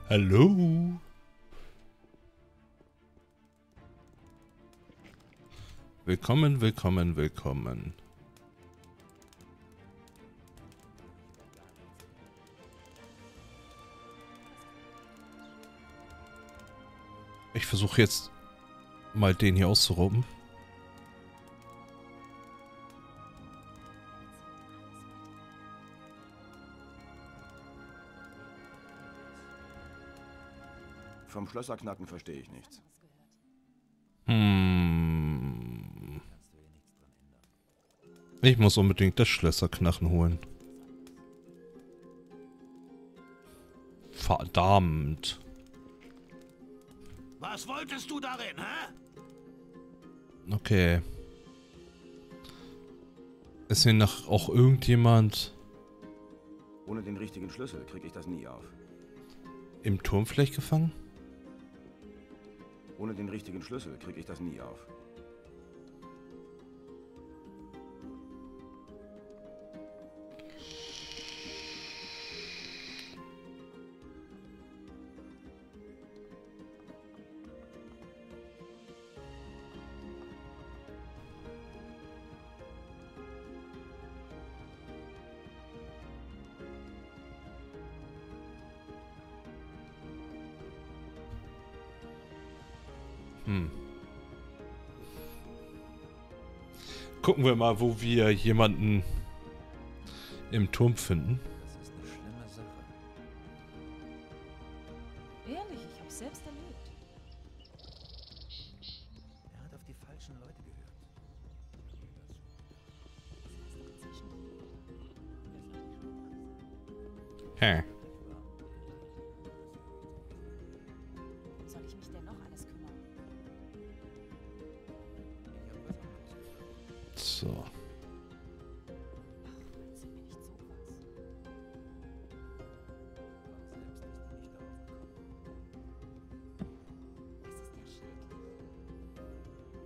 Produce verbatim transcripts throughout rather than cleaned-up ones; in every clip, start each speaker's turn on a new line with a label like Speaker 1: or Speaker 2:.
Speaker 1: Hallo? Willkommen, willkommen, willkommen. Ich versuche jetzt mal den hier auszurauben.
Speaker 2: Vom Schlösserknacken verstehe ich nichts.
Speaker 1: Hm. Ich muss unbedingt das Schlösserknacken holen. Verdammt.
Speaker 3: Was wolltest du darin, hä?
Speaker 1: Okay. Ist hier noch auch irgendjemand
Speaker 2: Ohne den richtigen Schlüssel kriege ich das nie auf.
Speaker 1: im Turm vielleicht gefangen?
Speaker 2: Ohne den richtigen Schlüssel kriege ich das nie auf.
Speaker 1: Hm. Gucken wir mal, wo wir jemanden im Turm finden.
Speaker 4: Das ist eine schlimme Sache.
Speaker 5: Ehrlich, ich hab's selbst erlebt.
Speaker 4: Er hat auf die falschen Leute gehört.
Speaker 1: Hä?
Speaker 5: Soll ich mich denn noch alles kümmern?
Speaker 1: So.
Speaker 5: Sind mir nicht sowas. Das ist ja schrecklich.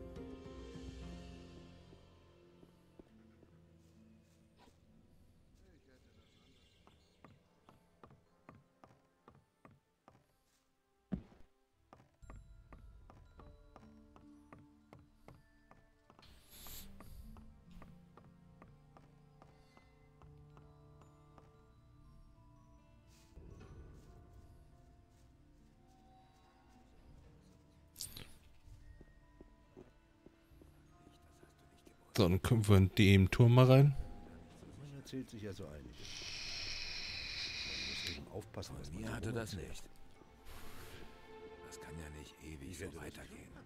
Speaker 1: So, dann kommen wir in den Turm mal rein.
Speaker 6: Man erzählt sich ja so einiges. Man muss eben aufpassen, was man
Speaker 3: Mir
Speaker 6: so
Speaker 3: hatte das
Speaker 6: rumträgt.
Speaker 3: nicht. Das kann ja nicht ewig so weitergehen.
Speaker 6: Ich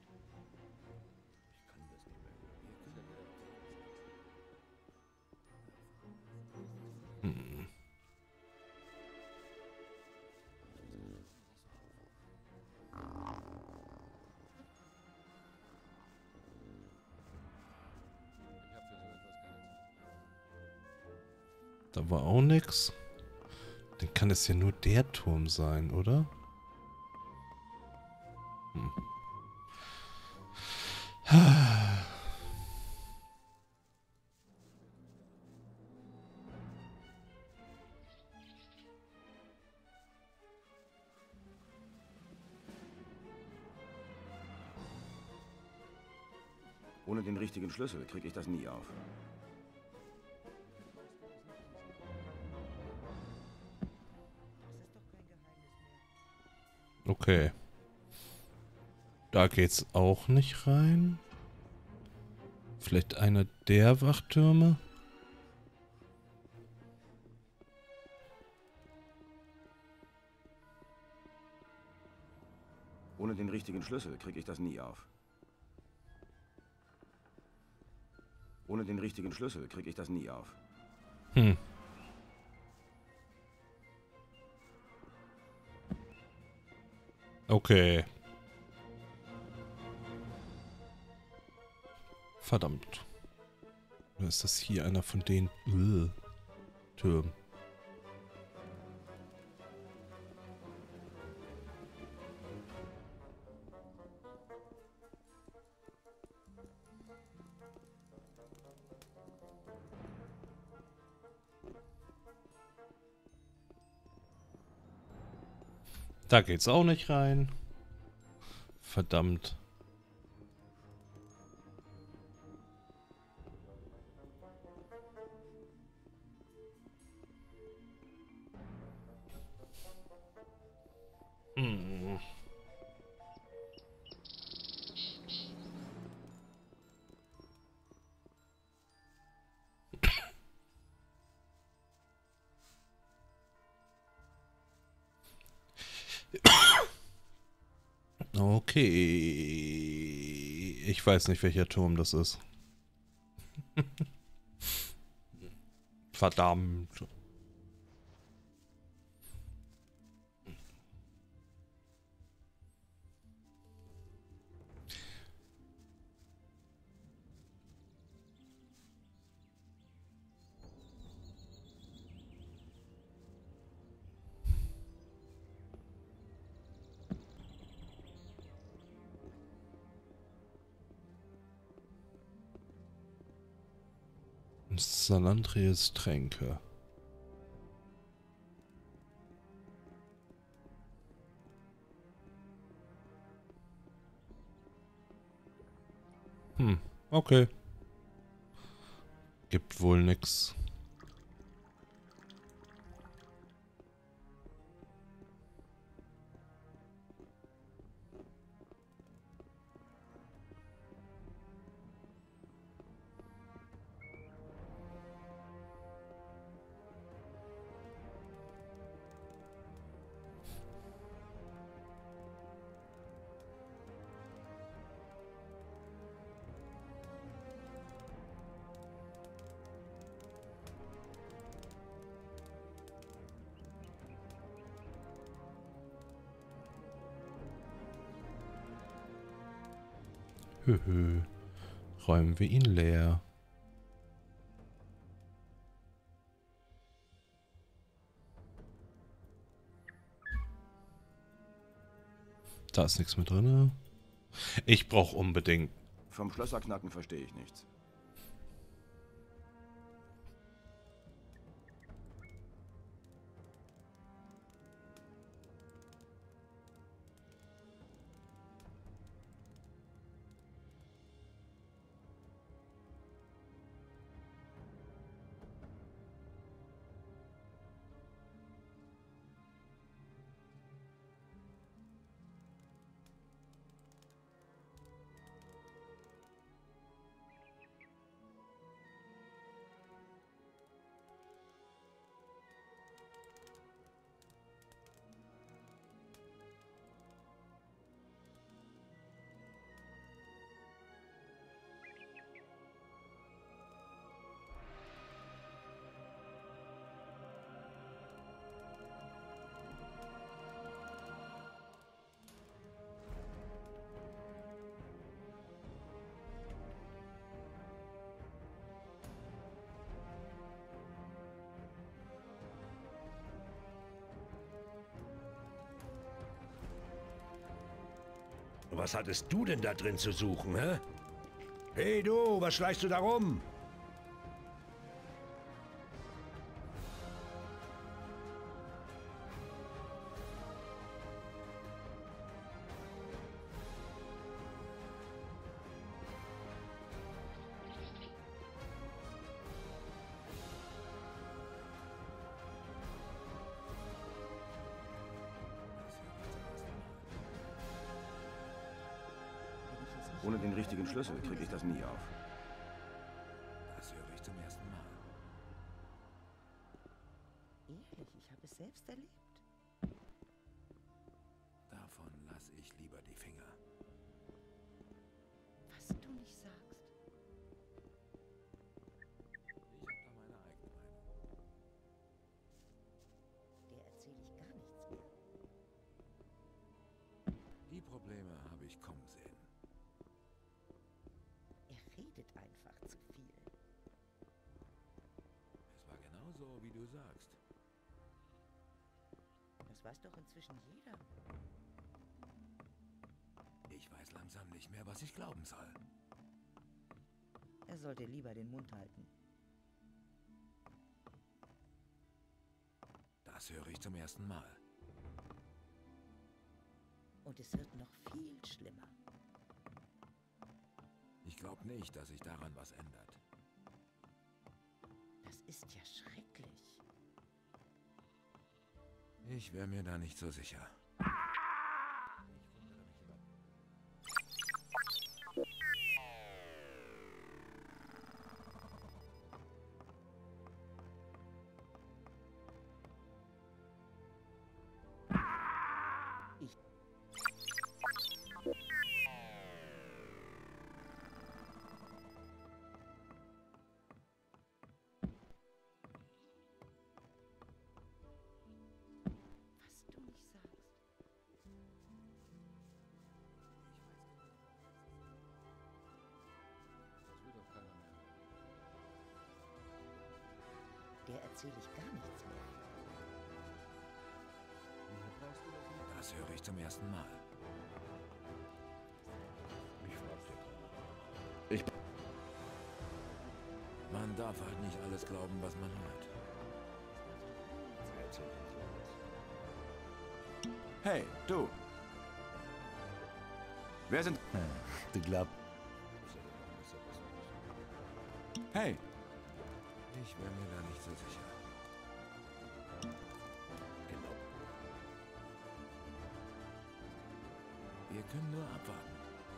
Speaker 6: kann das nicht mehr.
Speaker 1: Hm. Da war auch nix. Dann kann es ja nur der Turm sein, oder? Hm.
Speaker 2: Ohne den richtigen Schlüssel kriege ich das nie auf.
Speaker 1: Okay. Da geht's auch nicht rein. Vielleicht einer der Wachtürme?
Speaker 2: Ohne den richtigen Schlüssel kriege ich das nie auf. Ohne den richtigen Schlüssel kriege ich das nie auf.
Speaker 1: Hm. Okay. Verdammt. Oder ist das hier einer von den Ugh, Türmen? Da geht's auch nicht rein. Verdammt. Hm. Okay. Ich weiß nicht, welcher Turm das ist. Verdammt. Salandries Tränke. Hm, okay. Gibt wohl nix. Höhö. Räumen wir ihn leer. Da ist nichts mehr drin. Ich brauche unbedingt.
Speaker 2: Vom Schlösserknacken verstehe ich nichts.
Speaker 6: Was hattest du denn da drin zu suchen, hä? Hey du, was schleichst du da rum?
Speaker 2: Ohne den richtigen Schlüssel kriege ich das nie auf.
Speaker 3: Das höre ich zum ersten Mal.
Speaker 7: Ehrlich, ich habe es selbst erlebt.
Speaker 3: Davon lasse ich lieber die Finger.
Speaker 7: Was du nicht sagst.
Speaker 3: Ich habe da meine eigene Meinung.
Speaker 7: Der erzähle ich gar nichts mehr.
Speaker 3: Die Probleme habe ich kommen sehen.
Speaker 7: Er redet einfach zu viel.
Speaker 3: Es war genau so, wie du sagst.
Speaker 7: Das weiß doch inzwischen jeder.
Speaker 3: Ich weiß langsam nicht mehr, was ich glauben soll.
Speaker 7: Er sollte lieber den Mund halten.
Speaker 3: Das höre ich zum ersten Mal.
Speaker 7: Und es wird noch viel schlimmer.
Speaker 3: Ich glaube nicht, dass sich daran was ändert.
Speaker 7: Das ist ja schrecklich.
Speaker 3: Ich wäre mir da nicht so sicher.
Speaker 7: Was du nicht sagst.
Speaker 6: Das will doch keiner mehr.
Speaker 7: Der erzähle ich gar nichts mehr.
Speaker 6: Woher weißt du das nicht?
Speaker 3: Das höre ich zum ersten Mal.
Speaker 6: Ich frag dir gerade.
Speaker 3: Man darf halt nicht alles glauben, was man hört.
Speaker 6: Wer erzählt denn sowas?
Speaker 2: Hey, du! Wer sind...
Speaker 8: Du glaubst.
Speaker 6: Ist ja der Messer, was du nicht.
Speaker 2: Hey!
Speaker 3: Ich wäre mir da nicht so sicher.
Speaker 6: Genau.
Speaker 3: Wir können nur abwarten.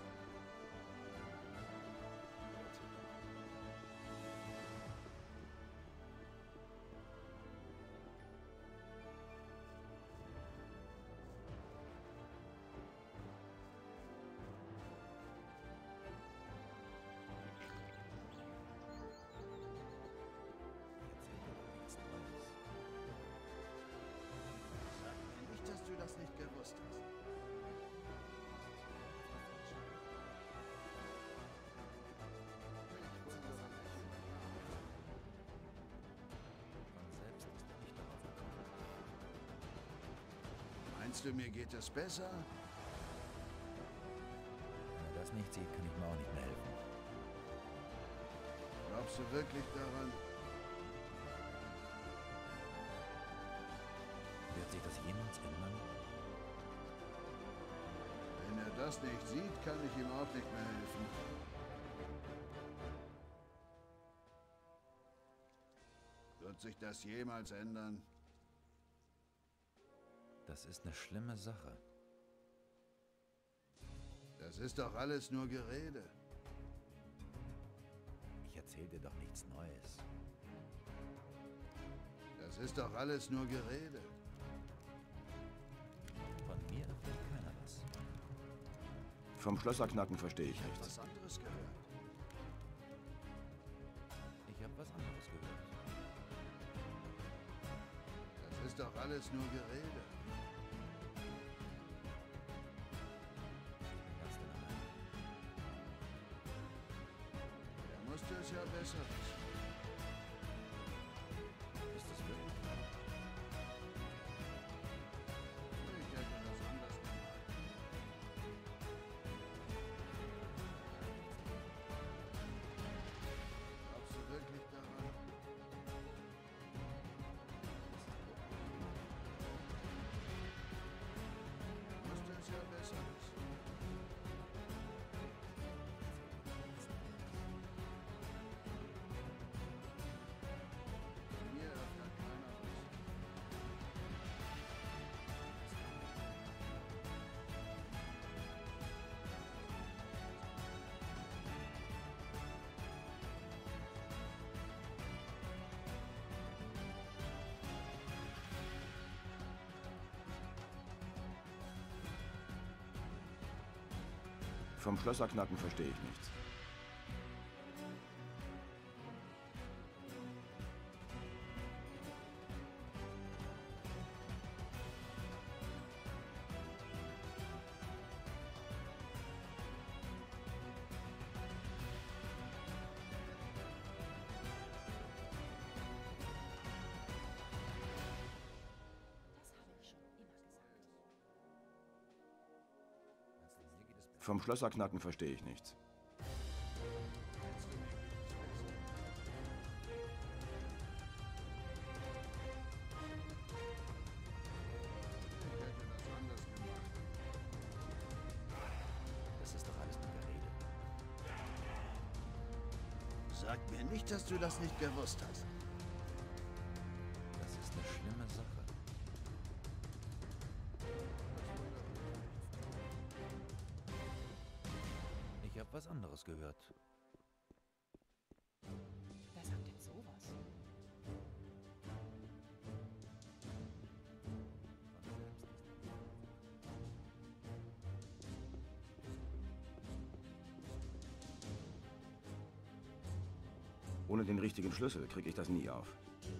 Speaker 9: Nicht, dass du das nicht gewusst hast.
Speaker 4: Von selbst ist er nicht darauf gekommen.
Speaker 9: Meinst du, mir geht es besser?
Speaker 4: Wenn er das nicht sieht, kann ich mir auch nicht mehr helfen.
Speaker 9: Glaubst du wirklich daran?
Speaker 4: Wird sich das jemals ändern?
Speaker 9: Wenn er das nicht sieht, kann ich ihm auch nicht mehr helfen. Wird sich das jemals ändern?
Speaker 4: Das ist eine schlimme Sache.
Speaker 9: Das ist doch alles nur Gerede.
Speaker 4: Ich erzähle dir doch nichts Neues.
Speaker 9: Das ist doch alles nur Gerede.
Speaker 4: Von mir erfährt keiner was.
Speaker 2: Vom Schlösserknacken verstehe ich nichts.
Speaker 9: Was anderes gehört.
Speaker 4: Ich habe was anderes gehört.
Speaker 9: Das ist doch alles nur Gerede.
Speaker 4: Ich bin ganz deiner Meinung.
Speaker 9: Er musste es ja besser wissen.
Speaker 4: Ist es wirklich?
Speaker 9: Ich hätte das anders gemacht. Glaubst du wirklich daran? Er musste es ja besser wissen. Von mir erfährt keiner was.
Speaker 2: Vom Schlösserknacken verstehe ich nichts.
Speaker 5: Das habe ich schon immer gesagt.
Speaker 4: Meinst du, mir geht es besser?
Speaker 2: Vom Schlösserknacken verstehe ich nichts.
Speaker 9: Ich hätte das anders gemacht. Sag mir nicht, dass du das nicht gewusst hast.
Speaker 4: Das ist eine schlimme Sache. Ich habe was anderes gehört.
Speaker 5: Wer sagt denn sowas?
Speaker 2: Ohne den richtigen Schlüssel kriege ich das nie auf.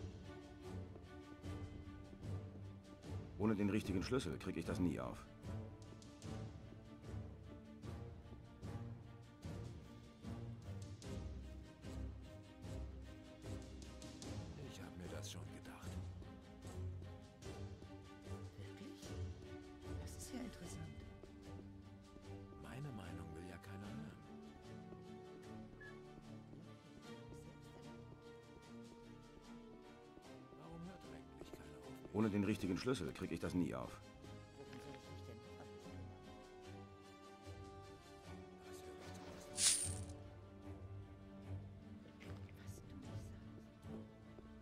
Speaker 2: Ohne den richtigen Schlüssel kriege ich das nie auf.
Speaker 3: Ich habe mir das schon gedacht.
Speaker 7: Wirklich? Das ist ja interessant.
Speaker 3: Meine Meinung will ja keiner hören. Warum hört eigentlich keiner auf mich?
Speaker 2: Ohne den richtigen Schlüssel kriege ich das nie auf.
Speaker 7: Worum soll ich mich denn noch alles kümmern?
Speaker 3: Das wäre doch sowas.
Speaker 7: Was du nicht sagst.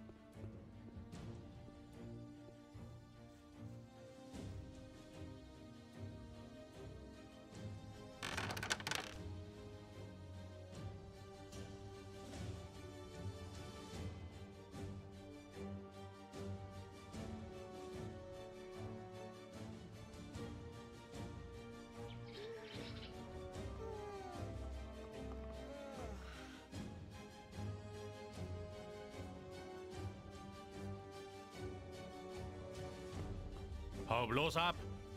Speaker 1: Hau bloß ab!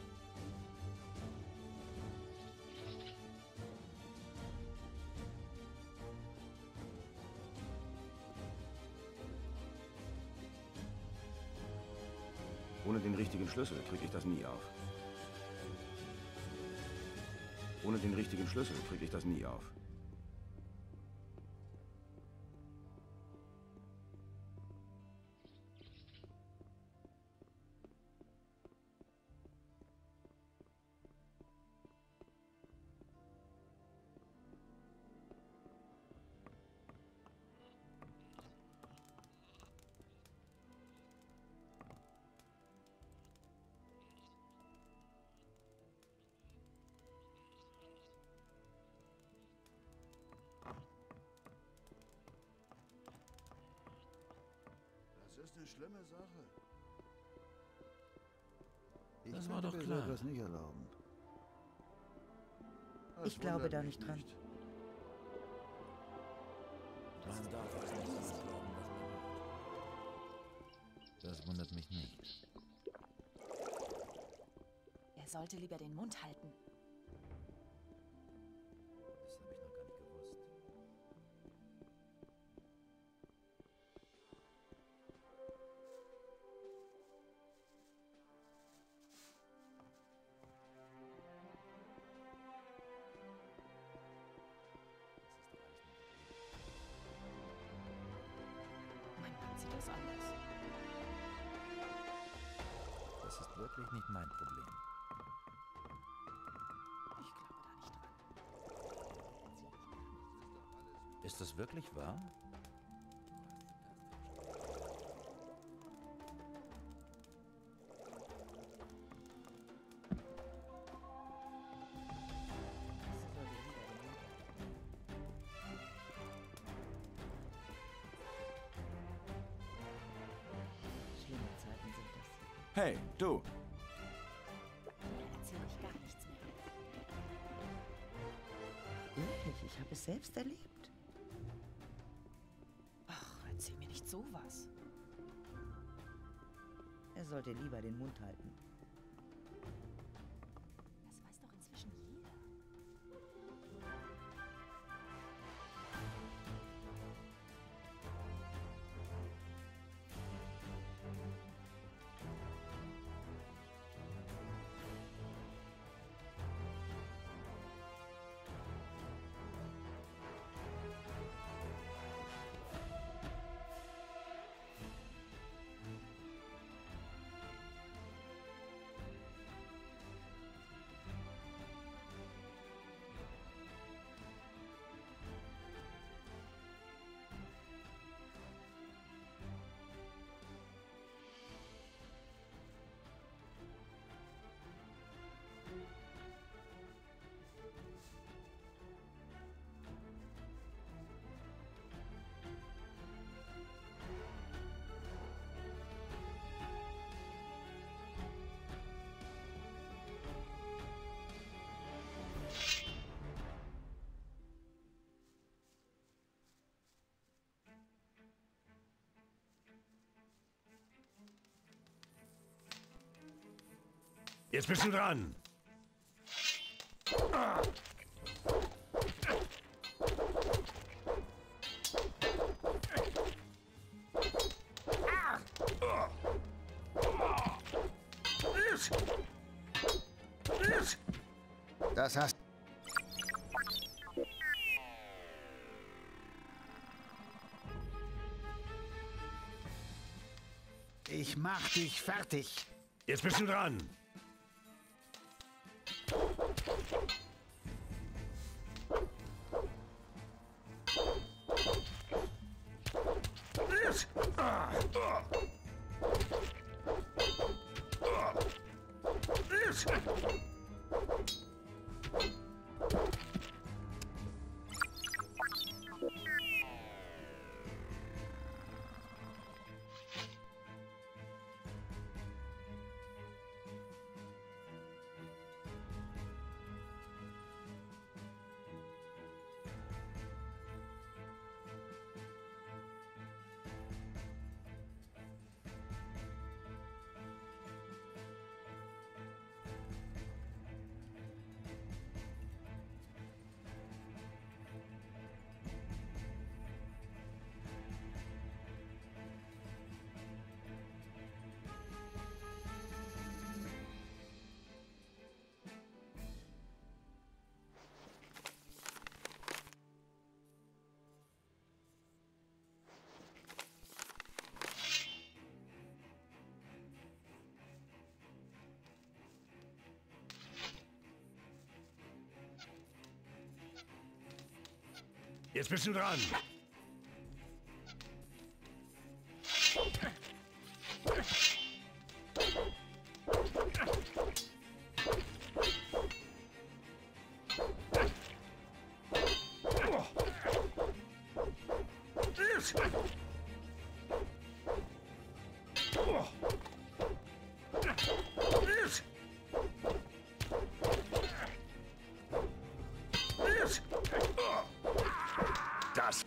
Speaker 2: Ohne den richtigen Schlüssel kriege ich das nie auf. Ohne den richtigen Schlüssel kriege ich das nie auf.
Speaker 9: Das ist eine schlimme Sache. Ich
Speaker 4: Das war
Speaker 9: könnte
Speaker 4: doch
Speaker 9: mir
Speaker 4: klar.
Speaker 9: so etwas nicht erlauben. Das
Speaker 7: Ich glaube
Speaker 9: wundert
Speaker 7: da
Speaker 9: mich
Speaker 7: nicht dran.
Speaker 3: Man darf also nicht alles glauben, was man hört.
Speaker 4: Das wundert mich nicht.
Speaker 5: Er sollte lieber den Mund halten.
Speaker 4: Das habe ich noch gar nicht gewusst.
Speaker 5: Mein Mann sieht das anders.
Speaker 4: Das ist wirklich nicht mein Problem.
Speaker 5: Ich glaube da nicht dran.
Speaker 4: Ist das wirklich wahr?
Speaker 7: Das sollte lieber den Mund halten. Schlimme Zeiten sind das.
Speaker 2: Hey, du!
Speaker 5: Da erzähle ich gar nichts mehr.
Speaker 7: Wirklich, ich habe es selbst erlebt.
Speaker 5: Ach, erzähl mir nicht sowas.
Speaker 7: Er sollte lieber den Mund halten.
Speaker 5: Das weiß doch inzwischen jeder.
Speaker 6: Jetzt bist du dran.
Speaker 9: Das hast... Ich mach dich fertig.
Speaker 6: Jetzt bist du dran. Jetzt bist du dran. Das.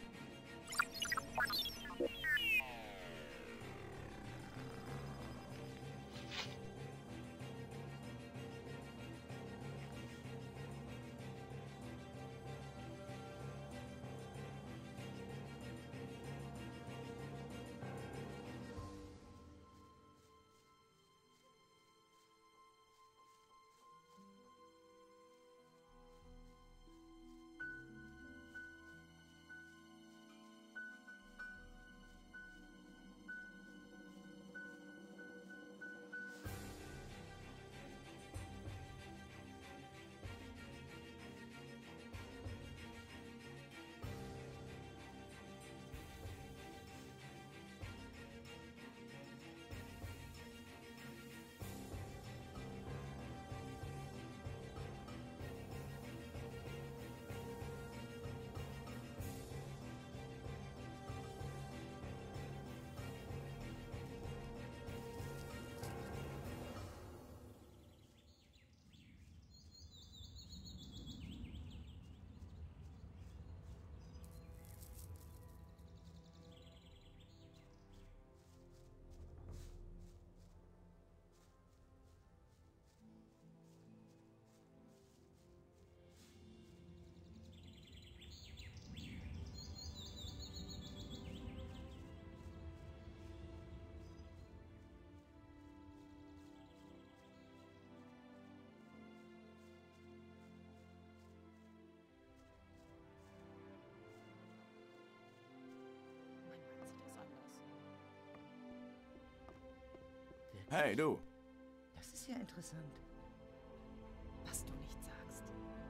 Speaker 2: Hey, du.
Speaker 7: Das ist ja interessant.
Speaker 5: Was du nicht sagst.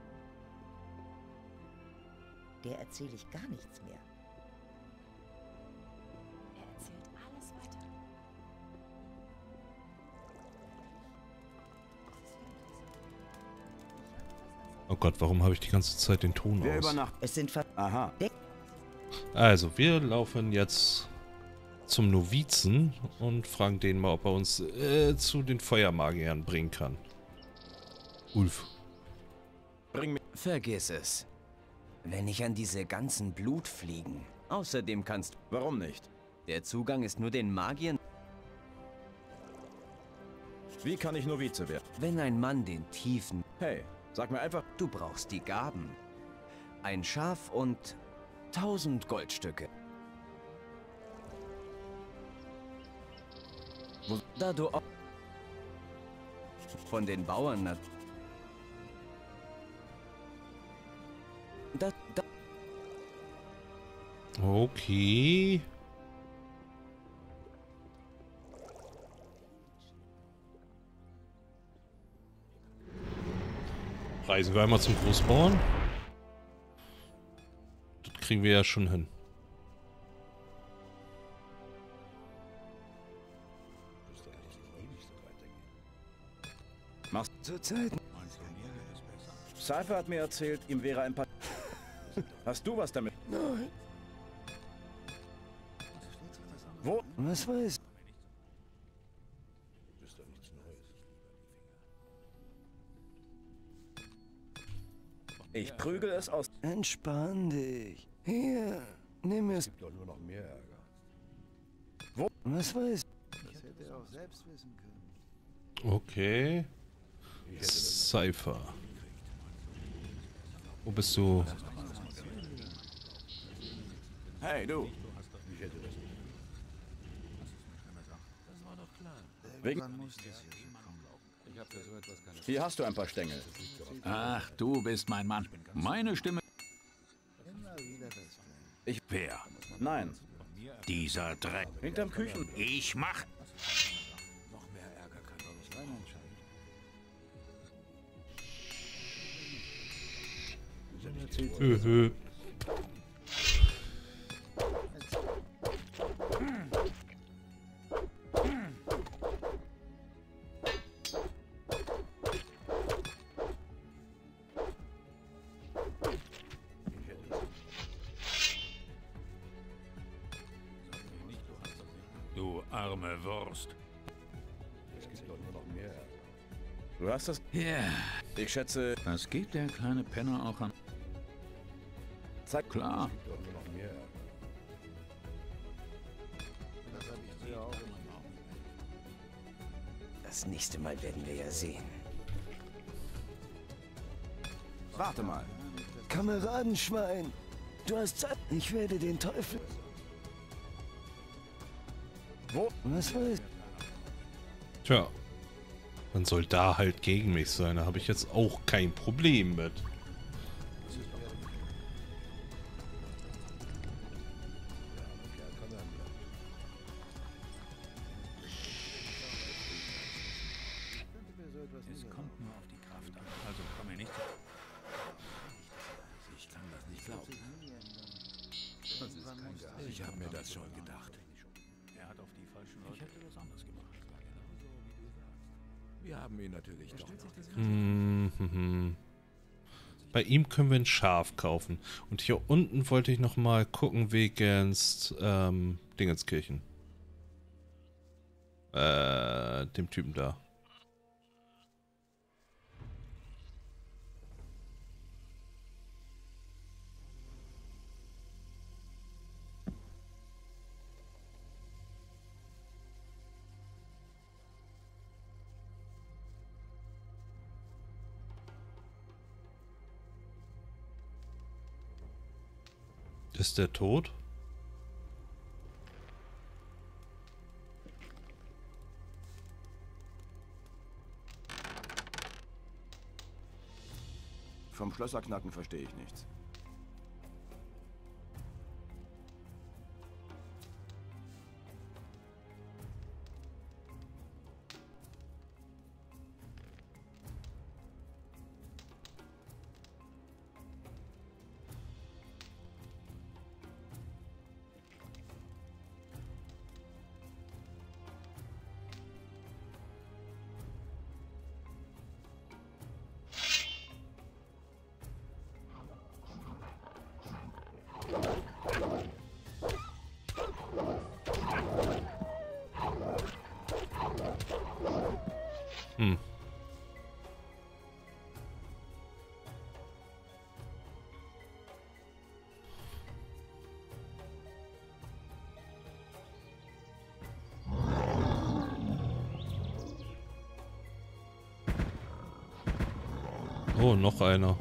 Speaker 7: Der erzähle ich gar nichts mehr.
Speaker 5: Er erzählt alles weiter.
Speaker 1: Oh Gott, warum habe ich die ganze Zeit den Ton
Speaker 2: Wer
Speaker 1: aus?
Speaker 2: übernachtet?
Speaker 7: Es sind ver...
Speaker 2: Aha.
Speaker 1: Also, wir laufen jetzt zum Novizen und fragen den mal, ob er uns äh, zu den Feuermagiern bringen kann. Ulf.
Speaker 2: Bring mir...
Speaker 8: Vergiss es. Wenn ich an diese ganzen Blutfliegen. Außerdem kannst...
Speaker 2: Warum nicht?
Speaker 8: Der Zugang ist nur den Magiern...
Speaker 2: Wie kann ich Novize werden?
Speaker 8: Wenn ein Mann den Tiefen...
Speaker 2: Hey, sag mir einfach...
Speaker 8: Du brauchst die Gaben. Ein Schaf und tausend Goldstücke. Wo, da du auch von den Bauern... nat- Da, da,
Speaker 1: Okay. Reisen wir einmal zum Großbauern. Das kriegen wir ja schon hin.
Speaker 2: Mach's.
Speaker 6: Zur Zeit.
Speaker 2: Cypher hat mir erzählt, ihm wäre ein paar... Hast du was damit?
Speaker 6: Nein.
Speaker 2: Wo?
Speaker 6: Was weiß? Das ist doch nichts Neues.
Speaker 2: Ich prügel es aus.
Speaker 6: Entspann dich. Hier, nimm es. Es gibt doch nur noch mehr Ärger.
Speaker 2: Wo?
Speaker 6: Was weiß? Das hätte er auch selbst wissen können.
Speaker 1: Okay. Cypher. Wo bist du?
Speaker 2: Hey, du.
Speaker 6: Ich hätte das nicht.
Speaker 2: Wegen... Hier hast du ein paar Stängel.
Speaker 10: Ach, du bist mein Mann. Meine Stimme...
Speaker 2: Ich...
Speaker 10: Wer?
Speaker 2: Nein.
Speaker 10: Dieser Dreck.
Speaker 2: Hinterm Küchen...
Speaker 10: Ich mach...
Speaker 3: Noch mehr Ärger kann doch nicht rein entscheiden.
Speaker 1: Höhö.
Speaker 10: Du arme Wurst.
Speaker 6: Es gibt doch nur noch mehr Ärger.
Speaker 2: Du hast das...
Speaker 10: Ja.
Speaker 2: Ich schätze...
Speaker 10: Was geht der kleine Penner auch an?
Speaker 2: Zeig...
Speaker 10: Klar.
Speaker 6: Es gibt doch nur noch mehr Ärger. Das habe ich früher auch immer.
Speaker 8: das nächste Mal werden wir ja sehen.
Speaker 2: Warte mal.
Speaker 6: Kameradenschwein, du hast Zeit. Ich werde den Teufel...
Speaker 2: Wo?
Speaker 6: Was weiß?
Speaker 1: Tja. Man soll da halt gegen mich sein. Da habe ich jetzt auch kein Problem mit.
Speaker 10: Es kommt nur auf die Kraft an. Also komm mir nicht...
Speaker 3: Ich kann das nicht glauben. Ich habe mir das schon gedacht.
Speaker 10: Er hat auf die falschen Leute... Ich hätte das anders gemacht.
Speaker 3: Wir haben ihn natürlich doch noch.
Speaker 1: Mhm. Bei ihm können wir ein Schaf kaufen. Und hier unten wollte ich noch mal gucken wegen ähm, Dingenskirchen. Äh, dem Typen da. Ist der tot?
Speaker 2: Vom Schlösserknacken verstehe ich nichts.
Speaker 1: Hm. Oh, noch einer.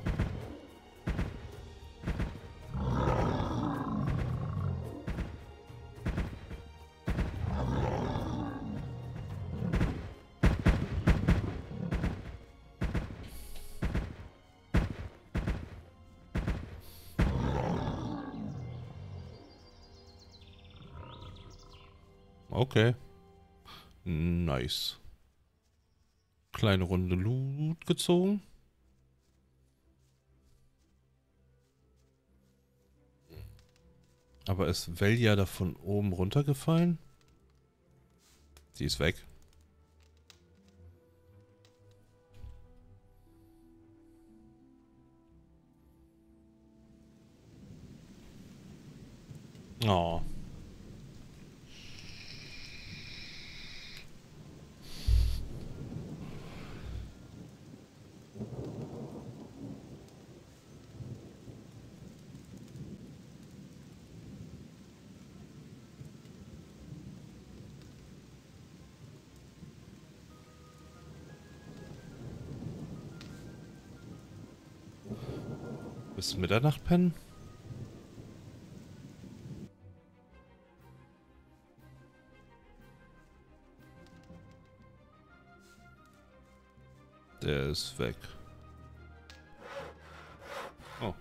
Speaker 1: Okay. Nice. Kleine Runde Loot gezogen. Aber ist Velia da von oben runtergefallen? Sie ist weg. Oh. Bis Mitternacht pennen? Der ist weg. Oh.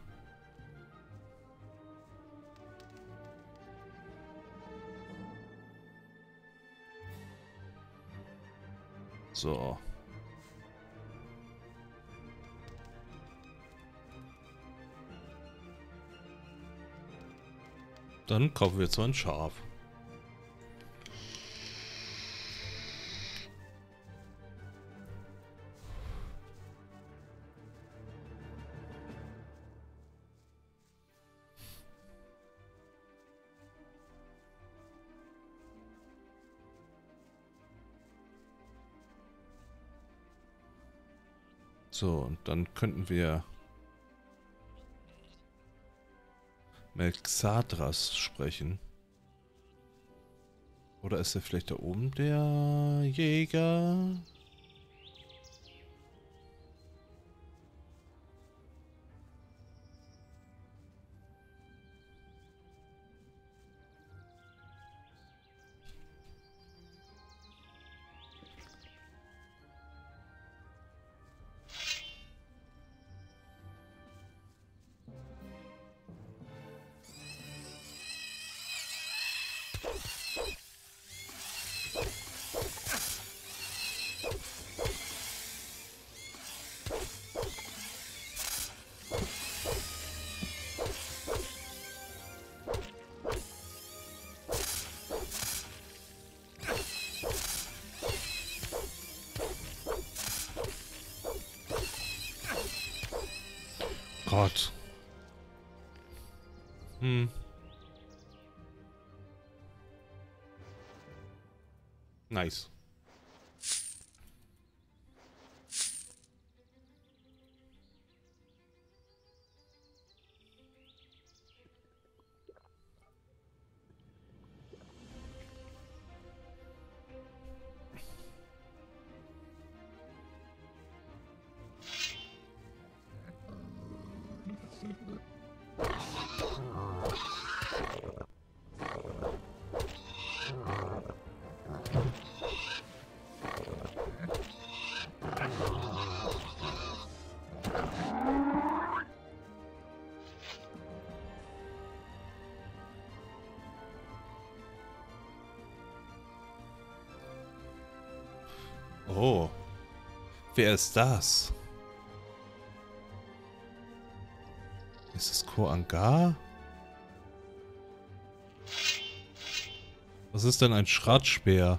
Speaker 1: So. Dann kaufen wir jetzt mal ein Schaf. So, und dann könnten wir Melxadras sprechen. Oder ist er vielleicht da oben der Jäger? Gott. Hm. Nice. Oh. Wer ist das? Ist es Koangar? Was ist denn ein Schratspeer?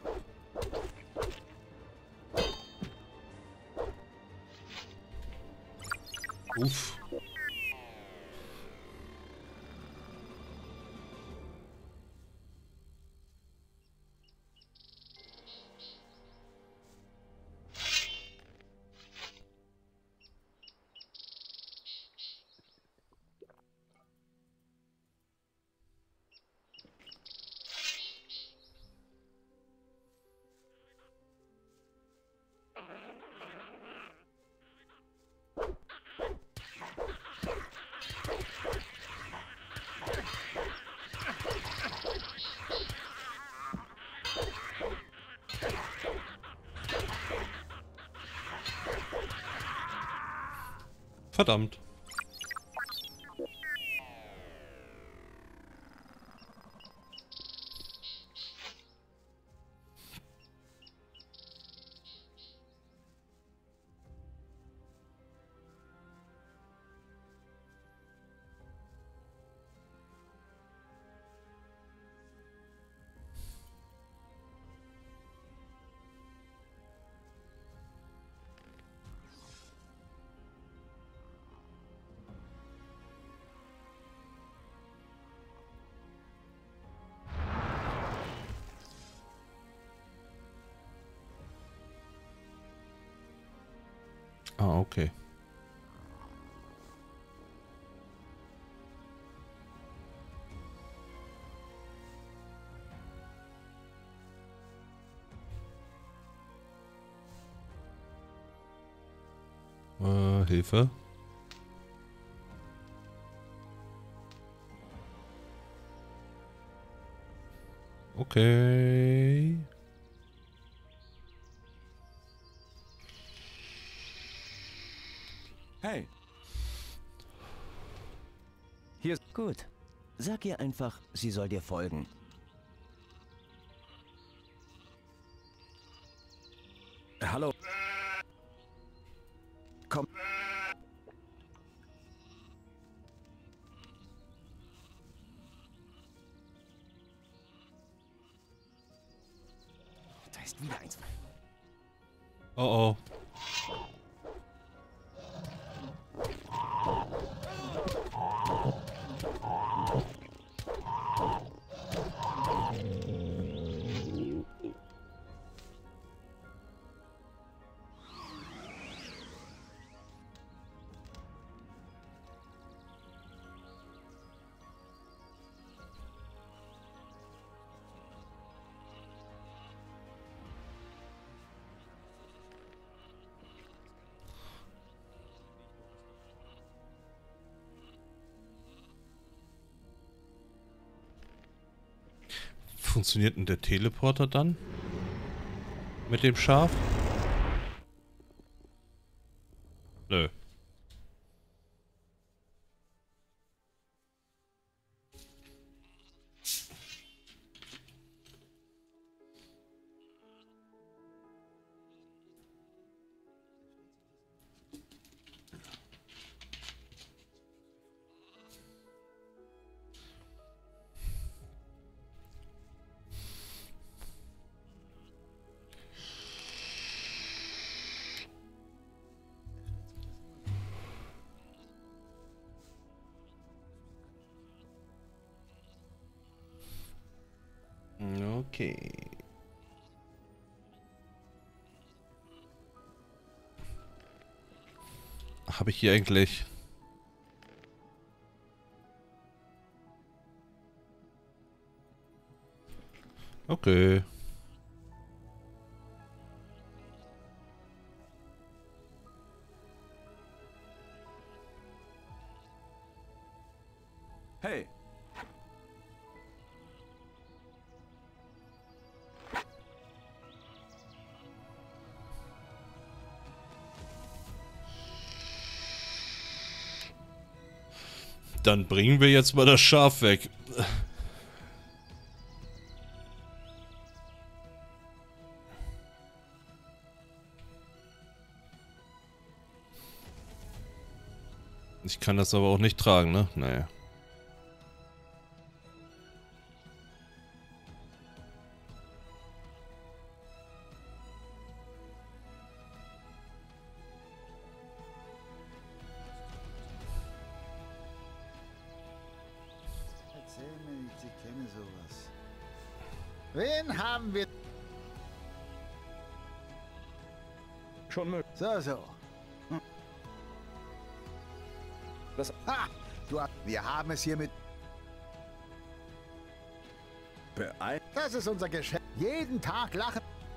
Speaker 1: Uff. Verdammt. Ah, okay. Äh, Hilfe. Okay.
Speaker 8: Hey. Hier ist gut. Sag ihr einfach, sie soll dir folgen.
Speaker 3: Hallo.
Speaker 8: Komm. Da ist wieder eins.
Speaker 1: Oh oh. Funktioniert denn der Teleporter dann? Mit dem Schaf? Nö. Okay. Habe ich hier eigentlich... Okay.
Speaker 8: Hey.
Speaker 1: Dann bringen wir jetzt mal das Schaf weg. Ich kann das aber auch nicht tragen, ne? Naja.
Speaker 9: Erzähl mir nicht, ich kenne sowas. Wen haben wir?
Speaker 6: Schon möglich.
Speaker 9: So, so. Hm.
Speaker 6: Das-
Speaker 9: Ha! Du hast... Wir haben es hier mit...
Speaker 3: Beeil.
Speaker 9: Das ist unser Geschäft. Jeden Tag lachen.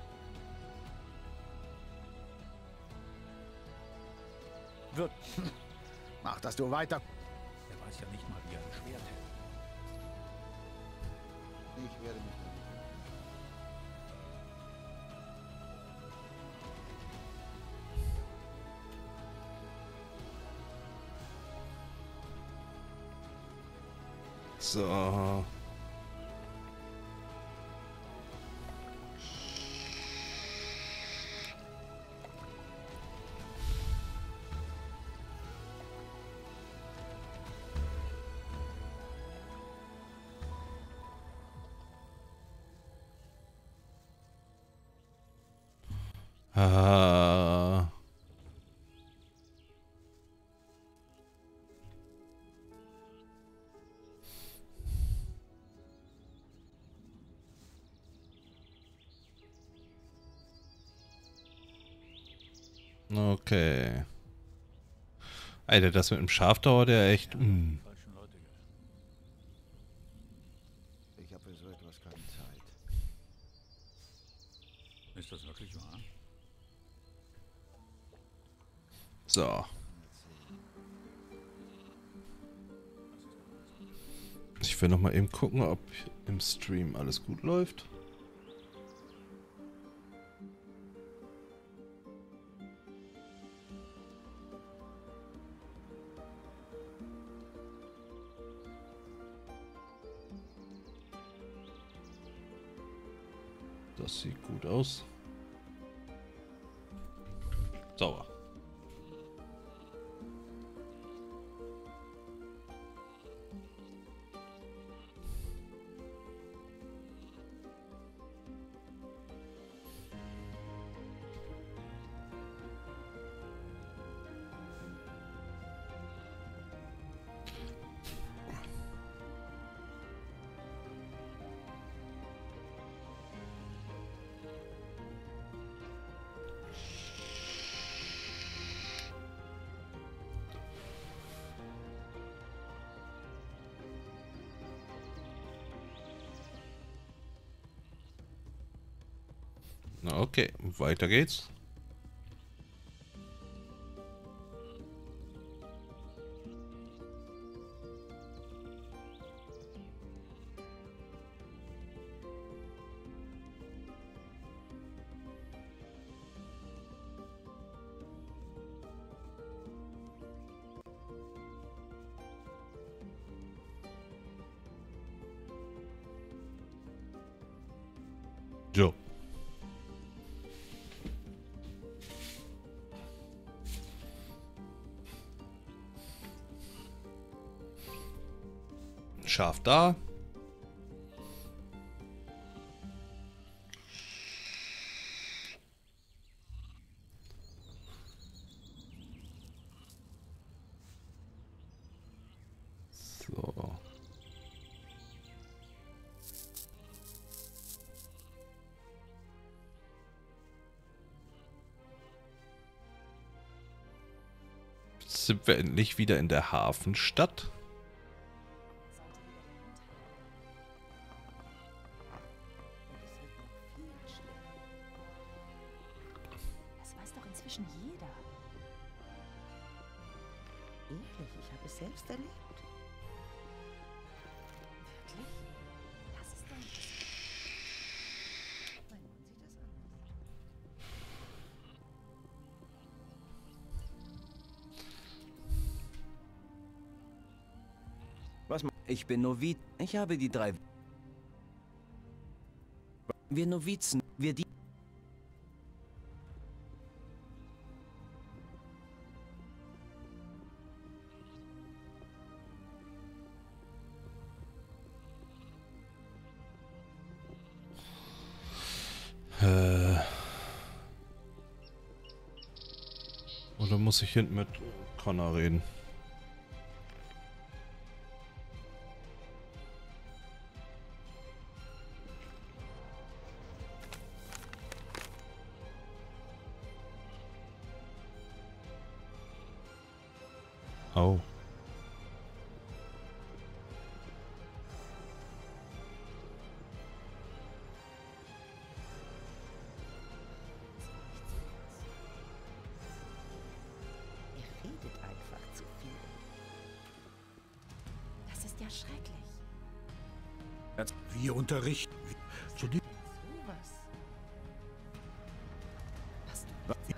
Speaker 6: Wird.
Speaker 9: Mach, dass du weiter...
Speaker 6: Er weiß ja nicht mal, wie er ein Schwert hält.
Speaker 9: Ich werde mich...
Speaker 1: So. Ah. Okay. Alter, das mit dem Schaf dauert ja echt. Mm.
Speaker 9: Ich habe für so etwas keine Zeit.
Speaker 10: Ist das wirklich wahr?
Speaker 1: So. Ich will noch mal eben gucken, ob im Stream alles gut läuft. Das sieht gut aus. Sauber. Na okay, weiter geht's. So. Schaf da. So. Jetzt sind wir endlich wieder in der Hafenstadt.
Speaker 5: Jeder.
Speaker 7: Ehrlich, ich habe es selbst erlebt.
Speaker 5: Wirklich? Das ist doch nicht.
Speaker 7: Mein Mann sieht das anders.
Speaker 8: Was ma- Ich bin Noviz. Ich habe die drei. Wir Novizen, wir die.
Speaker 1: Äh. Oder muss ich hinten mit Connor reden? Oh.
Speaker 7: Ihr redet einfach zu viel.
Speaker 5: Das ist ja schrecklich.
Speaker 3: Wir unterrichten. Zu dir.
Speaker 7: Sowas.
Speaker 5: Was du sagst.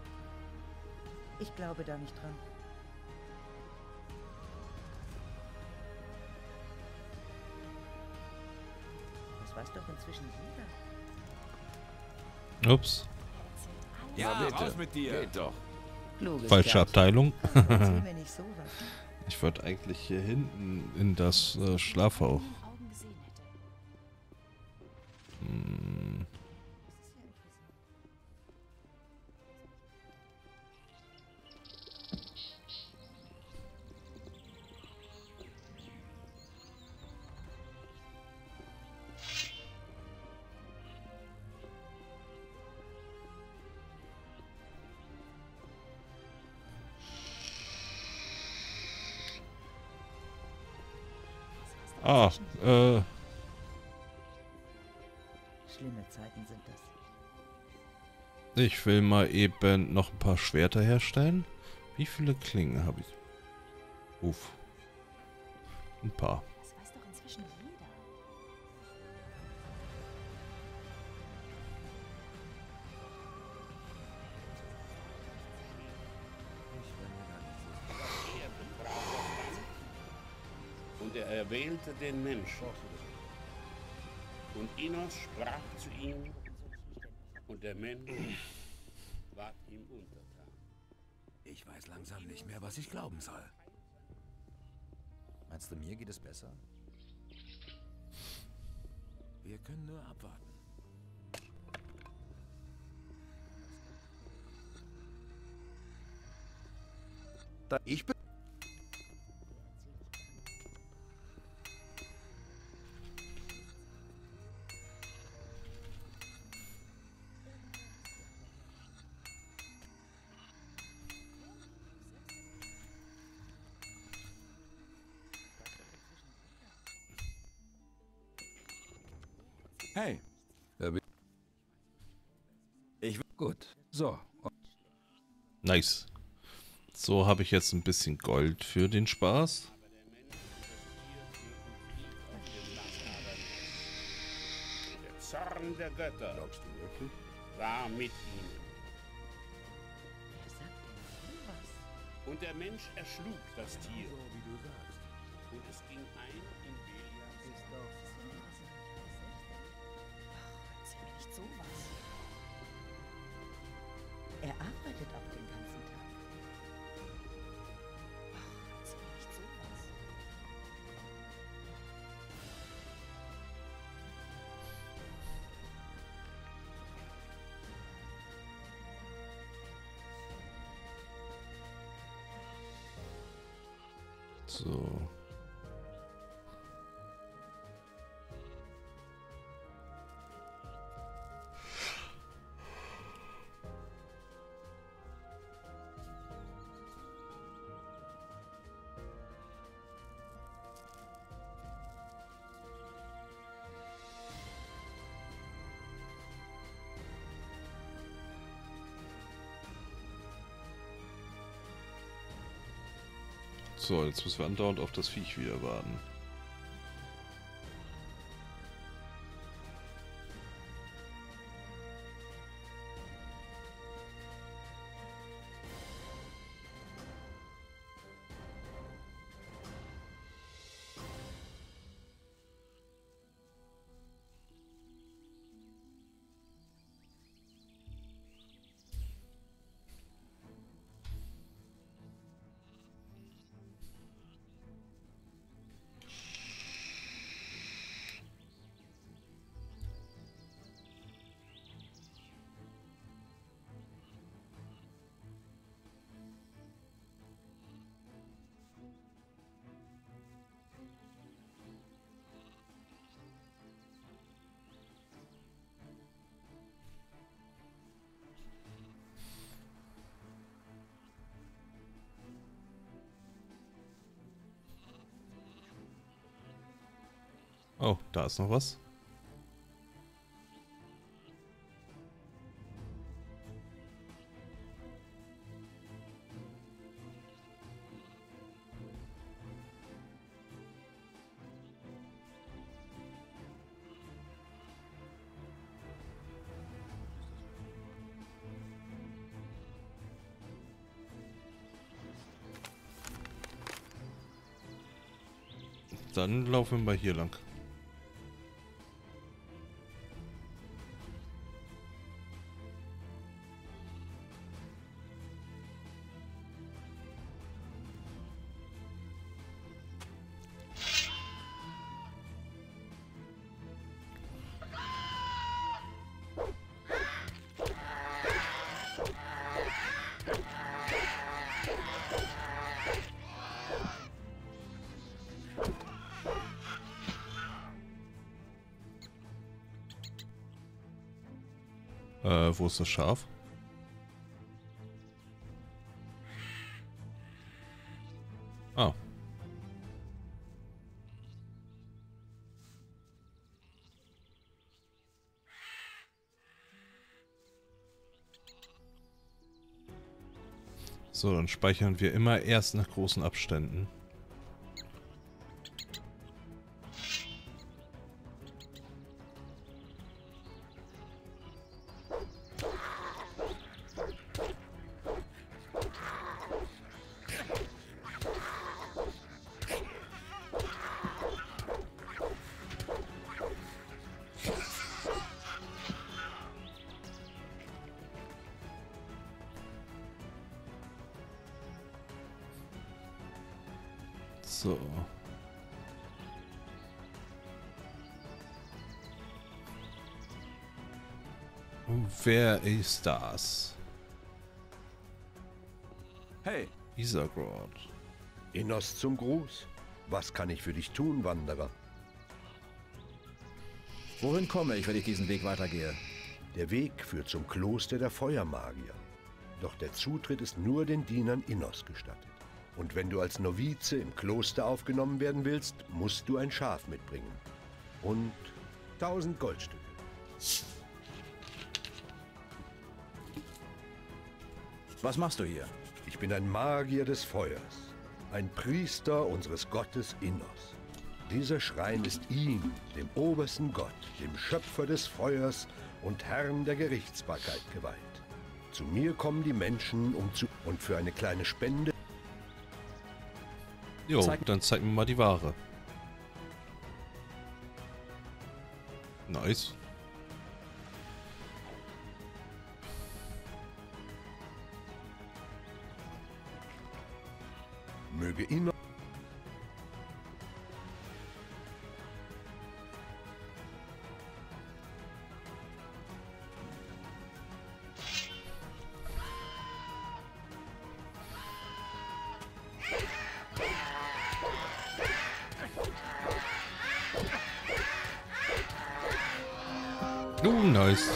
Speaker 7: Ich glaube da nicht dran. doch inzwischen jeder.
Speaker 1: Ups.
Speaker 3: Ja,
Speaker 2: bitte.
Speaker 3: raus mit dir.
Speaker 2: Geht doch.
Speaker 7: Kluges
Speaker 1: Falsche
Speaker 7: Kerlchen.
Speaker 1: Abteilung.
Speaker 7: Aber erzähl mir nicht sowas.
Speaker 1: Ich wollte eigentlich hier hinten in das äh, Schlafhaus.
Speaker 5: Augen gesehen hätte.
Speaker 1: Hm. Ah, äh,
Speaker 7: Schlimme Zeiten sind das.
Speaker 1: ich will mal eben noch ein paar Schwerter herstellen. Wie viele Klingen habe ich? Uff. Ein paar.
Speaker 5: Das weiß doch inzwischen jeder.
Speaker 11: Und er erwählte den Menschen. Und Inos sprach zu ihm, und der Mensch ward ihm untertan.
Speaker 3: Ich weiß langsam nicht mehr, was ich glauben soll.
Speaker 4: Meinst du, mir geht es besser?
Speaker 3: Wir können nur abwarten.
Speaker 6: Da ich bin.
Speaker 3: Hey,
Speaker 6: Ich gut. So.
Speaker 1: Nice. So habe ich jetzt ein bisschen Gold für den Spaß.
Speaker 11: Der Zorn der Götter
Speaker 6: Glaubst du wirklich?
Speaker 11: war mit ihnen.
Speaker 7: Wer sagt denn sowas?
Speaker 11: Und der Mensch erschlug das Tier.
Speaker 3: so wie du sagst.
Speaker 11: Und es ging ein in Belias.
Speaker 5: Erzähl mir nicht sowas.
Speaker 7: Er arbeitet auch den ganzen Tag.
Speaker 5: Erzähl mir nicht sowas.
Speaker 1: So. So, jetzt müssen wir andauernd auf das Viech wieder warten. Oh, da ist noch was. Dann laufen wir mal hier lang. Äh, wo ist das Schaf? Ah. So, dann speichern wir immer erst nach großen Abständen. So. Und wer ist das?
Speaker 2: Hey!
Speaker 1: Isagrod.
Speaker 6: Innos zum Gruß. Was kann ich für dich tun, Wanderer?
Speaker 4: Wohin komme ich, wenn ich diesen Weg weitergehe?
Speaker 6: Der Weg führt zum Kloster der Feuermagier. Doch der Zutritt ist nur den Dienern Innos gestattet. Und wenn du als Novize im Kloster aufgenommen werden willst, musst du ein Schaf mitbringen. Und tausend Goldstücke.
Speaker 4: Was machst du hier?
Speaker 6: Ich bin ein Magier des Feuers. Ein Priester unseres Gottes Innos. Dieser Schrein ist ihm, dem obersten Gott, dem Schöpfer des Feuers und Herrn der Gerichtsbarkeit geweiht. Zu mir kommen die Menschen, um zu... und für eine kleine Spende...
Speaker 1: Jo, zeig dann zeig mir mal die Ware. Nice.
Speaker 6: Möge Innos...
Speaker 1: Oh, nice.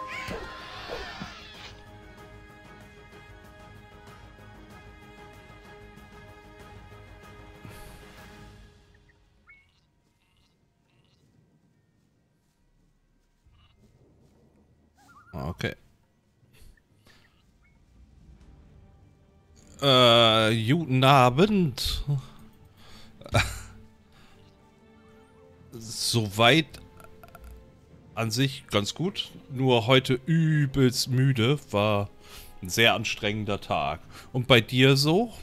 Speaker 1: Okay. Äh, guten Abend. Soweit an sich ganz gut, nur heute übelst müde, war ein sehr anstrengender Tag. Und bei dir so?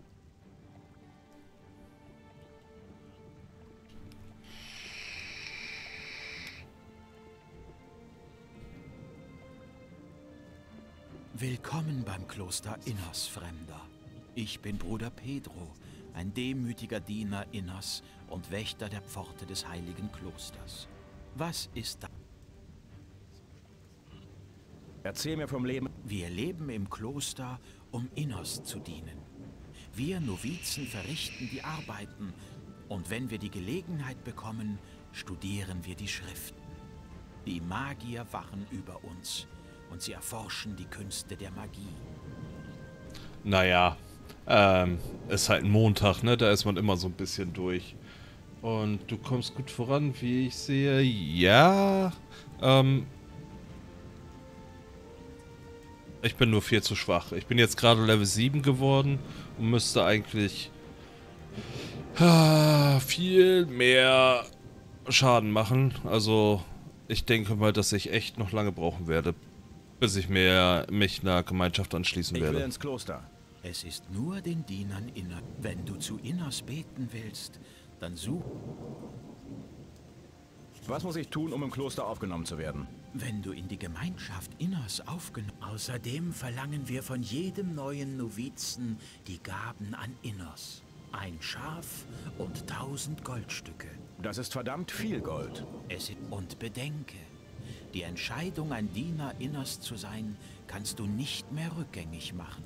Speaker 12: Willkommen beim Kloster Innos, Fremder. Ich bin Bruder Pedro, ein demütiger Diener Innos und Wächter der Pforte des heiligen Klosters. Was ist da?
Speaker 2: Erzähl mir vom Leben.
Speaker 12: Wir leben im Kloster, um Innos zu dienen. Wir Novizen verrichten die Arbeiten und wenn wir die Gelegenheit bekommen, studieren wir die Schriften. Die Magier wachen über uns und sie erforschen die Künste der Magie.
Speaker 1: Naja, ähm, ist halt ein Montag, ne? Da ist man immer so ein bisschen durch. Und du kommst gut voran, wie ich sehe. Ja, ähm... ich bin nur viel zu schwach. Ich bin jetzt gerade Level sieben geworden und müsste eigentlich ah, viel mehr Schaden machen. Also ich denke mal, dass ich echt noch lange brauchen werde, bis ich mir, mich einer Gemeinschaft anschließen werde.
Speaker 2: Ich will ins Kloster.
Speaker 12: Es ist nur den Dienern Innos. Wenn du zu Innos beten willst, dann such...
Speaker 2: Was muss ich tun, um im Kloster aufgenommen zu werden?
Speaker 12: Wenn du in die Gemeinschaft Innos aufgenommen... Außerdem verlangen wir von jedem neuen Novizen die Gaben an Innos. Ein Schaf und tausend Goldstücke.
Speaker 2: Das ist verdammt viel Gold.
Speaker 12: Es ist... Und bedenke, die Entscheidung, ein Diener Innos zu sein, kannst du nicht mehr rückgängig machen.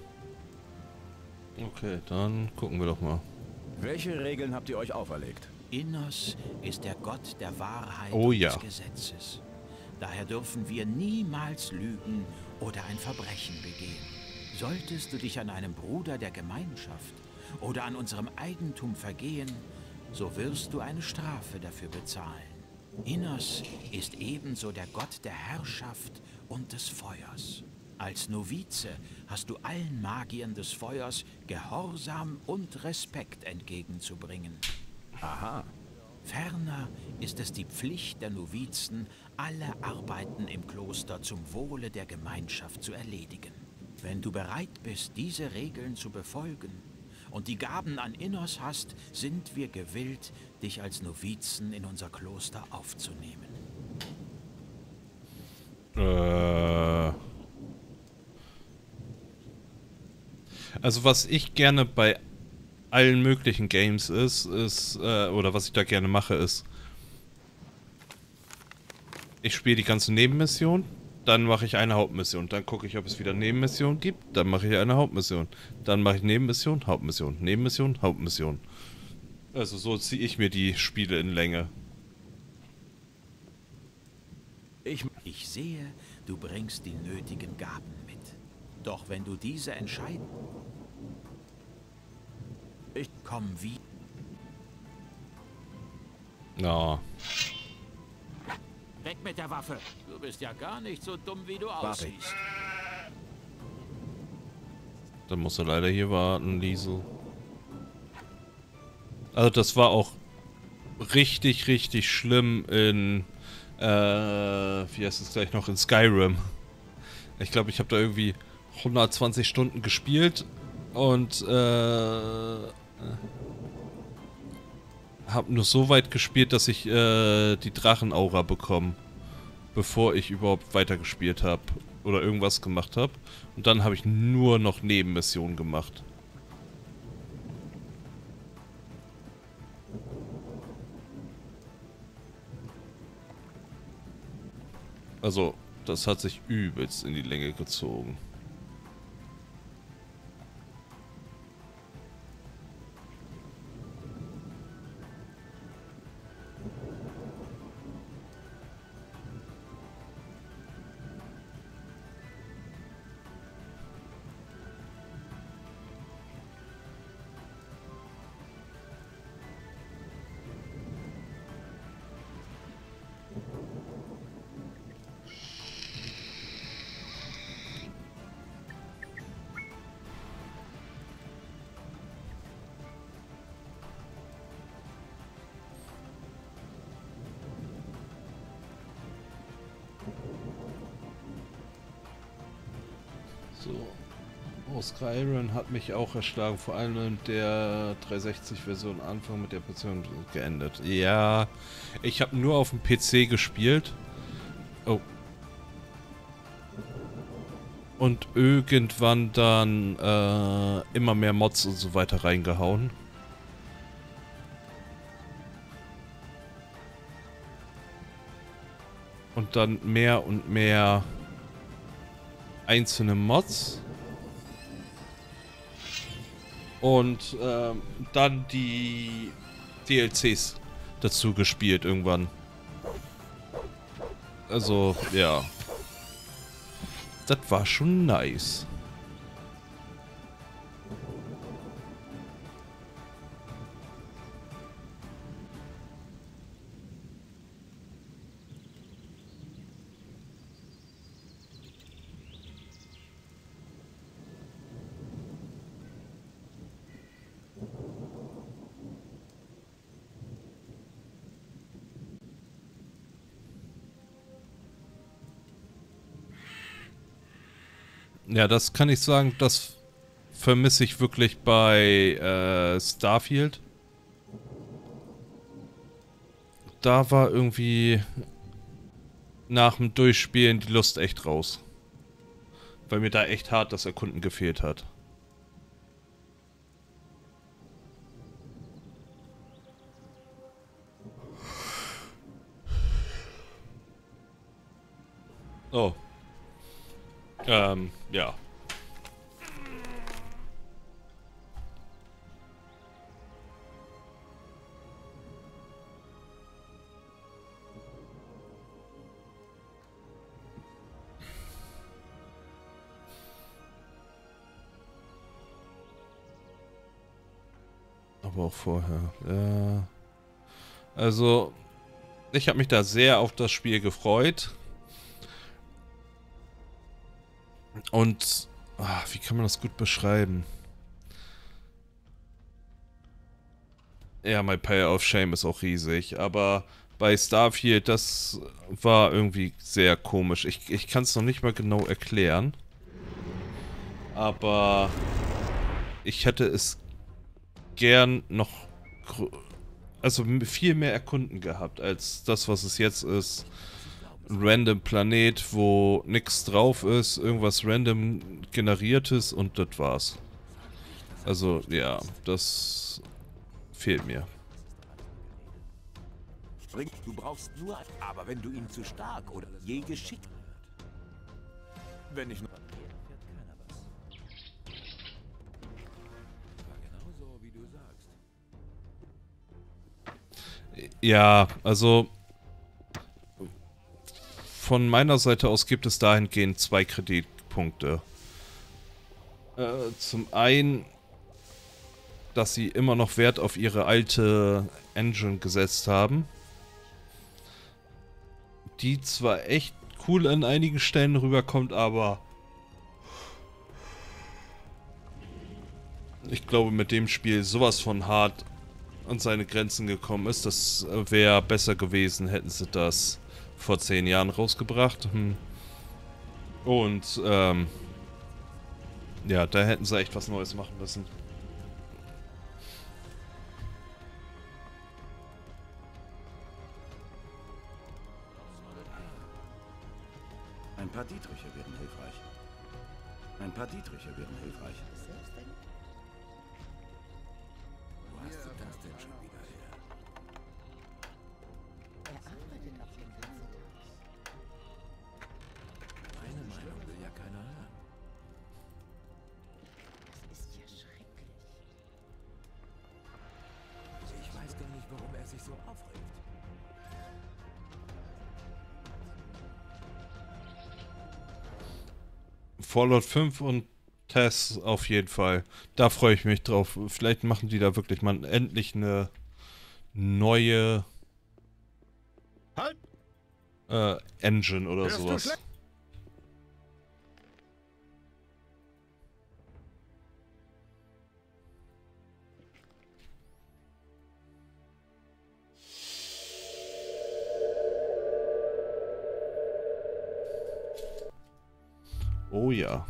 Speaker 1: Okay, dann gucken wir doch mal.
Speaker 2: Welche Regeln habt ihr euch auferlegt?
Speaker 12: Innos ist der Gott der Wahrheit
Speaker 1: Oh
Speaker 12: und
Speaker 1: ja.
Speaker 12: des Gesetzes. Daher dürfen wir niemals lügen oder ein Verbrechen begehen. Solltest du dich an einem Bruder der Gemeinschaft oder an unserem Eigentum vergehen, so wirst du eine Strafe dafür bezahlen. Innos ist ebenso der Gott der Herrschaft und des Feuers. Als Novize hast du allen Magiern des Feuers Gehorsam und Respekt entgegenzubringen.
Speaker 4: Aha.
Speaker 12: Ferner ist es die Pflicht der Novizen, alle Arbeiten im Kloster zum Wohle der Gemeinschaft zu erledigen. Wenn du bereit bist, diese Regeln zu befolgen und die Gaben an Innos hast, sind wir gewillt, dich als Novizen in unser Kloster aufzunehmen.
Speaker 1: Äh... Also was ich gerne bei allen möglichen Games ist, ist, äh, oder was ich da gerne mache, ist, ich spiele die ganze Nebenmission, dann mache ich eine Hauptmission, dann gucke ich, ob es wieder Nebenmissionen gibt, dann mache ich eine Hauptmission, dann mache ich Nebenmission, Hauptmission, Nebenmission, Hauptmission. Also so ziehe ich mir die Spiele in Länge.
Speaker 12: Ich, ich sehe, du bringst die nötigen Gaben mit. Doch wenn du diese entscheiden... Ich komm wie...
Speaker 1: Na.
Speaker 12: Weg mit der Waffe! Du bist ja gar nicht so dumm, wie du
Speaker 4: Warte.
Speaker 12: aussiehst.
Speaker 1: Dann musst du leider hier warten, Liesel. Also das war auch richtig, richtig schlimm in... Äh, wie heißt es gleich noch? In Skyrim. Ich glaube, ich habe da irgendwie hundertzwanzig Stunden gespielt und äh, habe nur so weit gespielt, dass ich äh, die Drachenaura bekomme, bevor ich überhaupt weitergespielt habe oder irgendwas gemacht habe. Und dann habe ich nur noch Nebenmissionen gemacht. Also, das hat sich übelst in die Länge gezogen. So. Oh, Skyrim hat mich auch erschlagen, vor allem in der dreihundertsechzig-Version Anfang mit der Version geendet. Ja, ich habe nur auf dem P C gespielt. Oh. Und irgendwann dann äh, immer mehr Mods und so weiter reingehauen. Und dann mehr und mehr einzelne Mods. Und ähm, dann die D L Cs dazu gespielt irgendwann. Also, ja. Das war schon nice. Ja, das kann ich sagen, das vermisse ich wirklich bei äh, Starfield. Da war irgendwie nach dem Durchspielen die Lust echt raus. Weil mir da echt hart das Erkunden gefehlt hat. Oh. Ähm, ja. aber auch vorher. Ja. Also, ich habe mich da sehr auf das Spiel gefreut. Und, ah, wie kann man das gut beschreiben? Ja, mein Pile of Shame ist auch riesig, aber bei Starfield, das war irgendwie sehr komisch. Ich, ich kann es noch nicht mal genau erklären. Aber ich hätte es gern noch, also viel mehr erkunden gehabt, als das, was es jetzt ist. Ein random Planet, wo nichts drauf ist, irgendwas random generiertes und das war's. Also, ja, das fehlt mir.
Speaker 3: Du brauchst nur, aber wenn du ihn zu stark oder je geschickt. Wenn ich nur. Genauso wie du sagst.
Speaker 1: Ja, also von meiner Seite aus gibt es dahingehend zwei Kritikpunkte. Äh, zum einen, dass sie immer noch Wert auf ihre alte Engine gesetzt haben. Die zwar echt cool an einigen Stellen rüberkommt, aber ich glaube, mit dem Spiel sowas von hart an seine Grenzen gekommen ist. Das wäre besser gewesen, hätten sie das vor zehn Jahren rausgebracht. Hm. Und, ähm, ja, da hätten sie echt was Neues machen müssen.
Speaker 2: Ein paar Dietriche wären hilfreich. Ein paar Dietriche wären hilfreich.
Speaker 3: Wo hast du das denn schon wieder her?
Speaker 7: Er arbeitet auf den ganzen Tag.
Speaker 3: Meine Meinung will ja keiner hören.
Speaker 7: Das ist ja schrecklich.
Speaker 3: Ich weiß gar nicht, warum er sich so aufregt.
Speaker 1: Fallout fünf und Tess auf jeden Fall. Da freue ich mich drauf. Vielleicht machen die da wirklich mal endlich eine neue
Speaker 6: Halt!
Speaker 1: äh, Engine oder
Speaker 6: Hörst du
Speaker 1: sowas.
Speaker 6: schlecht?
Speaker 1: Oh ja.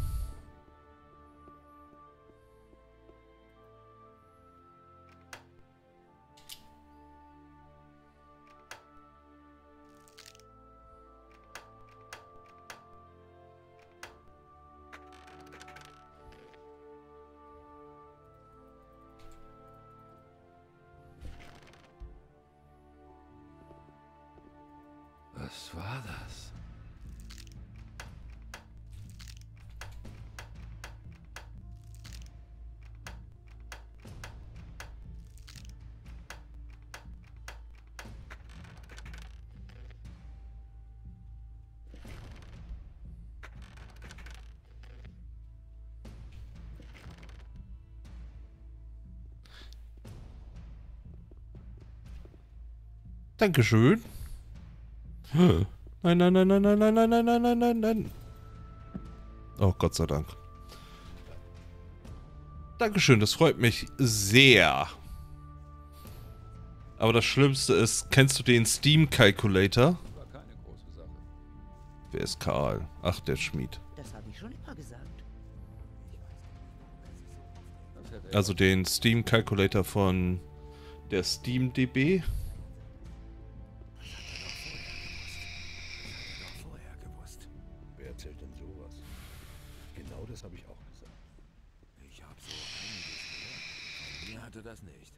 Speaker 3: Was war das?
Speaker 1: Dankeschön. Nein, nein, nein, nein, nein, nein, nein, nein, nein, nein, nein, nein. Oh, Gott sei Dank. Dankeschön, das freut mich sehr. Aber das Schlimmste ist, kennst du den Steam Calculator?
Speaker 3: War keine große Sache.
Speaker 1: Wer ist Karl? Ach, der Schmied.
Speaker 7: Das habe ich schon immer gesagt.
Speaker 1: Also den Steam Calculator von der Steam D B.
Speaker 3: Vorher gewusst.
Speaker 6: Wer erzählt denn sowas? Genau das habe ich auch gesagt.
Speaker 3: Ich habe so einiges gehört. Von mir hatte das nicht.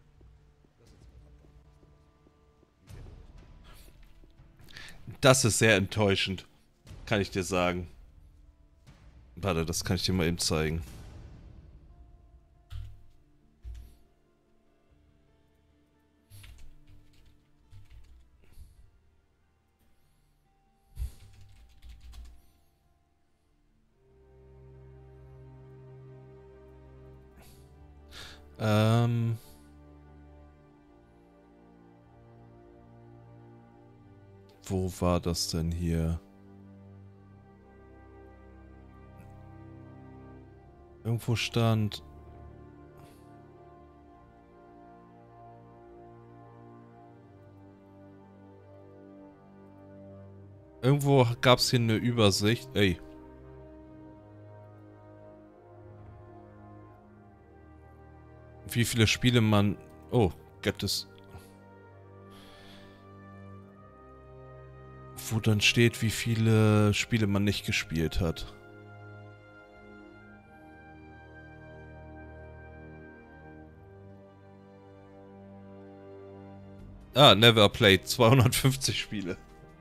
Speaker 1: Das ist sehr enttäuschend. Kann ich dir sagen. Warte, das kann ich dir mal eben zeigen. Ähm... Wo war das denn hier? Irgendwo stand... Irgendwo gab es hier eine Übersicht. Ey. Wie viele Spiele man... Oh, gibt es... Wo dann steht, wie viele Spiele man nicht gespielt hat. Ah, never played. zweihundertfünfzig Spiele.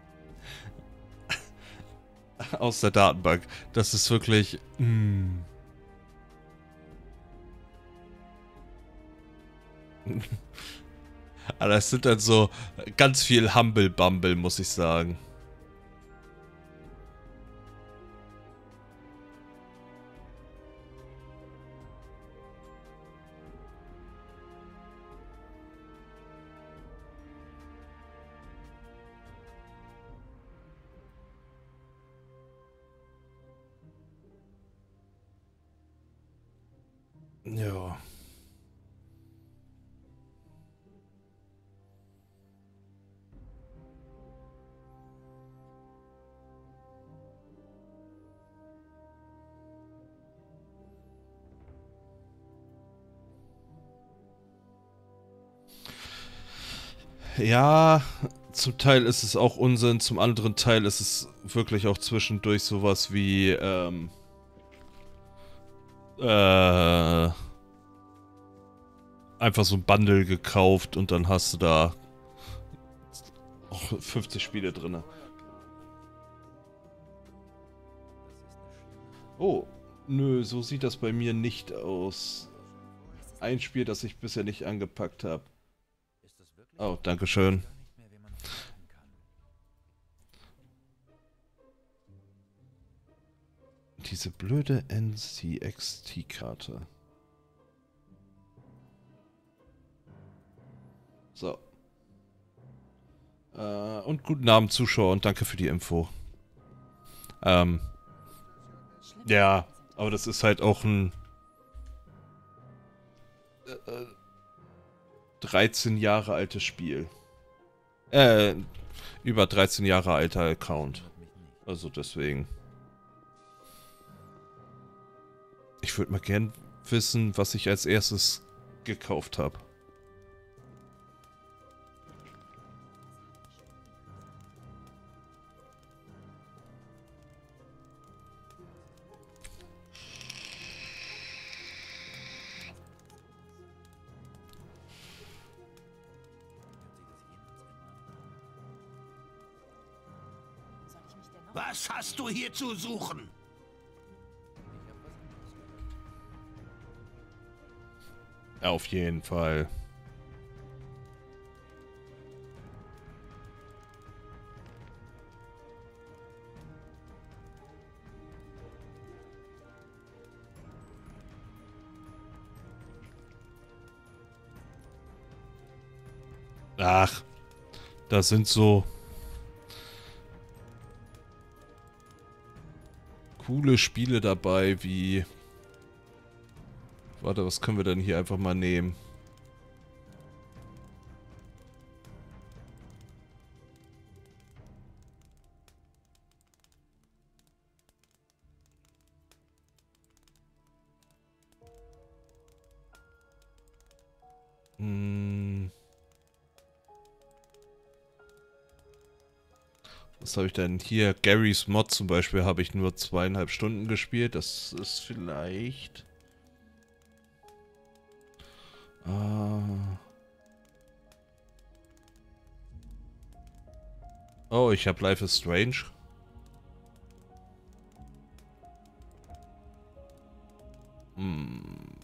Speaker 1: Aus der Datenbank. Das ist wirklich... Mm. Aber das sind dann so ganz viel Humble Bumble, muss ich sagen. Ja. Ja, zum Teil ist es auch Unsinn, zum anderen Teil ist es wirklich auch zwischendurch sowas wie, ähm, äh, einfach so ein Bundle gekauft und dann hast du da auch fünfzig Spiele drin. Oh, nö, so sieht das bei mir nicht aus. Ein Spiel, das ich bisher nicht angepackt habe. Oh, dankeschön. Diese blöde N C X T-Karte. So. Äh, und guten Abend, Zuschauer, und danke für die Info. Ähm. Ja, aber das ist halt auch ein... Äh, dreizehn Jahre altes Spiel. Äh, über dreizehn Jahre alter Account. Also deswegen. Ich würde mal gern wissen, was ich als erstes gekauft habe.
Speaker 3: Was hast du hier zu suchen?
Speaker 1: Auf jeden Fall. Ach, das sind so coole Spiele dabei wie... Warte, was können wir denn hier einfach mal nehmen? Hm. Was habe ich denn hier? Garry's Mod zum Beispiel habe ich nur zweieinhalb Stunden gespielt. Das ist vielleicht... Ah. Oh, ich habe Life is Strange. Hm.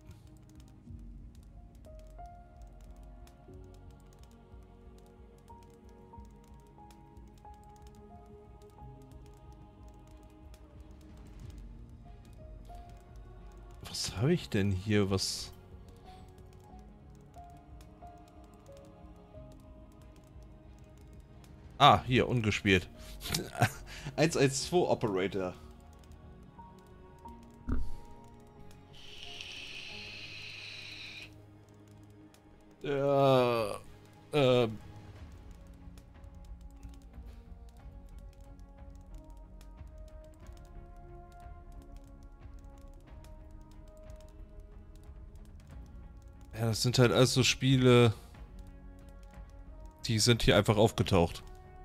Speaker 1: Was habe ich denn hier? Was... Ah, hier, ungespielt. eins eins zwei Operator. Ja, ähm. Ja, das sind halt alles so Spiele, die sind hier einfach aufgetaucht.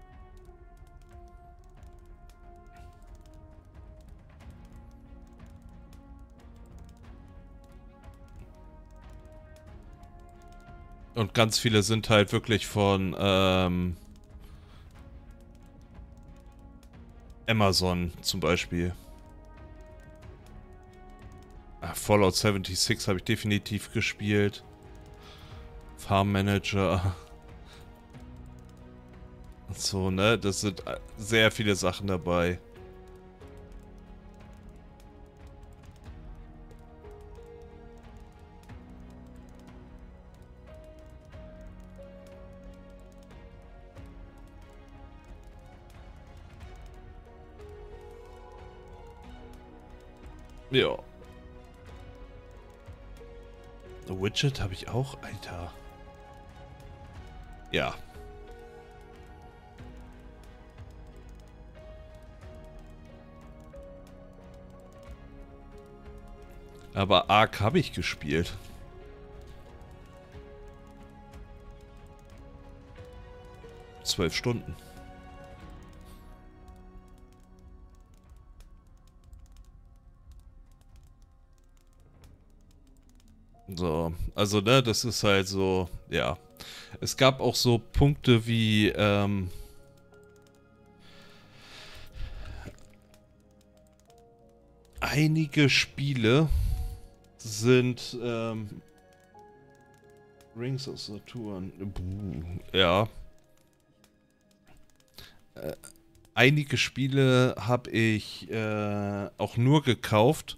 Speaker 1: Und ganz viele sind halt wirklich von ähm, Amazon zum Beispiel. Ah, Fallout sechsundsiebzig habe ich definitiv gespielt. Farm Manager. Und so, ne? Das sind sehr viele Sachen dabei. Ja. The Widget habe ich auch, Alter. Ja. Aber Ark habe ich gespielt. Zwölf Stunden. So, also ne, das ist halt so, ja. Es gab auch so Punkte wie, ähm, einige Spiele sind, ähm, Rings of Saturn, Buh, ja. Äh, einige Spiele habe ich äh, auch nur gekauft,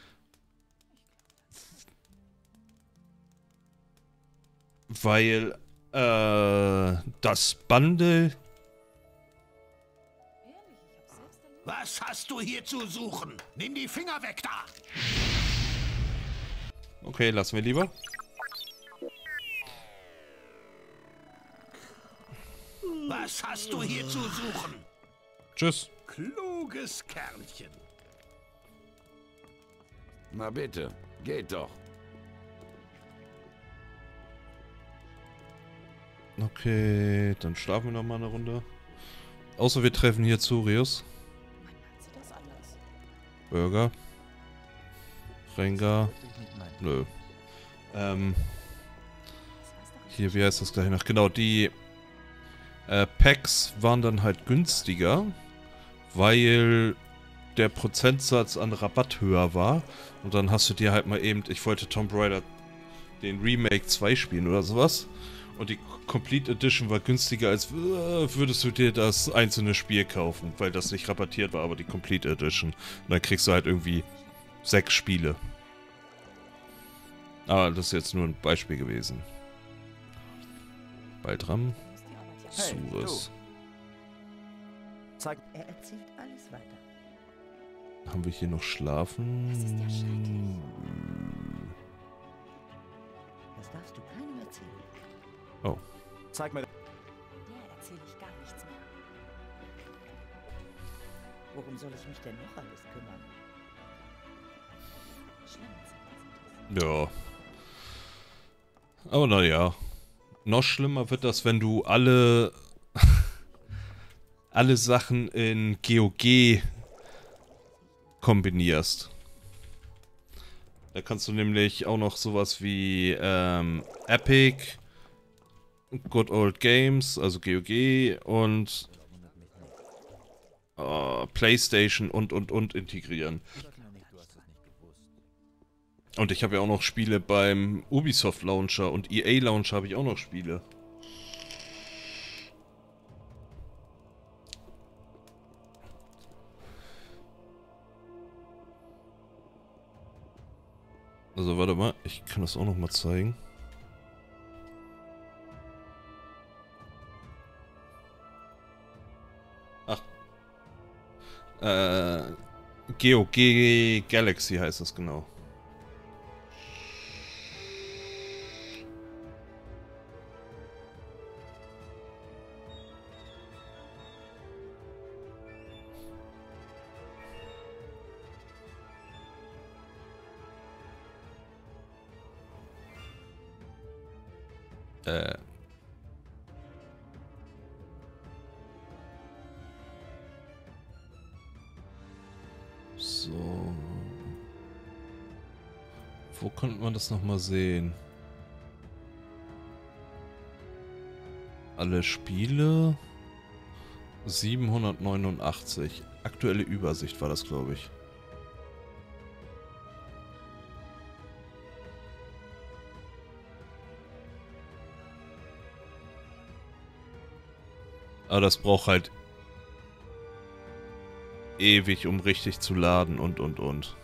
Speaker 1: weil äh, das Bundle...
Speaker 3: Was hast du hier zu suchen? Nimm die Finger weg da!
Speaker 1: Okay, lassen wir lieber.
Speaker 3: Was hast du hier zu suchen?
Speaker 1: Tschüss.
Speaker 3: Kluges Kerlchen.
Speaker 2: Na bitte, geht doch.
Speaker 1: Okay, dann schlafen wir noch mal eine Runde. Außer wir treffen hier Zurius. Burger. Rengar. Nö. Ähm. Hier, wie heißt das gleich noch? Genau, die äh, Packs waren dann halt günstiger, weil der Prozentsatz an Rabatt höher war. Und dann hast du dir halt mal eben, ich wollte Tomb Raider den Remake zwei spielen oder sowas. Und die Complete Edition war günstiger, als würdest du dir das einzelne Spiel kaufen, weil das nicht rabattiert war, aber die Complete Edition. Und dann kriegst du halt irgendwie sechs Spiele. Aber das ist jetzt nur ein Beispiel gewesen. Baltram. Suris.
Speaker 13: Zeig. Er erzählt alles weiter.
Speaker 1: Haben wir hier noch Schlafen?
Speaker 13: Das ist ja schrecklich. Das darfst du keinem erzählen.
Speaker 1: Oh.
Speaker 4: Zeig mir.
Speaker 5: Der erzähle ich gar nichts mehr.
Speaker 13: Worum soll ich mich denn noch alles kümmern?
Speaker 5: Schlimm.
Speaker 1: Ja. Aber naja. Noch schlimmer wird das, wenn du alle alle Sachen in G O G kombinierst. Da kannst du nämlich auch noch sowas wie ähm, Epic, Good Old Games, also G O G und äh, PlayStation und und und integrieren. Und ich habe ja auch noch Spiele beim Ubisoft Launcher und E A Launcher habe ich auch noch Spiele. Also warte mal, ich kann das auch noch mal zeigen. Äh, G O G Galaxy heißt das genau. Äh. So. Wo konnte man das nochmal sehen? Alle Spiele. siebenhundertneunundachtzig. Aktuelle Übersicht war das, glaube ich. Aber das braucht halt ewig, um richtig zu laden und und und.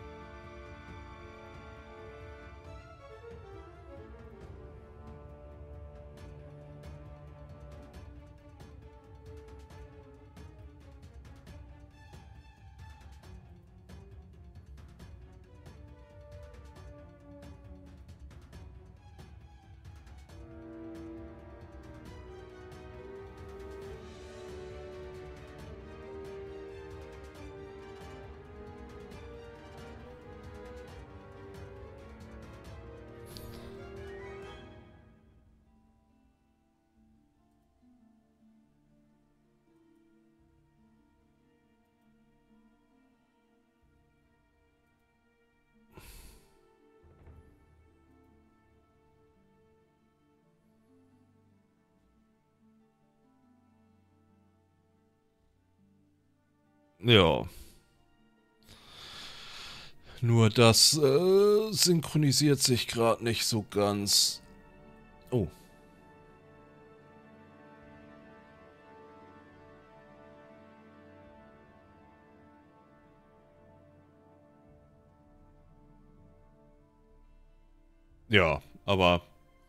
Speaker 1: Ja. Nur das äh, synchronisiert sich gerade nicht so ganz. Oh. Ja, aber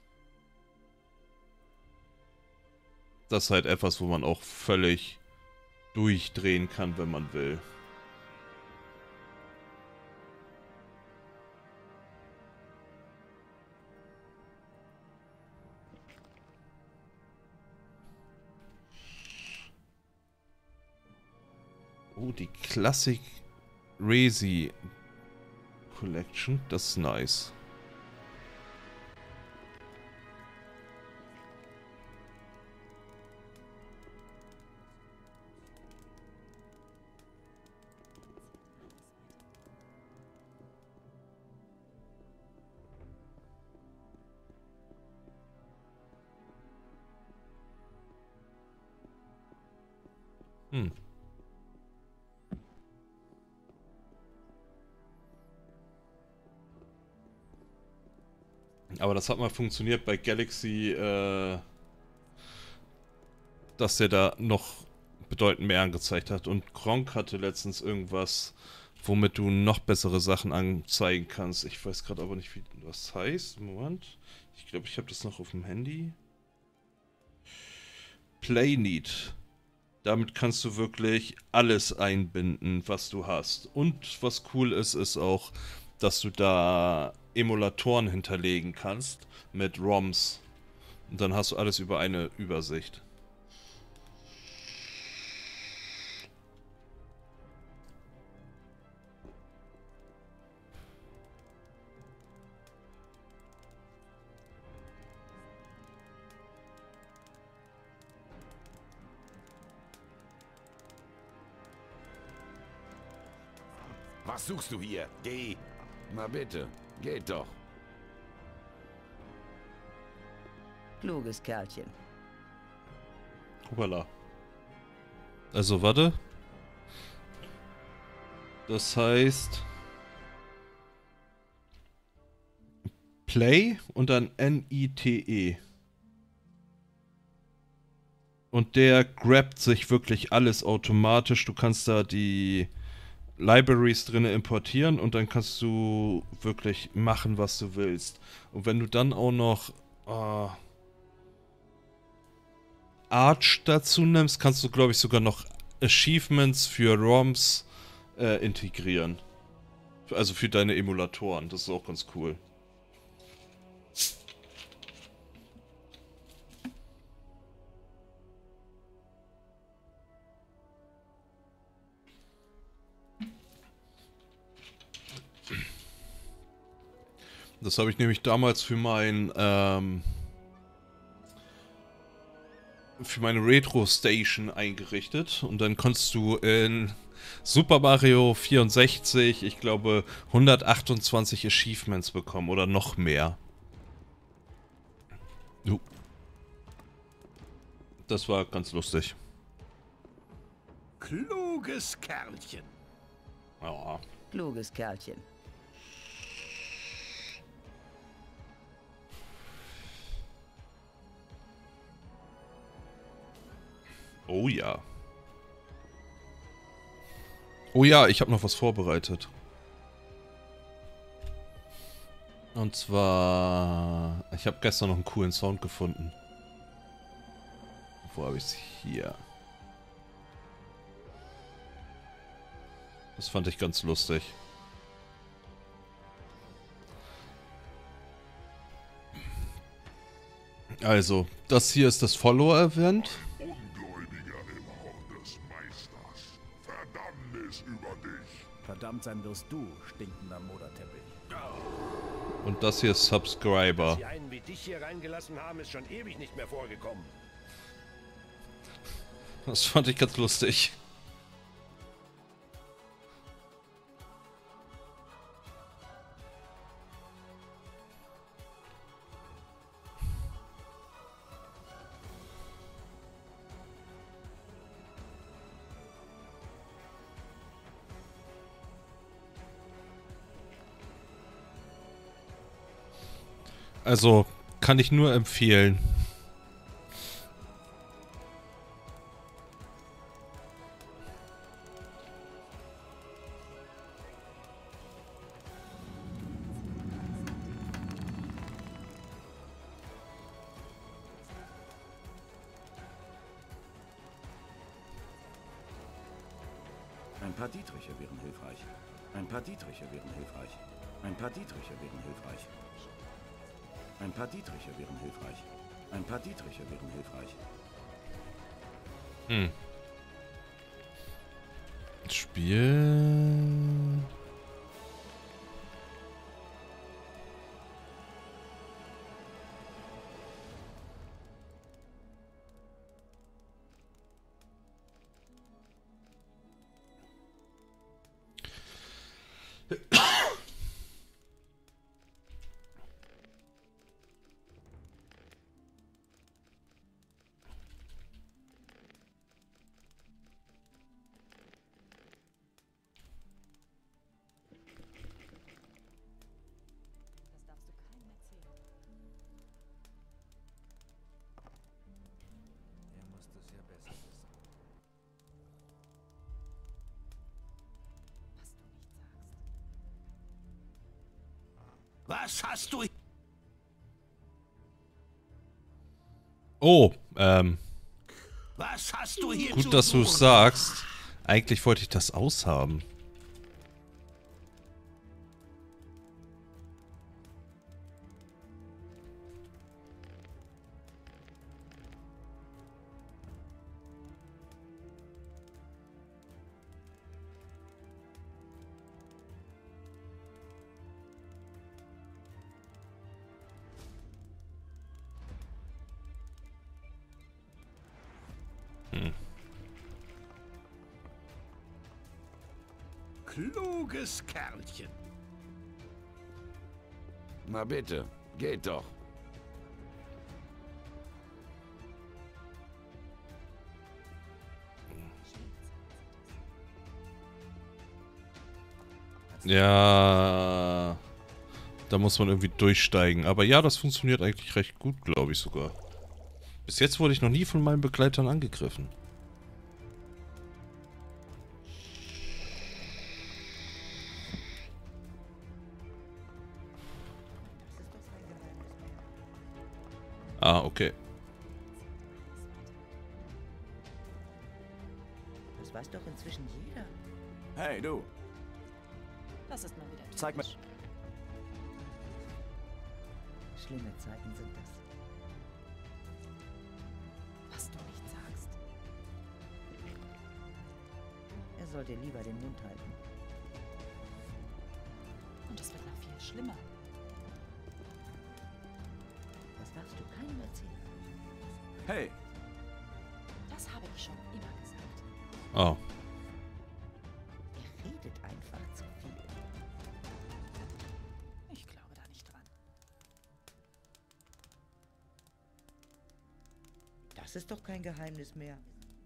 Speaker 1: das ist halt etwas, wo man auch völlig durchdrehen kann, wenn man will. Oh, die Classic Resi Collection, das ist nice. Hm. Aber das hat mal funktioniert bei Galaxy, äh, dass der da noch bedeutend mehr angezeigt hat. Und Gronk hatte letztens irgendwas, womit du noch bessere Sachen anzeigen kannst. Ich weiß gerade aber nicht, wie das heißt. Moment. Ich glaube, ich habe das noch auf dem Handy. Playneat. Damit kannst du wirklich alles einbinden, was du hast. Und was cool ist, ist auch, dass du da Emulatoren hinterlegen kannst mit ROMs. Und dann hast du alles über eine Übersicht.
Speaker 3: Was suchst du hier? Geh!
Speaker 2: Na bitte, geht doch.
Speaker 13: Kluges Kerlchen.
Speaker 1: Hoppala. Also, warte. Das heißt... Play und dann N I T E. Und der grabt sich wirklich alles automatisch. Du kannst da die Libraries drin importieren und dann kannst du wirklich machen, was du willst. Und wenn du dann auch noch äh, Arch dazu nimmst, kannst du, glaube ich, sogar noch Achievements für ROMs äh, integrieren. Also für deine Emulatoren. Das ist auch ganz cool. Das habe ich nämlich damals für mein ähm, für meine Retro Station eingerichtet und dann konntest du in Super Mario vierundsechzig, ich glaube, hundertachtundzwanzig Achievements bekommen oder noch mehr. Uh. Das war ganz lustig.
Speaker 3: Kluges Kerlchen.
Speaker 1: Ja.
Speaker 13: Kluges Kerlchen.
Speaker 1: Oh ja. Oh ja, ich habe noch was vorbereitet. Und zwar... Ich habe gestern noch einen coolen Sound gefunden. Wo habe ich es hier? Das fand ich ganz lustig. Also, das hier ist das Follower-Event.
Speaker 4: Verdammt sein wirst du, stinkender Moderteppich.
Speaker 1: Und das hier ist Subscriber.
Speaker 6: Dass sie einen wie dich hier reingelassen haben, ist schon ewig nicht mehr vorgekommen.
Speaker 1: Das fand ich ganz lustig. Also, kann ich nur empfehlen.
Speaker 2: Ein paar Dietriche wären hilfreich. Ein paar Dietriche wären hilfreich. Ein paar Dietriche wären hilfreich. Ein paar Dietriche wären hilfreich. Ein paar Dietriche wären hilfreich.
Speaker 1: Hm. Spiel.
Speaker 3: Was hast du...
Speaker 1: Oh, ähm.
Speaker 3: Was hast du hier
Speaker 1: Gut,
Speaker 3: zu
Speaker 1: dass du es
Speaker 3: tun?
Speaker 1: sagst. Eigentlich wollte ich das aushaben.
Speaker 3: Kluges Kerlchen.
Speaker 14: Na bitte, geht doch.
Speaker 1: Ja, da muss man irgendwie durchsteigen. Aber ja, das funktioniert eigentlich recht gut, glaube ich sogar. Bis jetzt wurde ich noch nie von meinen Begleitern angegriffen. Ah, okay.
Speaker 7: Das war
Speaker 13: inzwischen jeder.
Speaker 3: Hey, du.
Speaker 5: Das ist mal wieder typisch.
Speaker 3: Zeig mal.
Speaker 13: Schlimme Zeiten sind das.
Speaker 5: Was du nicht sagst.
Speaker 13: Er sollte lieber den Mund halten.
Speaker 5: Und es wird noch viel schlimmer.
Speaker 13: Das darfst du keinem erzählen.
Speaker 3: Hey.
Speaker 5: Das habe ich schon immer gesagt.
Speaker 1: Oh.
Speaker 13: Er redet einfach zu viel.
Speaker 5: Ich glaube da nicht dran.
Speaker 13: Das ist doch kein Geheimnis mehr.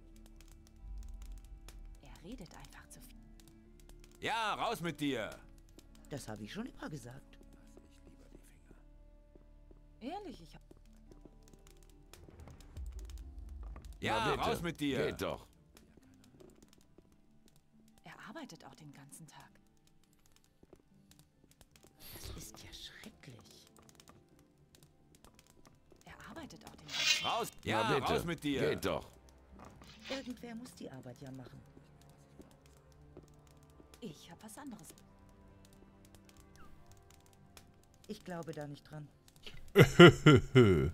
Speaker 5: Er redet einfach zu viel.
Speaker 3: Ja, raus mit dir.
Speaker 13: Das habe ich schon immer gesagt.
Speaker 5: Ehrlich, ich hab...
Speaker 3: Ja, raus mit dir.
Speaker 14: Geht doch.
Speaker 5: Er arbeitet auch den ganzen Tag.
Speaker 13: Das ist ja schrecklich.
Speaker 5: Er arbeitet auch den ganzen Tag.
Speaker 3: Raus. Ja,
Speaker 14: Na bitte.
Speaker 3: raus mit dir.
Speaker 14: Geht doch.
Speaker 13: Irgendwer muss die Arbeit ja machen.
Speaker 5: Ich habe was anderes.
Speaker 13: Ich glaube da nicht dran.
Speaker 5: Worum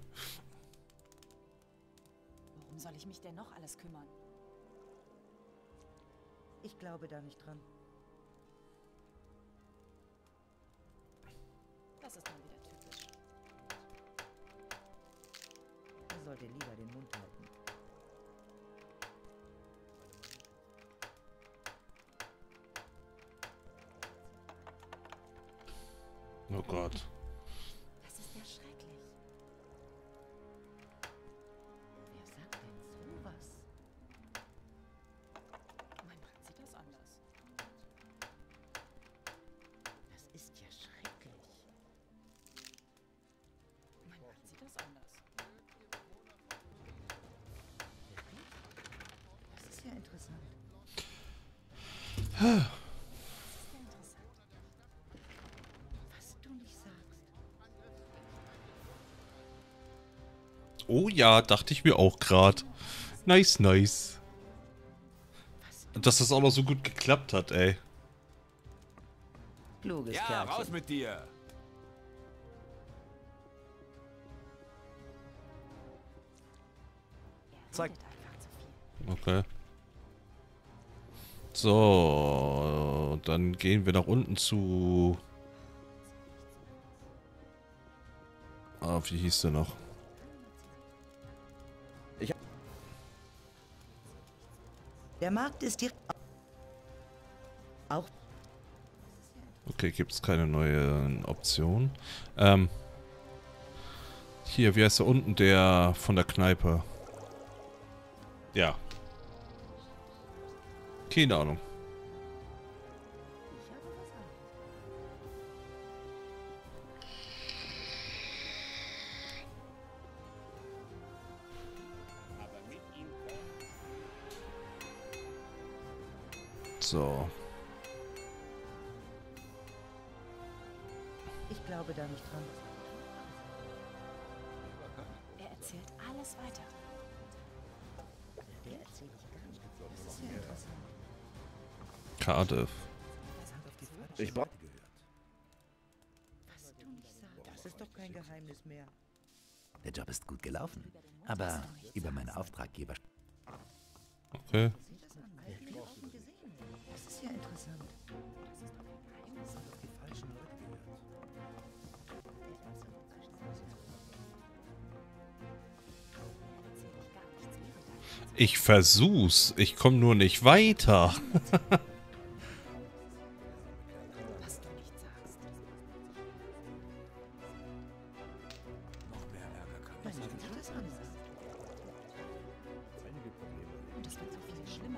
Speaker 5: soll ich mich denn noch alles kümmern?
Speaker 13: Ich glaube da nicht dran.
Speaker 5: Das ist mal wieder typisch.
Speaker 13: Er sollte lieber den Mund halten.
Speaker 1: Oh Gott.
Speaker 5: Das ist ja schrecklich.
Speaker 13: Wer sagt denn sowas?
Speaker 5: Mein Mann sieht das anders.
Speaker 13: Das ist ja schrecklich.
Speaker 5: Mein Mann sieht das anders.
Speaker 13: Das ist ja interessant. Was du nicht sagst.
Speaker 1: Oh ja, dachte ich mir auch gerade. Nice, nice. Dass das auch noch so gut geklappt hat, ey.
Speaker 13: Kluges
Speaker 3: Ja,
Speaker 13: Kerlchen.
Speaker 3: raus mit dir. Zeig.
Speaker 1: Okay. So, dann gehen wir nach unten zu... Ah, wie hieß der noch?
Speaker 3: Ich
Speaker 13: Der Markt ist direkt... Auch...
Speaker 1: Okay, gibt es keine neuen Optionen. Ähm... Hier, wie heißt der unten? Der von der Kneipe. Ja. Keine Ahnung.
Speaker 11: Aber mit ihm fort.
Speaker 1: So.
Speaker 13: Ich glaube da nicht dran.
Speaker 5: Er erzählt alles weiter.
Speaker 13: Der erzählt gar nicht. Das ist ja interessant.
Speaker 1: Cardiff.
Speaker 3: Ich brauch...
Speaker 13: Was du nicht sagst. Das ist doch kein Geheimnis mehr.
Speaker 15: Der Job ist gut gelaufen, aber über meine Auftraggeber...
Speaker 1: Okay.
Speaker 13: Wirklich offen gesehen. Das ist ja interessant.
Speaker 1: Ich versuch's. Ich komme nur nicht weiter.
Speaker 5: Was du nicht sagst.
Speaker 3: Noch mehr Ärger kann
Speaker 13: Nein, ich sehe das anders.
Speaker 5: Und es wird so viel schlimmer.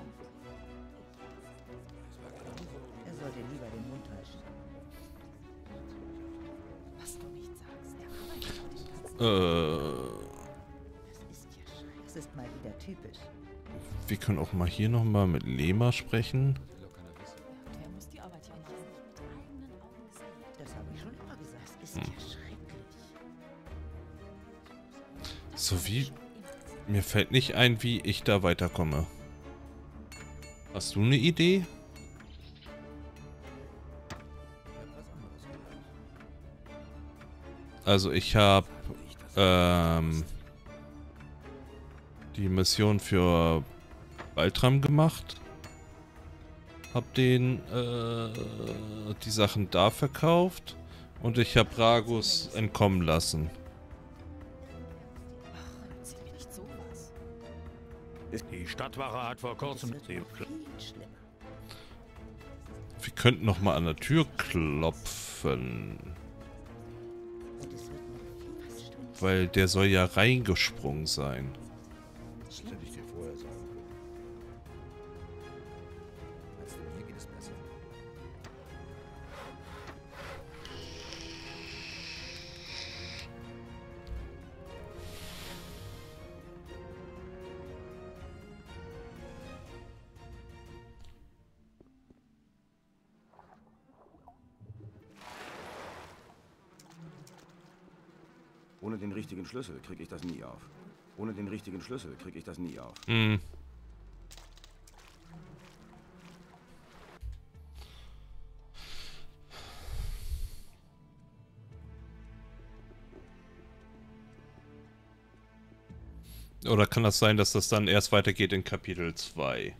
Speaker 13: Er sollte lieber den Mund halten.
Speaker 5: Was du nicht sagst. Er arbeitet auch den ganzen Tag.
Speaker 1: Äh...
Speaker 13: Das ist ja schrecklich. Das ist mal wieder typisch.
Speaker 1: Wir können auch mal hier nochmal mit Lema sprechen.
Speaker 5: Wer muss die Arbeit ja nicht mit eigenen Augen gesehen haben?
Speaker 13: Das habe ich schon immer gesagt. Das ist ja schrecklich.
Speaker 1: So wie... Mir fällt nicht ein, wie ich da weiterkomme. Hast du eine Idee? Also ich habe ähm, die Mission für Baltram gemacht. Hab den äh, die Sachen da verkauft und ich habe Ragus entkommen lassen.
Speaker 10: Die Stadtwache hat vor kurzem...
Speaker 1: Wir könnten noch mal an der Tür klopfen. Weil der soll ja reingesprungen sein.
Speaker 6: Das hätte ich dir vorher sagen können.
Speaker 15: Also mir geht es besser.
Speaker 2: Ohne den richtigen Schlüssel kriege ich das nie auf. Ohne den richtigen Schlüssel kriege ich das nie auf.
Speaker 1: Mhm. Oder kann das sein, dass das dann erst weitergeht in Kapitel zwei?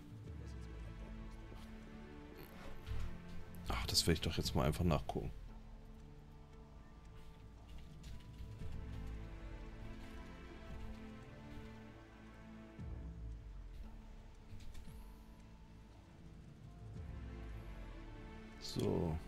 Speaker 1: Ach, das werde ich doch jetzt mal einfach nachgucken. So.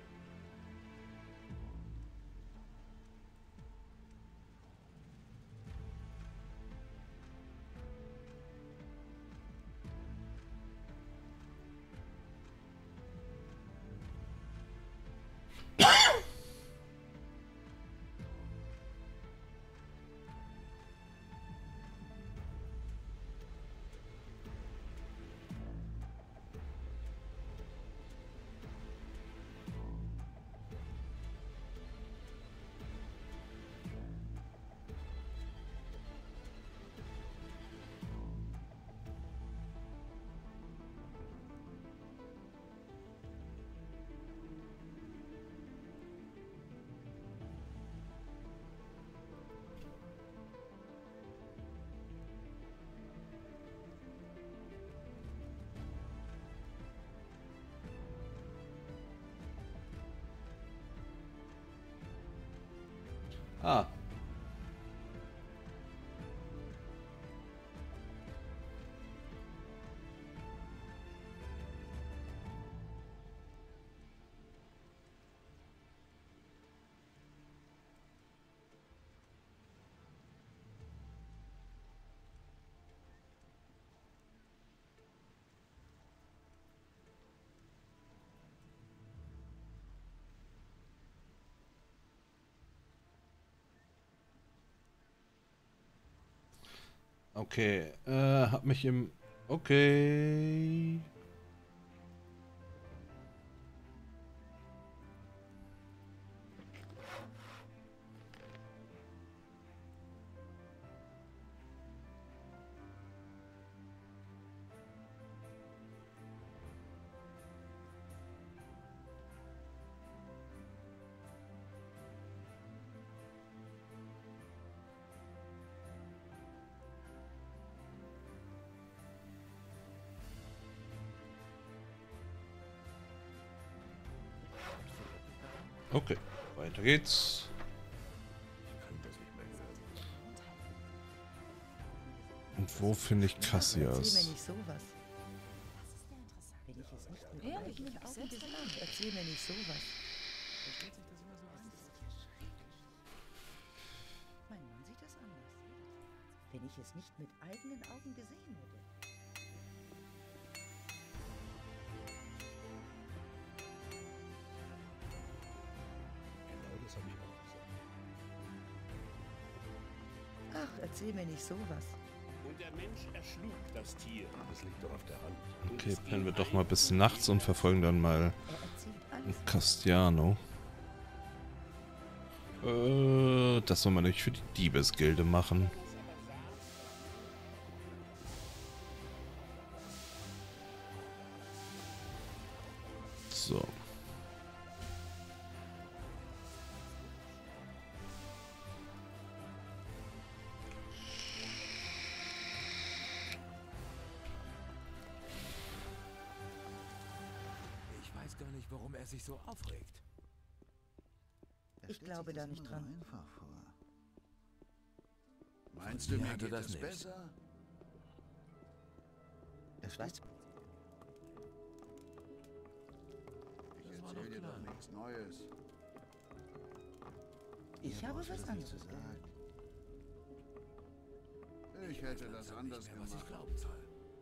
Speaker 1: Ah. Okay, äh, hab mich im... Okay... Okay, weiter geht's. Und wo finde ich Cassias?
Speaker 13: Erzähl mir nicht sowas. Wenn ich es nicht mit eigenen Augen gesehen habe, erzähl mir nicht sowas. Mein Mann sieht das anders. Wenn ich es nicht mit eigenen Augen gesehen hätte.
Speaker 6: Das habe ich auch gesagt.
Speaker 13: Ach, erzähl mir nicht sowas.
Speaker 11: Und der Mensch erschlug das Tier.
Speaker 6: Das liegt doch auf der Hand.
Speaker 1: Okay, pennen wir doch mal bis nachts und verfolgen dann mal Castiano. Äh, das soll man nicht für die Diebesgilde machen. So.
Speaker 3: Ich weiß gar nicht, warum er sich so aufregt.
Speaker 7: Ich glaube da nicht dran.
Speaker 9: Einfach vor. Meinst du, mir geht das besser?
Speaker 7: Es weiß.
Speaker 9: Ich erzähle dir doch nichts Neues.
Speaker 7: Ich habe was anderes
Speaker 9: gesagt. Ich hätte das anders gemacht.
Speaker 3: Was ich glauben soll.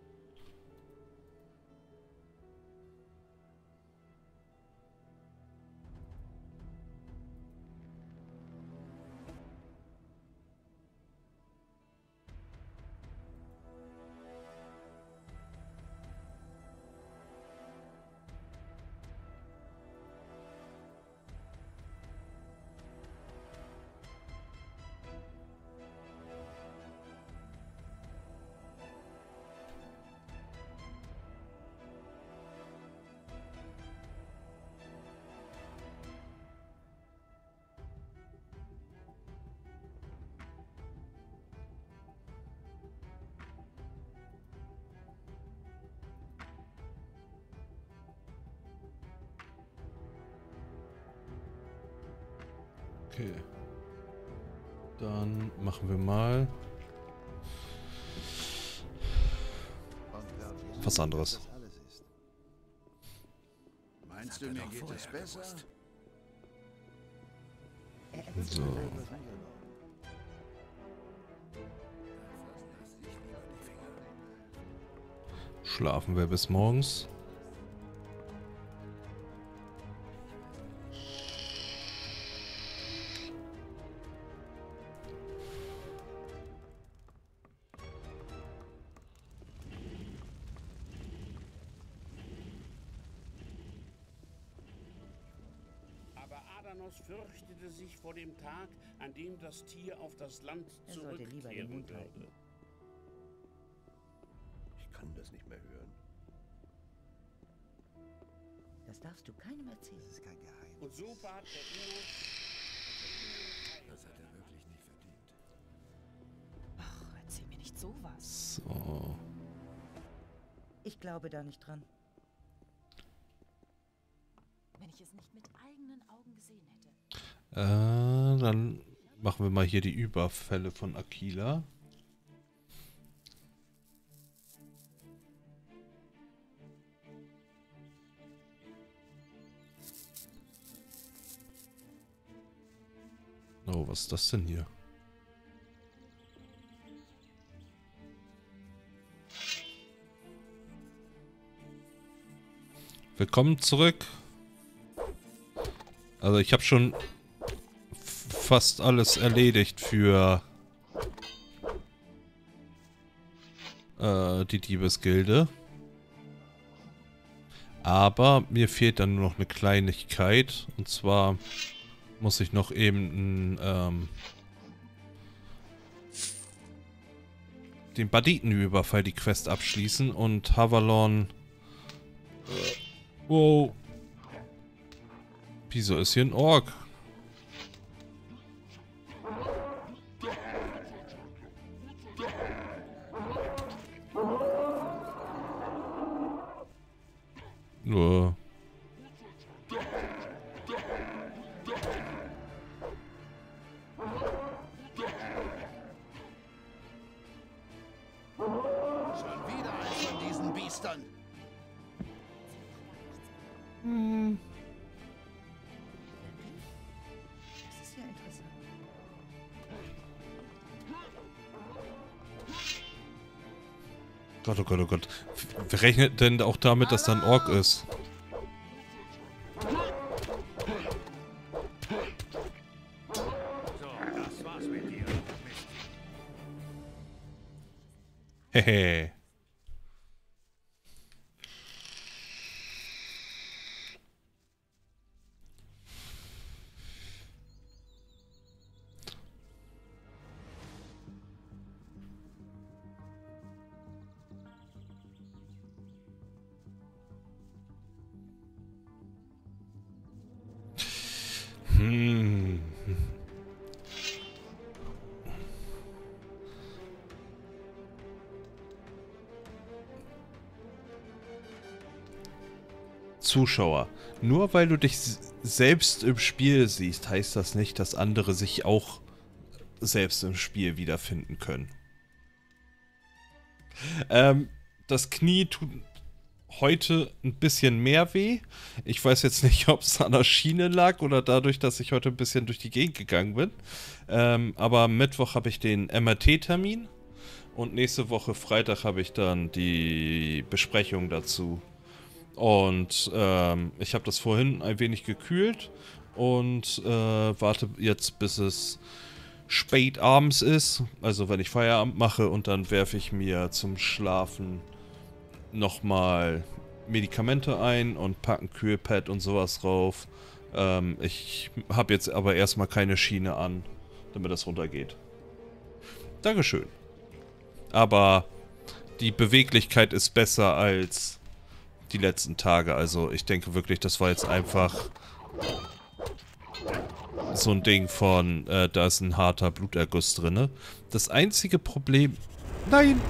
Speaker 1: Okay. Dann machen wir mal was anderes.
Speaker 9: Meinst du, mir geht es besser?
Speaker 1: So. Schlafen wir bis morgens.
Speaker 11: Fürchtete sich vor dem Tag, an dem das Tier auf das Land
Speaker 7: Er sollte lieber den
Speaker 11: zurückkehren
Speaker 7: Mund halten.
Speaker 11: würde.
Speaker 6: Ich kann das nicht mehr hören.
Speaker 7: Das darfst du keinem erzählen. Das ist kein Geheimnis.
Speaker 11: Und so bat der Innos.
Speaker 3: Das hat er wirklich nicht verdient.
Speaker 5: Ach, erzähl mir nicht sowas.
Speaker 1: So.
Speaker 7: Ich glaube da nicht dran.
Speaker 5: Wenn ich es nicht mit eigenen Augen gesehen hätte.
Speaker 1: Äh, dann machen wir mal hier die Überfälle von Aquila. Oh, was ist das denn hier? Willkommen zurück. Also ich habe schon fast alles erledigt für äh, die Diebesgilde. Aber mir fehlt dann nur noch eine Kleinigkeit. Und zwar muss ich noch eben ähm, den Banditenüberfall, die Quest abschließen. Und Havalon... Äh, wow. Wieso ist hier ein Ork? Nur.
Speaker 9: Schon wieder eins von diesen Biestern.
Speaker 7: Hm. Das ist ja interessant.
Speaker 1: Gott, oh Gott, oh Gott. Wer rechnet denn auch damit, dass da ein Ork ist?
Speaker 3: So, das war's mit dir. Mist.
Speaker 1: Hehe. Zuschauer, nur weil du dich selbst im Spiel siehst, heißt das nicht, dass andere sich auch selbst im Spiel wiederfinden können. Ähm, das Knie tut heute ein bisschen mehr weh. Ich weiß jetzt nicht, ob es an der Schiene lag oder dadurch, dass ich heute ein bisschen durch die Gegend gegangen bin. Ähm, aber am Mittwoch habe ich den M R T-Termin und nächste Woche Freitag habe ich dann die Besprechung dazu. Und ähm, ich habe das vorhin ein wenig gekühlt und äh, warte jetzt, bis es spät abends ist, also wenn ich Feierabend mache, und dann werfe ich mir zum Schlafen nochmal Medikamente ein und packe ein Kühlpad und sowas drauf. Ähm, ich habe jetzt aber erstmal keine Schiene an, damit das runtergeht. Dankeschön. Aber die Beweglichkeit ist besser als die letzten Tage. Also ich denke wirklich, das war jetzt einfach so ein Ding von, äh, da ist ein harter Bluterguss drin. Das einzige Problem... Nein!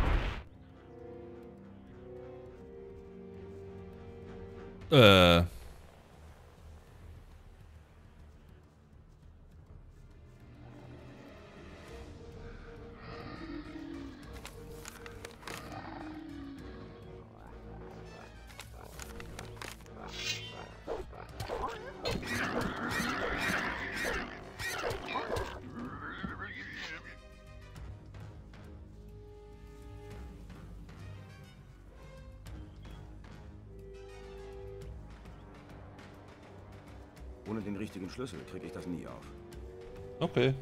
Speaker 1: Äh...
Speaker 2: Ohne den richtigen Schlüssel kriege ich das nie auf.
Speaker 1: Okay.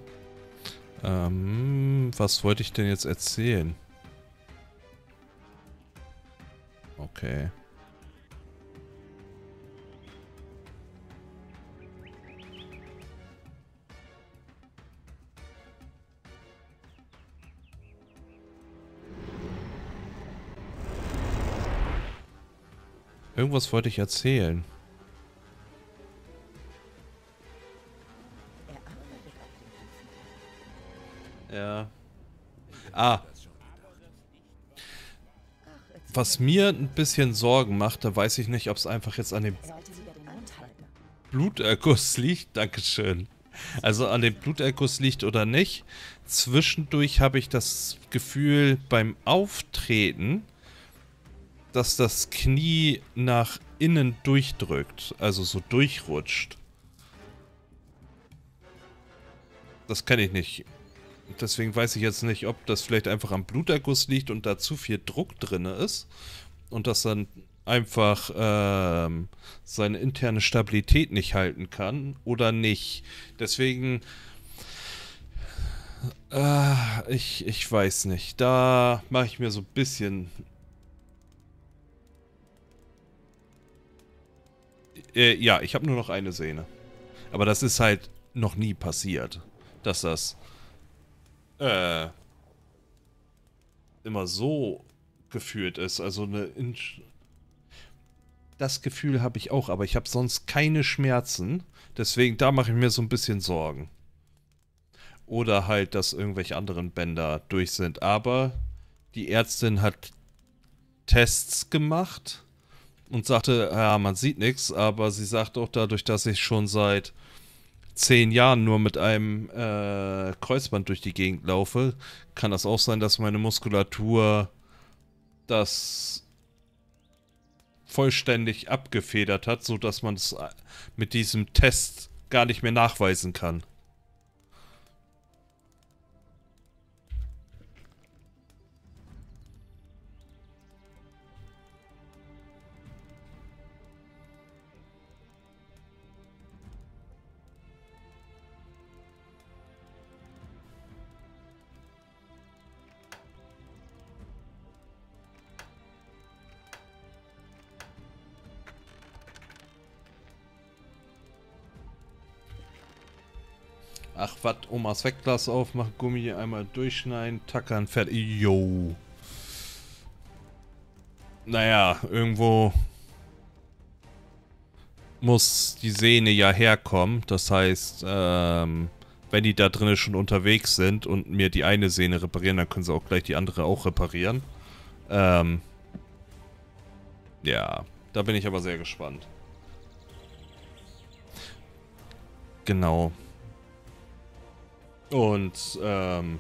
Speaker 1: Ähm, was wollte ich denn jetzt erzählen? Okay. Irgendwas wollte ich erzählen. Ja. Ah. Was mir ein bisschen Sorgen macht, da weiß ich nicht, ob es einfach jetzt an dem Bluterguss liegt. Dankeschön. Also an dem Bluterguss liegt oder nicht. Zwischendurch habe ich das Gefühl beim Auftreten, dass das Knie nach innen durchdrückt. Also so durchrutscht. Das kann ich nicht. Deswegen weiß ich jetzt nicht, ob das vielleicht einfach am Bluterguss liegt und da zu viel Druck drin ist und das dann einfach ähm, seine interne Stabilität nicht halten kann oder nicht. Deswegen, äh, ich, ich weiß nicht. Da mache ich mir so ein bisschen... Äh, ja, ich habe nur noch eine Sehne. Aber das ist halt noch nie passiert, dass das... Äh, immer so gefühlt ist. Also eine... In das Gefühl habe ich auch, aber ich habe sonst keine Schmerzen. Deswegen, da mache ich mir so ein bisschen Sorgen. Oder halt, dass irgendwelche anderen Bänder durch sind. Aber die Ärztin hat Tests gemacht und sagte, ja, man sieht nichts, aber sie sagt auch dadurch, dass ich schon seit zehn Jahren nur mit einem äh, Kreuzband durch die Gegend laufe, kann das auch sein, dass meine Muskulatur das vollständig abgefedert hat, sodass man es mit diesem Test gar nicht mehr nachweisen kann. Ach, was? Omas Wegglas aufmachen, Gummi einmal durchschneiden, tackern, fertig. Yo. Naja, irgendwo muss die Sehne ja herkommen. Das heißt, ähm, wenn die da drinnen schon unterwegs sind und mir die eine Sehne reparieren, dann können sie auch gleich die andere auch reparieren. Ähm, ja, Da bin ich aber sehr gespannt. Genau. Und, ähm...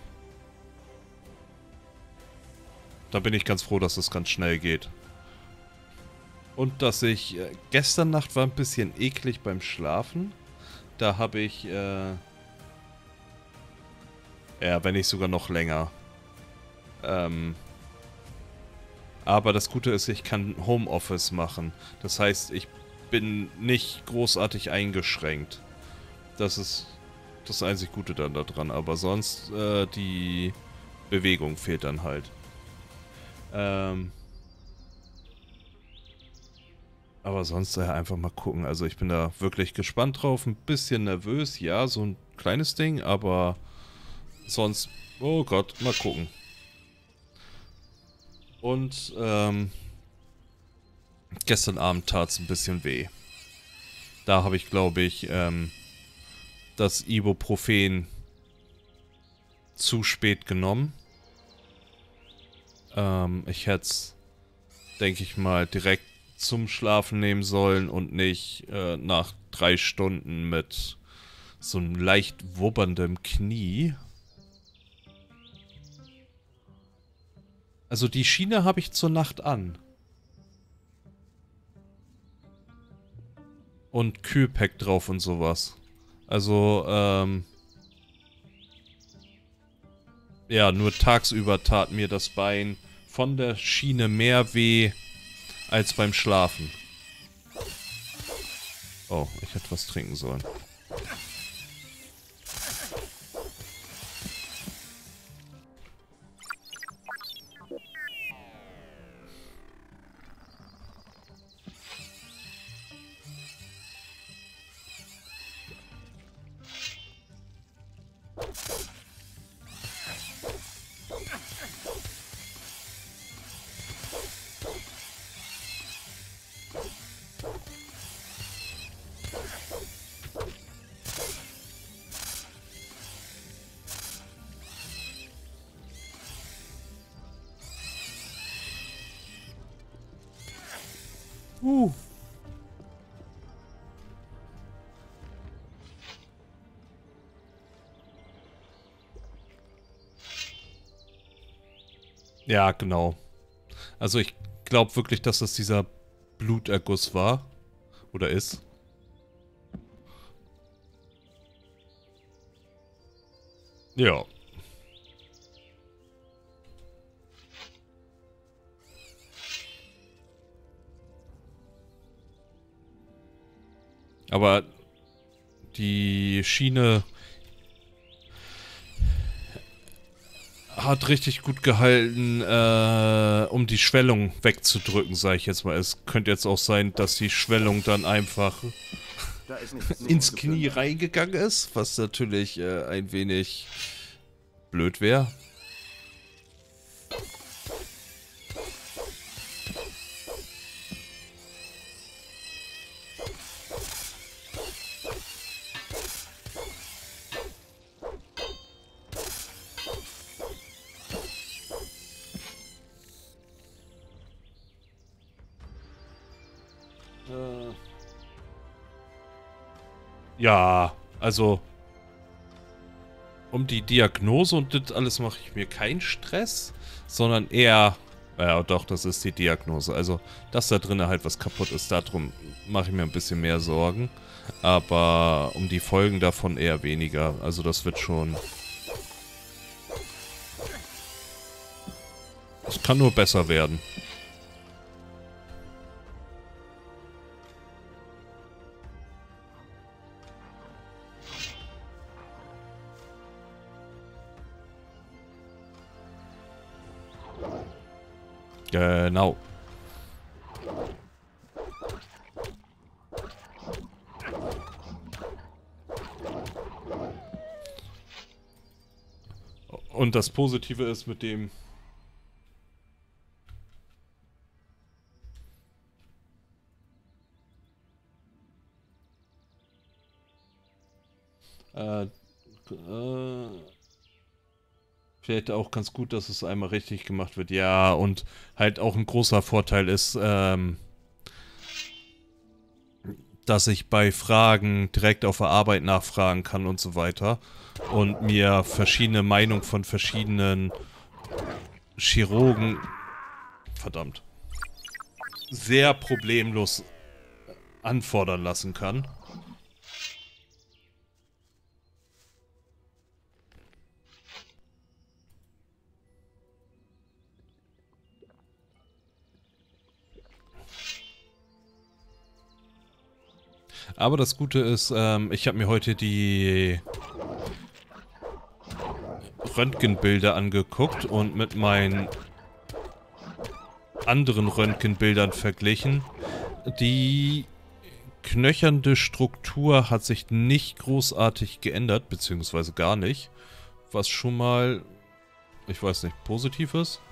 Speaker 1: da bin ich ganz froh, dass es ganz schnell geht. Und dass ich... Äh, gestern Nacht war ein bisschen eklig beim Schlafen. Da habe ich, äh... ja, wenn nicht sogar noch länger. Ähm... Aber das Gute ist, ich kann Homeoffice machen. Das heißt, ich bin nicht großartig eingeschränkt. Das ist das einzig Gute dann daran. Aber sonst, äh, die Bewegung fehlt dann halt. Ähm... Aber sonst äh, einfach mal gucken. Also ich bin da wirklich gespannt drauf. Ein bisschen nervös, ja, so ein kleines Ding. Aber sonst, oh Gott, mal gucken. Und ähm, gestern Abend tat es ein bisschen weh. Da habe ich, glaube ich, ähm, das Ibuprofen zu spät genommen. Ähm, ich hätte es, denke ich mal, direkt zum Schlafen nehmen sollen und nicht äh, nach drei Stunden mit so einem leicht wubberndem Knie. Also die Schiene habe ich zur Nacht an. Und Kühlpack drauf und sowas. Also, ähm... ja, nur tagsüber tat mir das Bein von der Schiene mehr weh als beim Schlafen. Oh, ich hätte was trinken sollen. Uh. Ja, genau. Also ich glaube wirklich, dass das dieser Bluterguss war. Oder ist. Ja. Aber die Schiene hat richtig gut gehalten, äh, um die Schwellung wegzudrücken, sage ich jetzt mal. Es könnte jetzt auch sein, dass die Schwellung dann einfach ins Knie reingegangen ist, was natürlich äh, ein wenig blöd wäre. Ja, also um die Diagnose und das alles mache ich mir keinen Stress, sondern eher, ja doch, das ist die Diagnose. Also, dass da drinnen halt was kaputt ist, darum mache ich mir ein bisschen mehr Sorgen. Aber um die Folgen davon eher weniger. Also das wird schon... Es kann nur besser werden. Genau. Und das Positive ist mit dem... Äh, äh, vielleicht auch ganz gut, dass es einmal richtig gemacht wird. Ja, und halt auch ein großer Vorteil ist, ähm, dass ich bei Fragen direkt auf der Arbeit nachfragen kann und so weiter. Und mir verschiedene Meinungen von verschiedenen Chirurgen, verdammt, sehr problemlos anfordern lassen kann. Aber das Gute ist, ähm, ich habe mir heute die Röntgenbilder angeguckt und mit meinen anderen Röntgenbildern verglichen. Die knöchernde Struktur hat sich nicht großartig geändert, beziehungsweise gar nicht. Was schon mal, ich weiß nicht, positiv ist.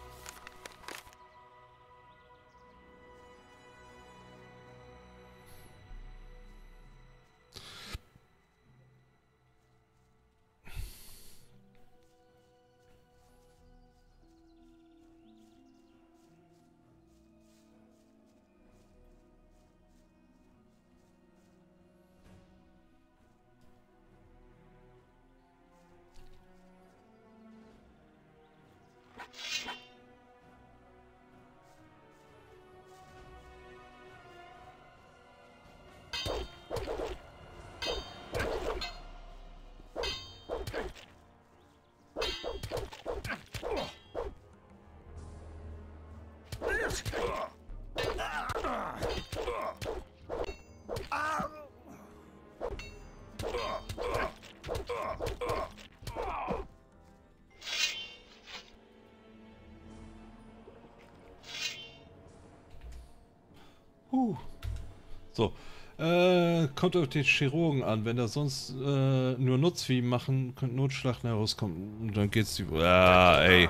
Speaker 1: Uh. So. Äh, kommt auf den Chirurgen an. Wenn er sonst äh, nur Nutzvieh machen, könnte Notschlag herauskommen. Und dann geht's die... Ah, ey.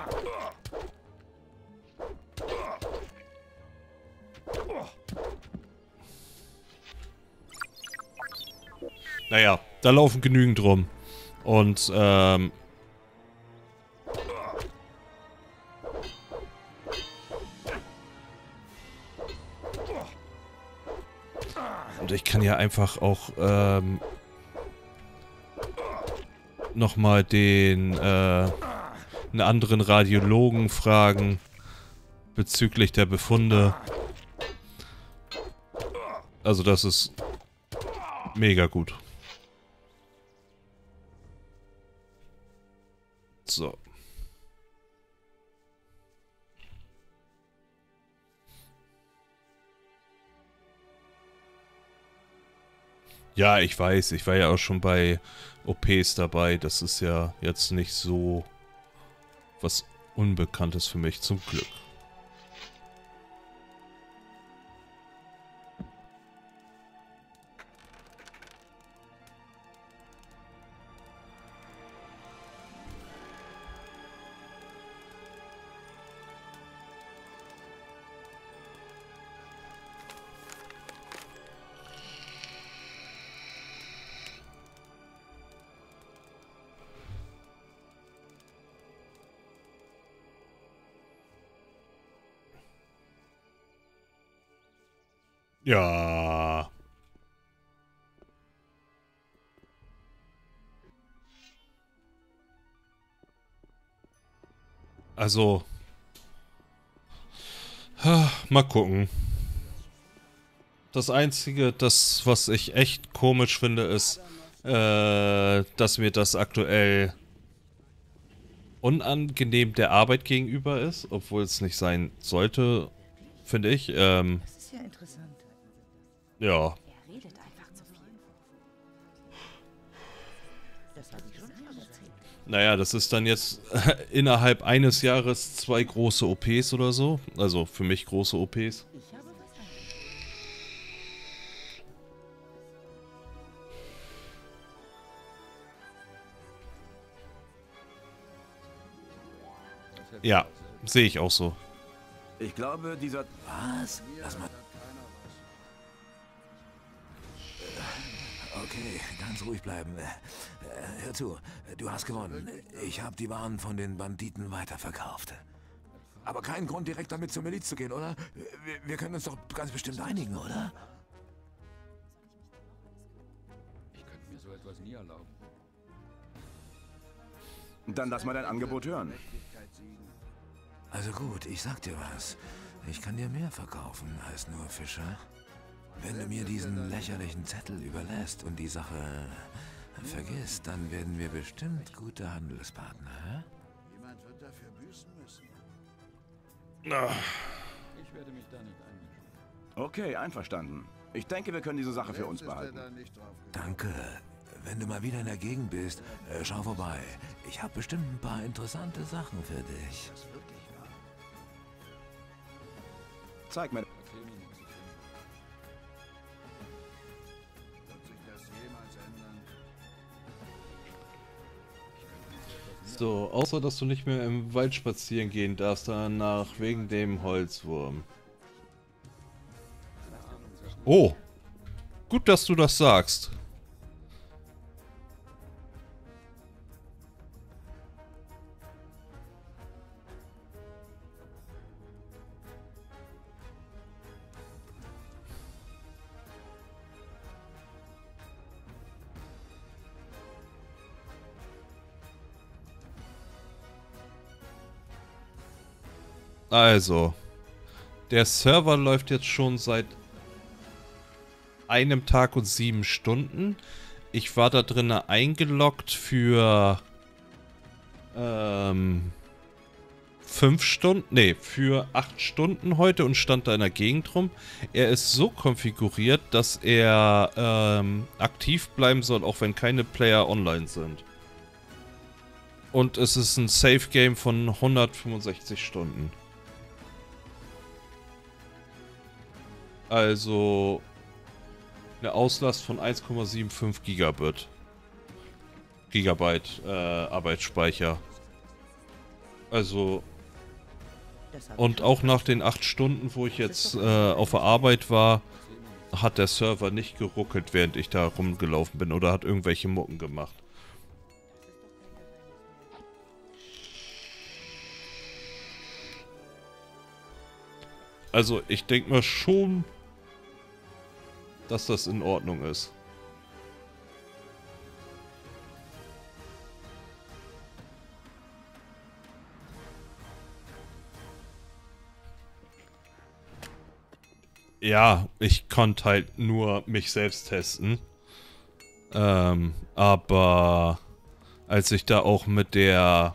Speaker 1: Naja, da laufen genügend rum. Und, ähm... Und ich kann ja einfach auch, ähm... nochmal den, äh... einen anderen Radiologen fragen bezüglich der Befunde. Also das ist mega gut. So. Ja, ich weiß, ich war ja auch schon bei O Ps dabei. Das ist ja jetzt nicht so was Unbekanntes für mich, zum Glück. Ja. Also. Mal gucken. Das Einzige, das, was ich echt komisch finde, ist, äh, dass mir das aktuell unangenehm der Arbeit gegenüber ist, obwohl es nicht sein sollte, finde ich. Ähm,
Speaker 13: Das ist ja interessant.
Speaker 1: ja.
Speaker 13: Er redet einfach zu viel. Das habe ich schon mal erzählt.
Speaker 1: Naja, das ist dann jetzt innerhalb eines Jahres zwei große O Ps oder so. Also für mich große O Ps.
Speaker 13: Ich habe was
Speaker 1: Ja, sehe ich auch so.
Speaker 2: Ich glaube, dieser...
Speaker 3: Was? Lass mal... Okay, ganz ruhig bleiben. Äh, Hör zu, du hast gewonnen. Ich habe die Waren von den Banditen weiterverkauft. Aber kein Grund, direkt damit zur Miliz zu gehen, oder? Wir, wir können uns doch ganz bestimmt einigen, oder?
Speaker 16: so etwas nie erlauben.
Speaker 2: Dann lass mal dein Angebot hören.
Speaker 3: Also gut, ich sag dir was. Ich kann dir mehr verkaufen als nur Fischer. Wenn du mir diesen lächerlichen Zettel überlässt und die Sache vergisst, dann werden wir bestimmt gute Handelspartner, hä?
Speaker 9: Jemand wird dafür büßen müssen.
Speaker 16: Ich werde mich da nicht einmischen.
Speaker 2: Okay, einverstanden. Ich denke, wir können diese Sache für uns behalten.
Speaker 3: Danke. Wenn du mal wieder in der Gegend bist, äh, schau vorbei. Ich habe bestimmt ein paar interessante Sachen für dich.
Speaker 2: Zeig mir.
Speaker 9: Wird sich das jemals ändern?
Speaker 1: So, außer dass du nicht mehr im Wald spazieren gehen darfst, danach wegen dem Holzwurm. Oh, gut, dass du das sagst. Also, der Server läuft jetzt schon seit einem Tag und sieben Stunden. Ich war da drinnen eingeloggt für ähm, fünf Stunden, nee, für acht Stunden heute und stand da in der Gegend rum. Er ist so konfiguriert, dass er ähm, aktiv bleiben soll, auch wenn keine Player online sind. Und es ist ein Safe Game von hundertfünfundsechzig Stunden. Also eine Auslast von eins Komma fünfundsiebzig Gigabit. Gigabyte äh, Arbeitsspeicher. Also und auch nach den acht Stunden, wo ich jetzt äh, auf der Arbeit war, hat der Server nicht geruckelt, während ich da rumgelaufen bin oder hat irgendwelche Mucken gemacht. Also ich denke mal schon, dass das in Ordnung ist. Ja, ich konnte halt nur mich selbst testen. Ähm, aber als ich da auch mit der...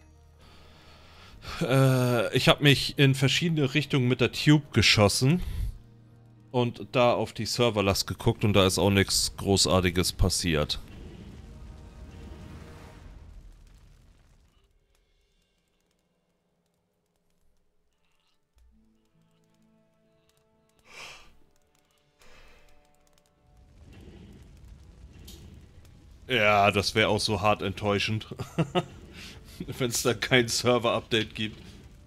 Speaker 1: Äh, ich habe mich in verschiedene Richtungen mit der Tube geschossen. Und da auf die Serverlast geguckt und da ist auch nichts Großartiges passiert. Ja, das wäre auch so hart enttäuschend. Wenn es da kein Server-Update gibt.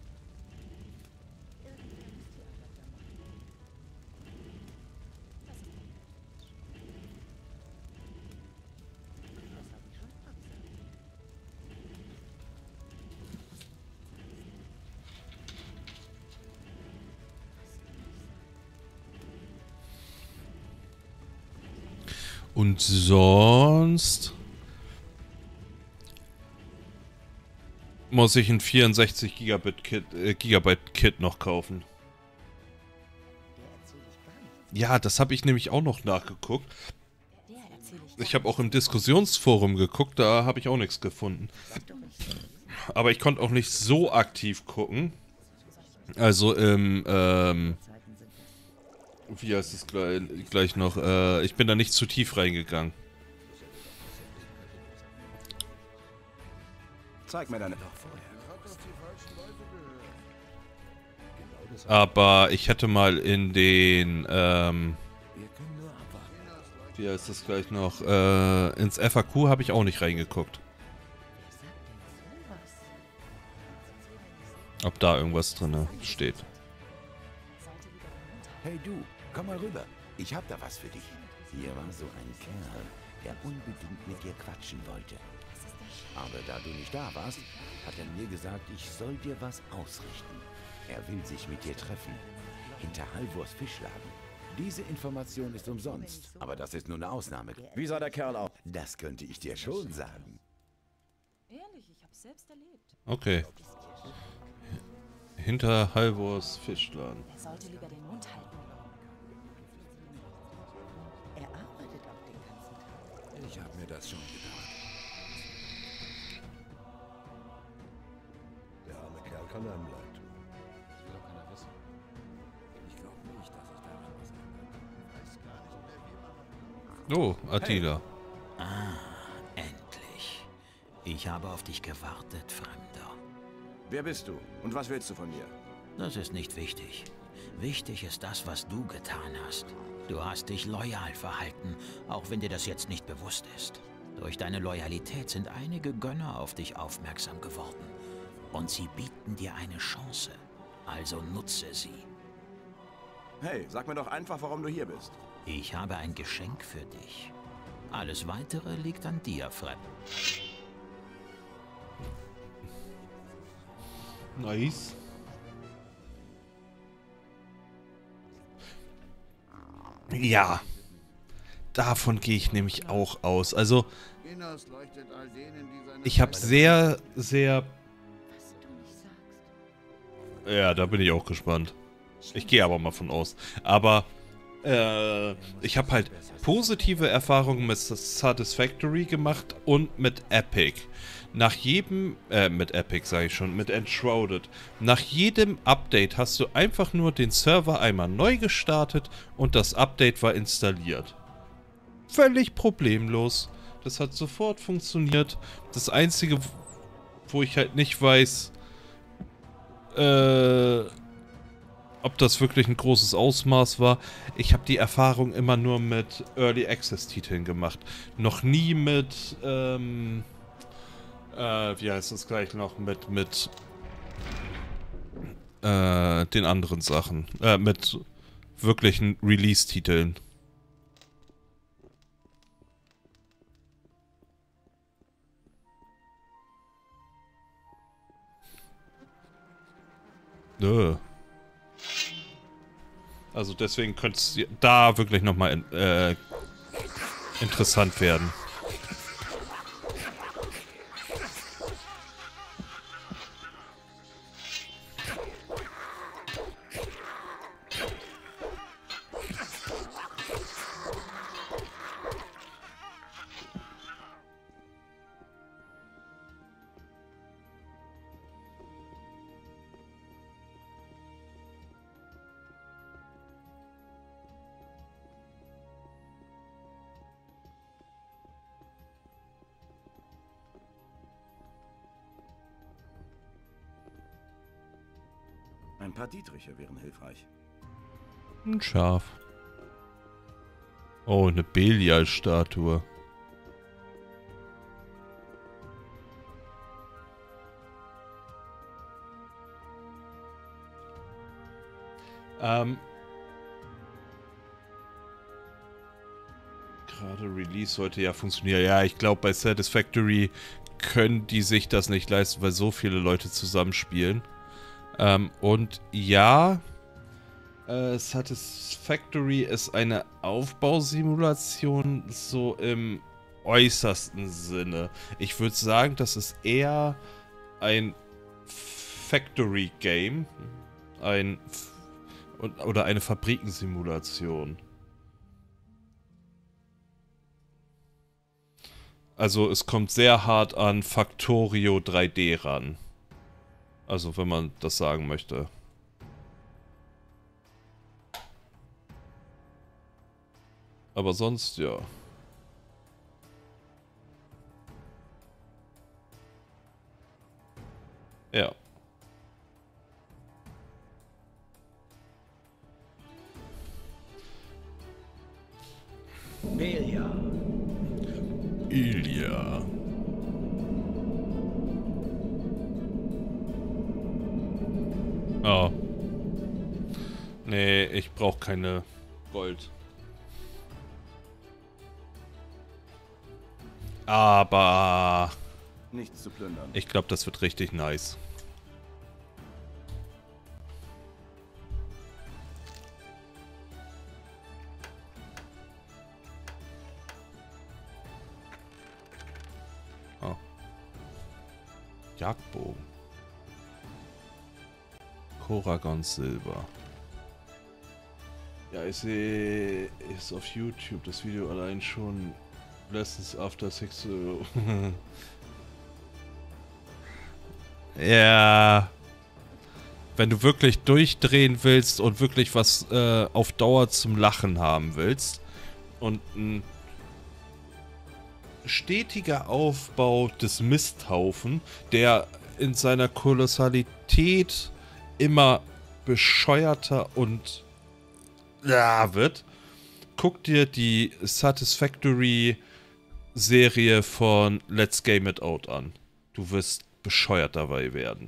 Speaker 1: Und sonst muss ich ein vierundsechzig Gigabit Kit, äh, Gigabyte Kit noch kaufen. Ja, das habe ich nämlich auch noch nachgeguckt. Ich habe auch im Diskussionsforum geguckt, da habe ich auch nichts gefunden. Aber ich konnte auch nicht so aktiv gucken. Also im, ähm... wie heißt es gleich, gleich noch? Äh, ich bin da nicht zu tief reingegangen.
Speaker 2: Zeig mir deine...
Speaker 1: Aber ich hätte mal in den, ähm... wie heißt das gleich noch? Äh, ins F A Q habe ich auch nicht reingeguckt. Ob da irgendwas drin steht.
Speaker 14: Hey du, komm mal rüber. Ich hab da was für dich. Hier war so ein Kerl, der unbedingt mit dir quatschen wollte. Aber da du nicht da warst, hat er mir gesagt, ich soll dir was ausrichten. Er will sich mit dir treffen. Hinter Halvors Fischladen. Diese Information ist umsonst, aber das ist nur eine Ausnahme.
Speaker 2: Wie sah der Kerl aus?
Speaker 14: Das könnte ich dir schon sagen.
Speaker 5: Ehrlich, ich hab's selbst erlebt.
Speaker 1: Okay. Hinter Halvors Fischladen.
Speaker 13: Er sollte lieber den Mund halten. Er arbeitet auch den ganzen Tag.
Speaker 3: Ich habe mir das schon gedacht.
Speaker 6: Der arme Kerl kann einem leid tun.
Speaker 16: Das will doch keiner wissen.
Speaker 3: Ich glaube nicht, dass ich daran was ändern kann.
Speaker 1: Oh, Attila.
Speaker 12: Ah, endlich. Ich habe auf dich gewartet, Fremder.
Speaker 2: Wer bist du und was willst du von mir?
Speaker 12: Das ist nicht wichtig. Wichtig ist das, was du getan hast. Du hast dich loyal verhalten, auch wenn dir das jetzt nicht bewusst ist. Durch deine Loyalität sind einige Gönner auf dich aufmerksam geworden. Und sie bieten dir eine Chance. Also nutze sie.
Speaker 2: Hey, sag mir doch einfach, warum du hier bist.
Speaker 12: Ich habe ein Geschenk für dich. Alles Weitere liegt an dir, Fremd.
Speaker 1: Nice. Ja. Davon gehe ich nämlich auch aus. Also, ich habe sehr, sehr... Ja, da bin ich auch gespannt. Ich gehe aber mal von aus. Aber, äh, ich habe halt positive Erfahrungen mit Satisfactory gemacht und mit Epic. Nach jedem, äh, mit Epic sage ich schon, mit Enshrouded. Nach jedem Update hast du einfach nur den Server einmal neu gestartet und das Update war installiert. Völlig problemlos. Das hat sofort funktioniert. Das Einzige, wo ich halt nicht weiß, äh, ob das wirklich ein großes Ausmaß war. Ich habe die Erfahrung immer nur mit Early Access Titeln gemacht. Noch nie mit, ähm, äh, wie heißt das gleich noch, mit, mit, äh, den anderen Sachen. Äh, mit wirklichen Release-Titeln. Nö. Also deswegen könnte es da wirklich nochmal äh, interessant werden.
Speaker 2: Ein paar Dietriche wären hilfreich.
Speaker 1: Ein Schaf. Oh, eine Belial-Statue. Ähm. Gerade Release sollte ja funktionieren. Ja, ich glaube, bei Satisfactory können die sich das nicht leisten, weil so viele Leute zusammenspielen. Ähm, und ja, äh, Satisfactory ist eine Aufbausimulation so im äußersten Sinne. Ich würde sagen, das ist eher ein Factory-Game, ein F oder eine Fabrikensimulation. Also es kommt sehr hart an Factorio drei D ran. Also, wenn man das sagen möchte. Aber sonst, ja. Ja.
Speaker 8: Belia.
Speaker 1: Ilya. Oh. Nee, ich brauche keine Gold. Aber
Speaker 2: nichts zu plündern.
Speaker 1: Ich glaube, das wird richtig nice. Jagdbogen. Koragon Silber. Ja, ich sehe es auf YouTube, das Video allein schon. Lessons after six. Ja. Wenn du wirklich durchdrehen willst und wirklich was äh, auf Dauer zum Lachen haben willst und ein stetiger Aufbau des Misthaufen, der in seiner Kolossalität immer bescheuerter und ja, wird, guck dir die Satisfactory Serie von Let's Game It Out an. Du wirst bescheuert dabei werden.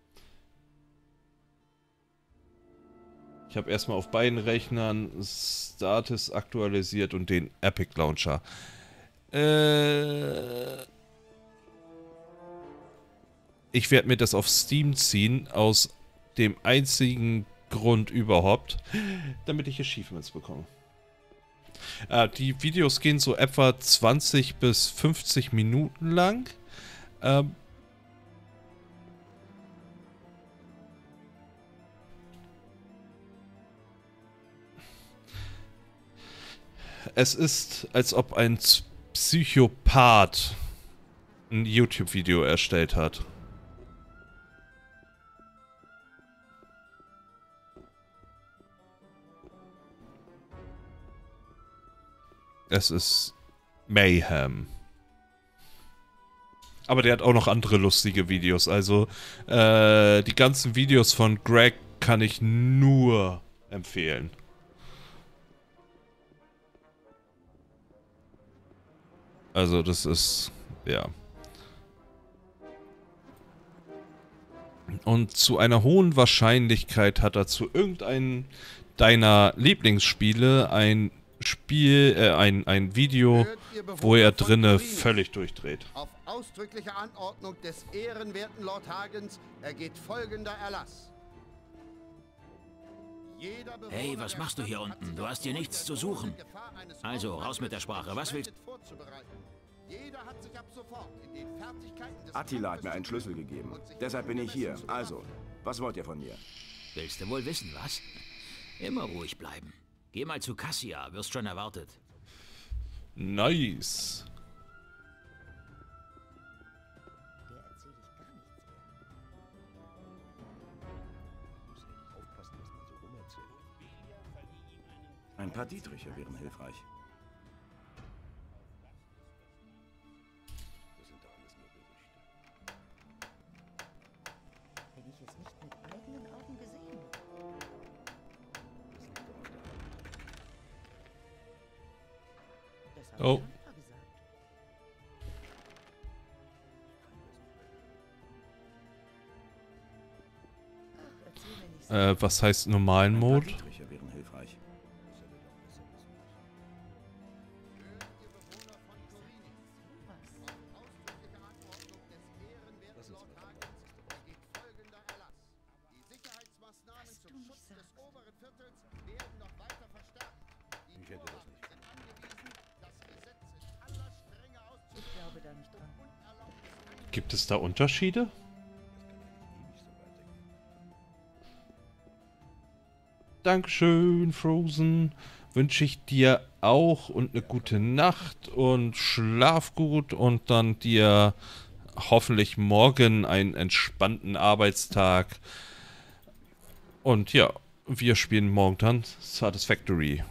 Speaker 1: Ich habe erstmal auf beiden Rechnern Status aktualisiert und den Epic Launcher. Äh, ich werde mir das auf Steam ziehen, aus dem einzigen Grund überhaupt, damit ich Achievements bekomme. Äh, die Videos gehen so etwa zwanzig bis fünfzig Minuten lang. Ähm, Es ist, als ob ein Psychopath ein YouTube-Video erstellt hat. Es ist Mayhem. Aber der hat auch noch andere lustige Videos. Also, äh, die ganzen Videos von Greg kann ich nur empfehlen. Also das ist, ja. Und zu einer hohen Wahrscheinlichkeit hat er zu irgendeinem deiner Lieblingsspiele ein Spiel, äh, ein, ein Video, wo er drinne völlig durchdreht.
Speaker 17: Auf ausdrückliche Anordnung des ehrenwerten Lord Hagens ergeht folgender Erlass.
Speaker 12: Hey, was machst du hier unten? Du hast hier nichts zu suchen. Also, raus mit der Sprache. Was willst du?
Speaker 2: Attila hat mir einen Schlüssel gegeben. Deshalb bin ich hier. Also, was wollt ihr von mir?
Speaker 12: Willst du wohl wissen, was? Immer ruhig bleiben. Geh mal zu Cassia, wirst schon erwartet.
Speaker 1: Nice.
Speaker 2: Ein paar Dietriche wären hilfreich.
Speaker 13: Das sind doch alles nur Gerüchte. Wenn ich es nicht mit eigenen Augen gesehen habe. Das liegt doch auf der Hand. Das habe
Speaker 1: Oh.
Speaker 13: ich Anfa gesagt. Ach, erzähl mir nicht so.
Speaker 1: Äh, was heißt normalen Mode?
Speaker 2: Dietriche wären hilfreich.
Speaker 1: Gibt es da Unterschiede? Dankeschön, Frozen. Wünsche ich dir auch und eine gute Nacht und schlaf gut und dann dir hoffentlich morgen einen entspannten Arbeitstag. Und ja, wir spielen morgen dann Satisfactory.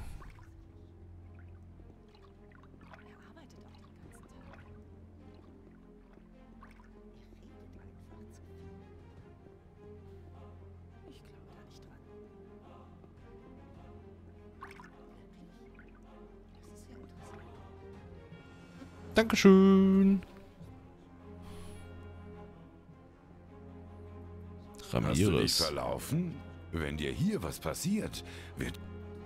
Speaker 1: Dankeschön.
Speaker 14: Ramirez. Hast du dich
Speaker 1: Ramirez.
Speaker 14: verlaufen? Wenn dir hier was passiert, wird...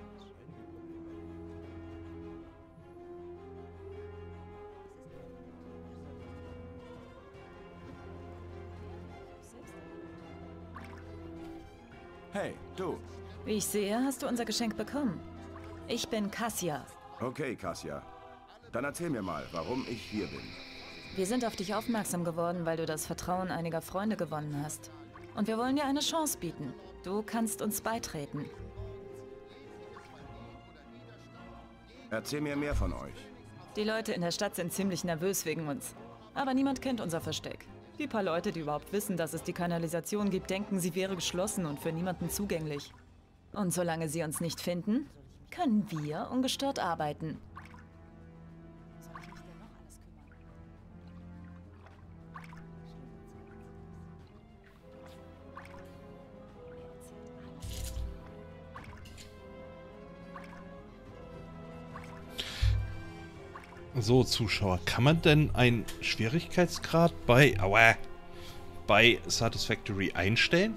Speaker 2: Hey, du.
Speaker 5: Wie ich sehe, hast du unser Geschenk bekommen. Ich bin Cassia.
Speaker 2: Okay, Cassia. Dann erzähl mir mal, warum ich hier bin.
Speaker 5: Wir sind auf dich aufmerksam geworden, weil du das Vertrauen einiger Freunde gewonnen hast. Und wir wollen dir eine Chance bieten. Du kannst uns beitreten.
Speaker 2: Erzähl mir mehr von euch.
Speaker 5: Die Leute in der Stadt sind ziemlich nervös wegen uns. Aber niemand kennt unser Versteck. Die paar Leute, die überhaupt wissen, dass es die Kanalisation gibt, denken, sie wäre geschlossen und für niemanden zugänglich. Und solange sie uns nicht finden, können wir ungestört arbeiten.
Speaker 1: So, Zuschauer, kann man denn einen Schwierigkeitsgrad bei, aua, bei Satisfactory einstellen?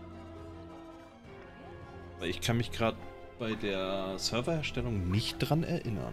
Speaker 1: Weil ich kann mich gerade bei der Serverherstellung nicht dran erinnern.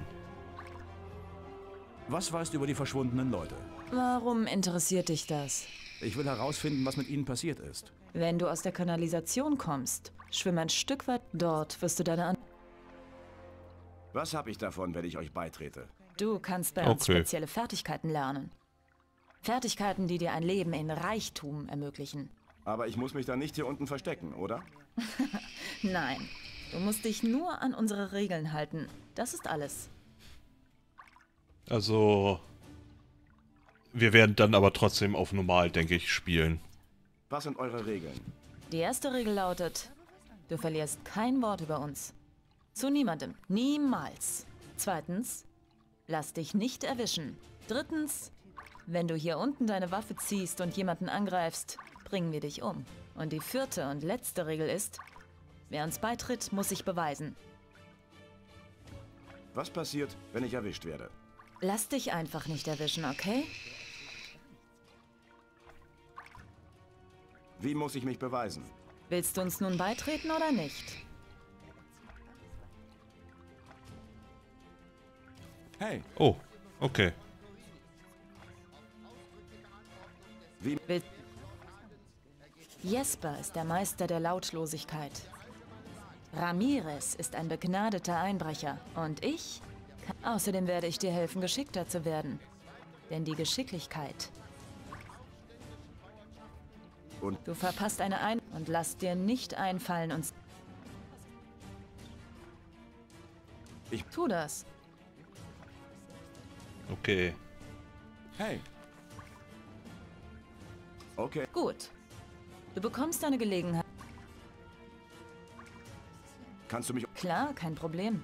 Speaker 4: Was weißt du über die verschwundenen Leute?
Speaker 5: Warum interessiert dich das?
Speaker 4: Ich will herausfinden, was mit ihnen passiert ist.
Speaker 5: Wenn du aus der Kanalisation kommst, schwimm ein Stück weit. Dort wirst du deine An...
Speaker 2: Was habe ich davon, wenn ich euch beitrete?
Speaker 5: Du kannst bei uns
Speaker 1: Okay.
Speaker 5: spezielle Fertigkeiten lernen. Fertigkeiten, die dir ein Leben in Reichtum ermöglichen.
Speaker 2: Aber ich muss mich dann nicht hier unten verstecken, oder?
Speaker 5: Nein, du musst dich nur an unsere Regeln halten. Das ist alles.
Speaker 1: Also, wir werden dann aber trotzdem auf normal, denke ich, spielen.
Speaker 2: Was sind eure Regeln?
Speaker 5: Die erste Regel lautet, du verlierst kein Wort über uns. Zu niemandem. Niemals. Zweitens, lass dich nicht erwischen. Drittens, wenn du hier unten deine Waffe ziehst und jemanden angreifst, bringen wir dich um. Und die vierte und letzte Regel ist, wer uns beitritt, muss sich beweisen.
Speaker 2: Was passiert, wenn ich erwischt werde?
Speaker 5: Lass dich einfach nicht erwischen, okay?
Speaker 2: Wie muss ich mich beweisen?
Speaker 5: Willst du uns nun beitreten oder nicht?
Speaker 4: Hey.
Speaker 1: Oh, okay.
Speaker 2: Wie?
Speaker 5: Will Jesper ist der Meister der Lautlosigkeit. Ramirez ist ein begnadeter Einbrecher. Und ich? Außerdem werde ich dir helfen, geschickter zu werden. Denn die Geschicklichkeit...
Speaker 2: Und
Speaker 5: du verpasst eine Ein... Und lass dir nicht einfallen, uns...
Speaker 2: Ich...
Speaker 5: Tu das.
Speaker 1: Okay.
Speaker 2: Hey. Okay.
Speaker 5: Gut. Du bekommst eine Gelegenheit.
Speaker 2: Kannst du mich...
Speaker 5: Klar, kein Problem.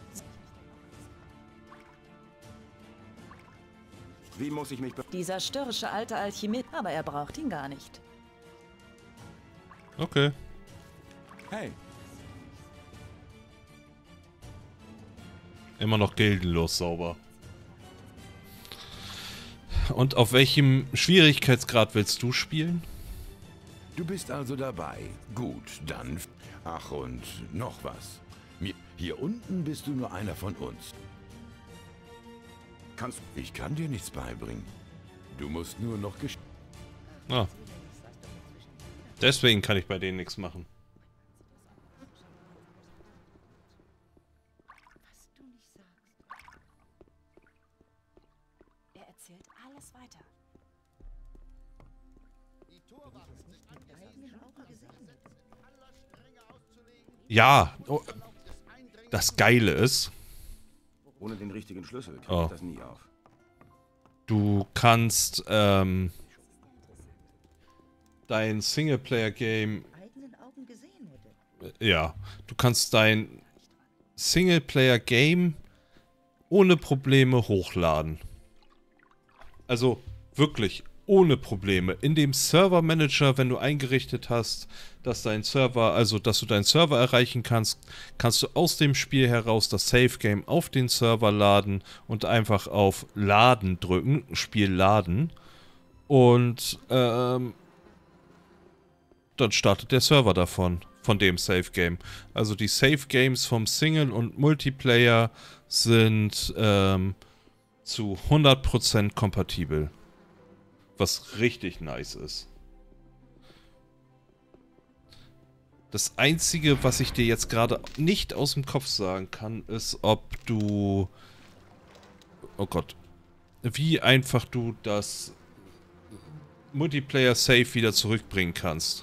Speaker 2: Wie muss ich mich... Be
Speaker 5: Dieser störrische alte Alchemist, aber er braucht ihn gar nicht.
Speaker 1: Okay.
Speaker 4: Hey.
Speaker 1: Immer noch gildenlos sauber. Und auf welchem Schwierigkeitsgrad willst du spielen?
Speaker 14: Du bist also dabei. Gut, dann... Ach, und noch was. Mir, hier unten bist du nur einer von uns.
Speaker 2: Kannst
Speaker 14: Ich kann dir nichts beibringen. Du musst nur noch gesch...
Speaker 1: Ah. Deswegen kann ich bei denen nichts machen.
Speaker 13: Was du nicht sagst. Er erzählt alles weiter.
Speaker 1: Ja, oh, das Geile ist,
Speaker 2: Ohne den richtigen Schlüssel kriege
Speaker 1: Oh.
Speaker 2: ich das nie auf.
Speaker 1: du kannst ähm, dein Singleplayer-Game, ja, du kannst dein Singleplayer-Game ohne Probleme hochladen. Also wirklich ohne Probleme. In dem Server-Manager, wenn du eingerichtet hast, dass dein Server, also dass du deinen Server erreichen kannst, kannst du aus dem Spiel heraus das Save-Game auf den Server laden und einfach auf Laden drücken, Spiel laden. Und ähm, dann startet der Server davon, von dem Save-Game. Also die Save-Games vom Single und Multiplayer sind ähm, zu hundert Prozent kompatibel. Was richtig nice ist. Das Einzige, was ich dir jetzt gerade nicht aus dem Kopf sagen kann, ist, ob du... Oh Gott. wie einfach du das Multiplayer-Save wieder zurückbringen kannst.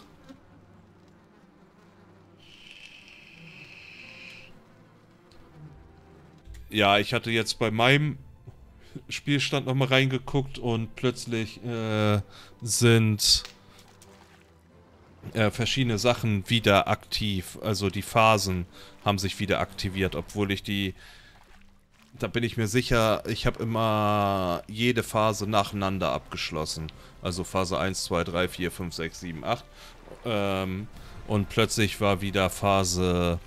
Speaker 1: Ja, ich hatte jetzt bei meinem Spielstand nochmal reingeguckt und plötzlich äh, sind äh, verschiedene Sachen wieder aktiv. Also die Phasen haben sich wieder aktiviert, obwohl ich die... Da bin ich mir sicher, ich habe immer jede Phase nacheinander abgeschlossen. Also Phase eins, zwei, drei, vier, fünf, sechs, sieben, acht. Ähm, und plötzlich war wieder Phase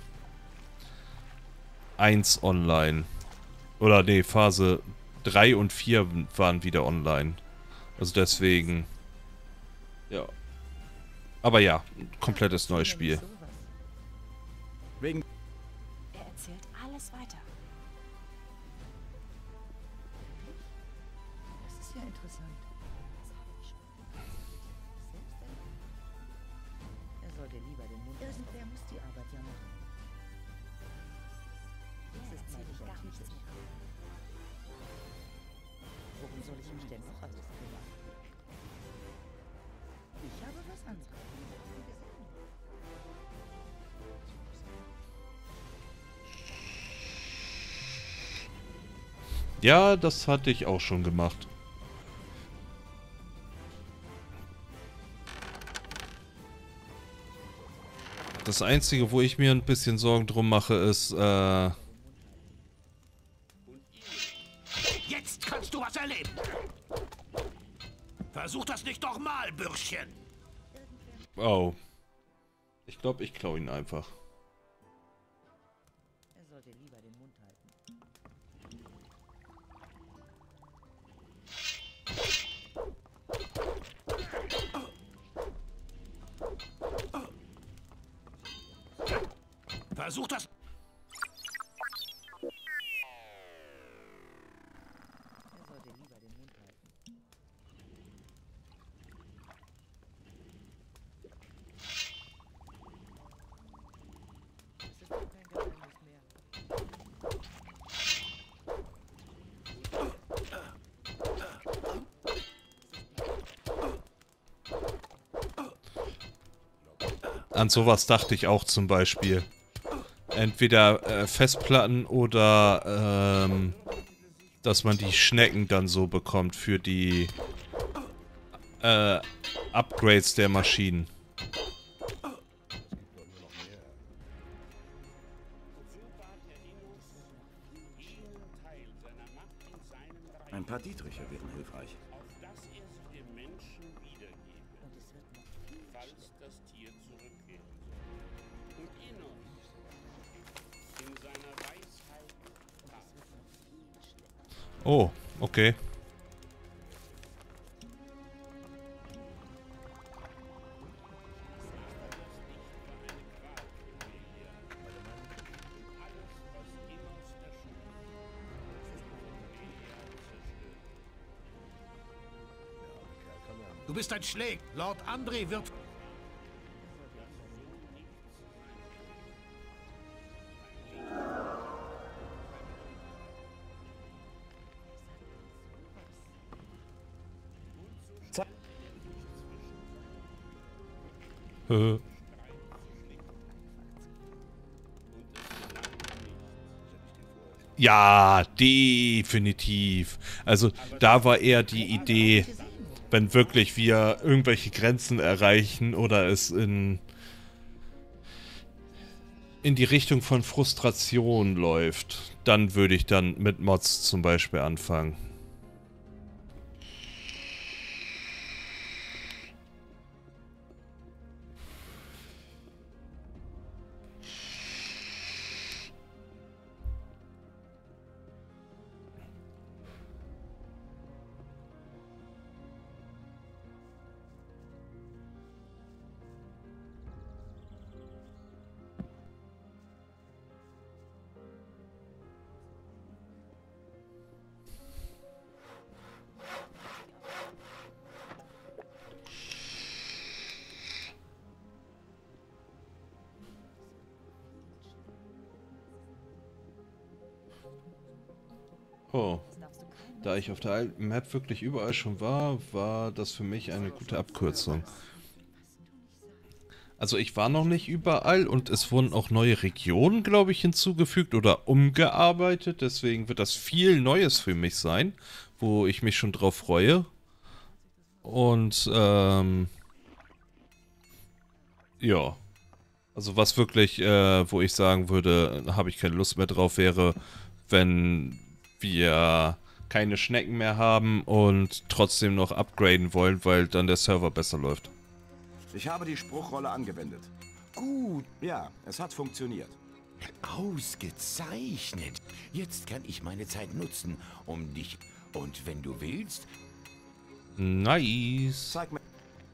Speaker 1: eins online. Oder nee, Phase drei und vier waren wieder online. Also deswegen... Ja. Aber ja, komplettes neues Spiel.
Speaker 4: Wegen...
Speaker 13: Er erzählt alles weiter.
Speaker 7: Das ist ja interessant. Er sollte lieber den Mund... Irgendwer muss die Arbeit ja machen. Das ist ziemlich gar nichts mehr. Worum soll ich mich denn noch alles kümmern? Ich habe was anderes.
Speaker 1: Ja, das hatte ich auch schon gemacht. Das Einzige, wo ich mir ein bisschen Sorgen drum mache, ist, äh...
Speaker 12: Jetzt kannst du was erleben. Versuch das nicht nochmal, Bürschchen.
Speaker 1: Oh. Ich glaube, ich klaue ihn einfach.
Speaker 7: Er sollte lieber den Mund halten.
Speaker 12: Versuch das.
Speaker 7: Er sollte lieber den Mund halten. Das ist doch kein Geheimnis mehr.
Speaker 1: An sowas dachte ich auch zum Beispiel. Entweder äh, Festplatten oder ähm, dass man die Schnecken dann so bekommt für die äh, Upgrades der Maschinen.
Speaker 2: Ein paar Dietriche wären hilfreich.
Speaker 11: Auf dass er sie dem Menschen wiedergebe, falls das Tier zurückkehren soll. Und Innos in seiner Weisheit tat.
Speaker 1: Oh, okay.
Speaker 12: Du bist ein Schläger. Lord André wird...
Speaker 1: Äh. Ja, definitiv. Also da war eher die Idee, wenn wirklich wir irgendwelche Grenzen erreichen oder es in in die Richtung von Frustration läuft, dann würde ich dann mit Mods zum Beispiel anfangen. Oh.
Speaker 13: Das darfst du keinem
Speaker 1: Da ich auf der alten Map wirklich überall schon war, war das für mich eine gute Abkürzung. Also ich war noch nicht überall und es wurden auch neue Regionen, glaube ich, hinzugefügt oder umgearbeitet. Deswegen wird das viel Neues für mich sein, wo ich mich schon drauf freue. Und ähm, ja, also was wirklich, äh, wo ich sagen würde, habe ich keine Lust mehr drauf, wäre, wenn wir keine Schnecken mehr haben und trotzdem noch upgraden wollen, weil dann der Server besser läuft.
Speaker 2: Ich habe die Spruchrolle angewendet. Gut. Ja, es hat funktioniert.
Speaker 14: Ausgezeichnet. Jetzt kann ich meine Zeit nutzen, um dich... Und wenn du willst...
Speaker 1: Nice.
Speaker 2: Zeig mir...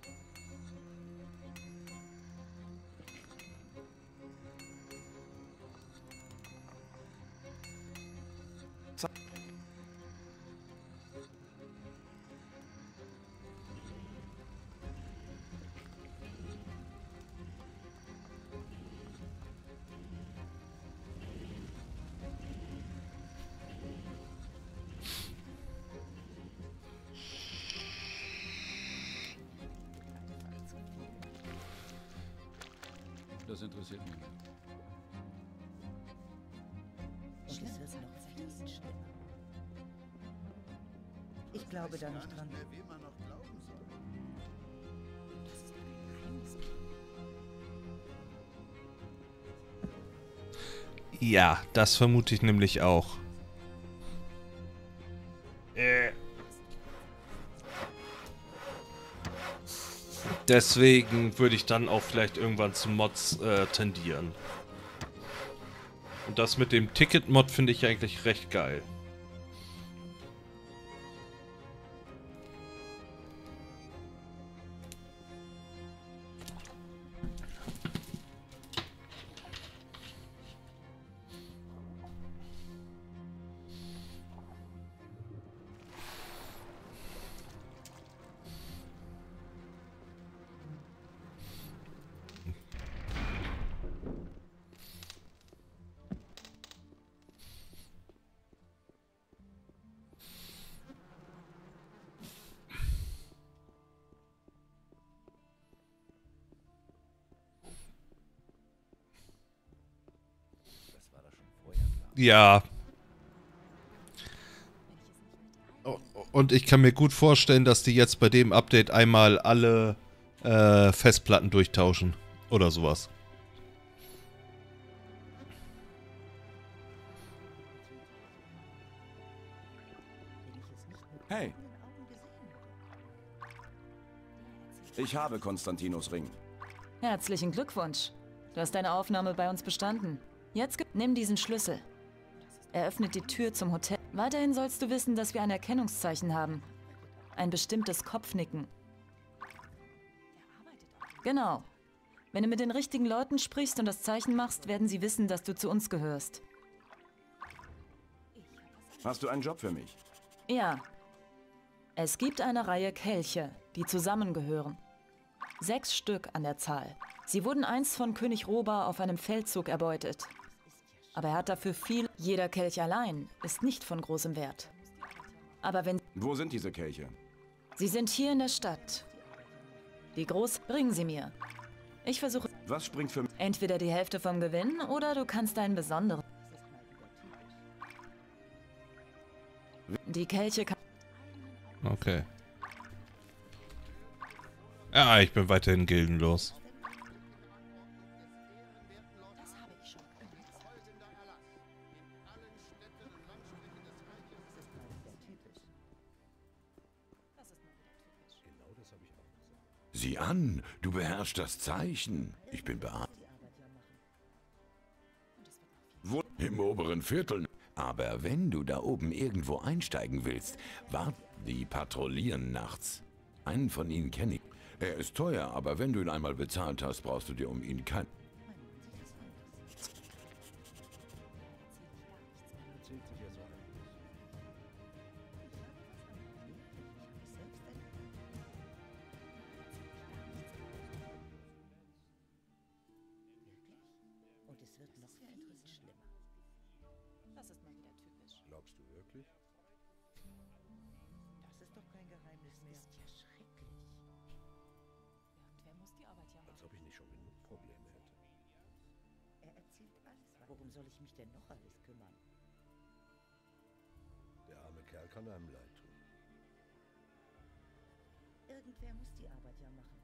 Speaker 16: Das interessiert mich nicht.
Speaker 7: Und es wird noch viel schlimmer. Ich glaube da nicht dran.
Speaker 1: Ja, das vermute ich nämlich auch. Äh. Deswegen würde ich dann auch vielleicht irgendwann zu Mods äh, tendieren. Und das mit dem Ticket-Mod finde ich eigentlich recht geil. Ja. Und ich kann mir gut vorstellen, dass die jetzt bei dem Update einmal alle äh, Festplatten durchtauschen. Oder sowas.
Speaker 2: Hey. Ich habe Konstantinos Ring.
Speaker 5: Herzlichen Glückwunsch. Du hast deine Aufnahme bei uns bestanden. Jetzt ge- nimm diesen Schlüssel. Er öffnet die Tür zum Hotel. Weiterhin sollst du wissen, dass wir ein Erkennungszeichen haben. Ein bestimmtes Kopfnicken. Genau. Wenn du mit den richtigen Leuten sprichst und das Zeichen machst, werden sie wissen, dass du zu uns gehörst.
Speaker 2: Hast du einen Job für mich?
Speaker 5: Ja. Es gibt eine Reihe Kelche, die zusammengehören. Sechs Stück an der Zahl. Sie wurden einst von König Roba auf einem Feldzug erbeutet. Aber er hat dafür viel... Jeder Kelch allein ist nicht von großem Wert. Aber wenn...
Speaker 2: Wo sind diese Kelche?
Speaker 5: Sie sind hier in der Stadt. Die Groß... Bringen sie mir. Ich versuche...
Speaker 2: Was springt für...
Speaker 5: Entweder die Hälfte vom Gewinn oder du kannst einen besonderen... Die Kelche kann...
Speaker 1: Okay. Ja, ich bin weiterhin gildenlos.
Speaker 14: Sieh an, du beherrschst das Zeichen. Ich bin beeindruckt. Wo? Im oberen Viertel. Aber wenn du da oben irgendwo einsteigen willst, wart, die patrouillieren nachts. Einen von ihnen kenne ich. Er ist teuer, aber wenn du ihn einmal bezahlt hast, brauchst du dir um ihn kein...
Speaker 7: Und es wird noch viel schlimmer.
Speaker 6: Glaubst du wirklich?
Speaker 7: kein Geheimnis mehr. Das ist ja schrecklich.
Speaker 5: Irgendwer muss die Arbeit ja machen.
Speaker 6: Als ob ich nicht schon genug Probleme hätte.
Speaker 7: Er erzählt alles. Worum soll ich mich denn noch alles kümmern?
Speaker 6: Der arme Kerl kann einem leid tun.
Speaker 7: Irgendwer muss die Arbeit ja machen.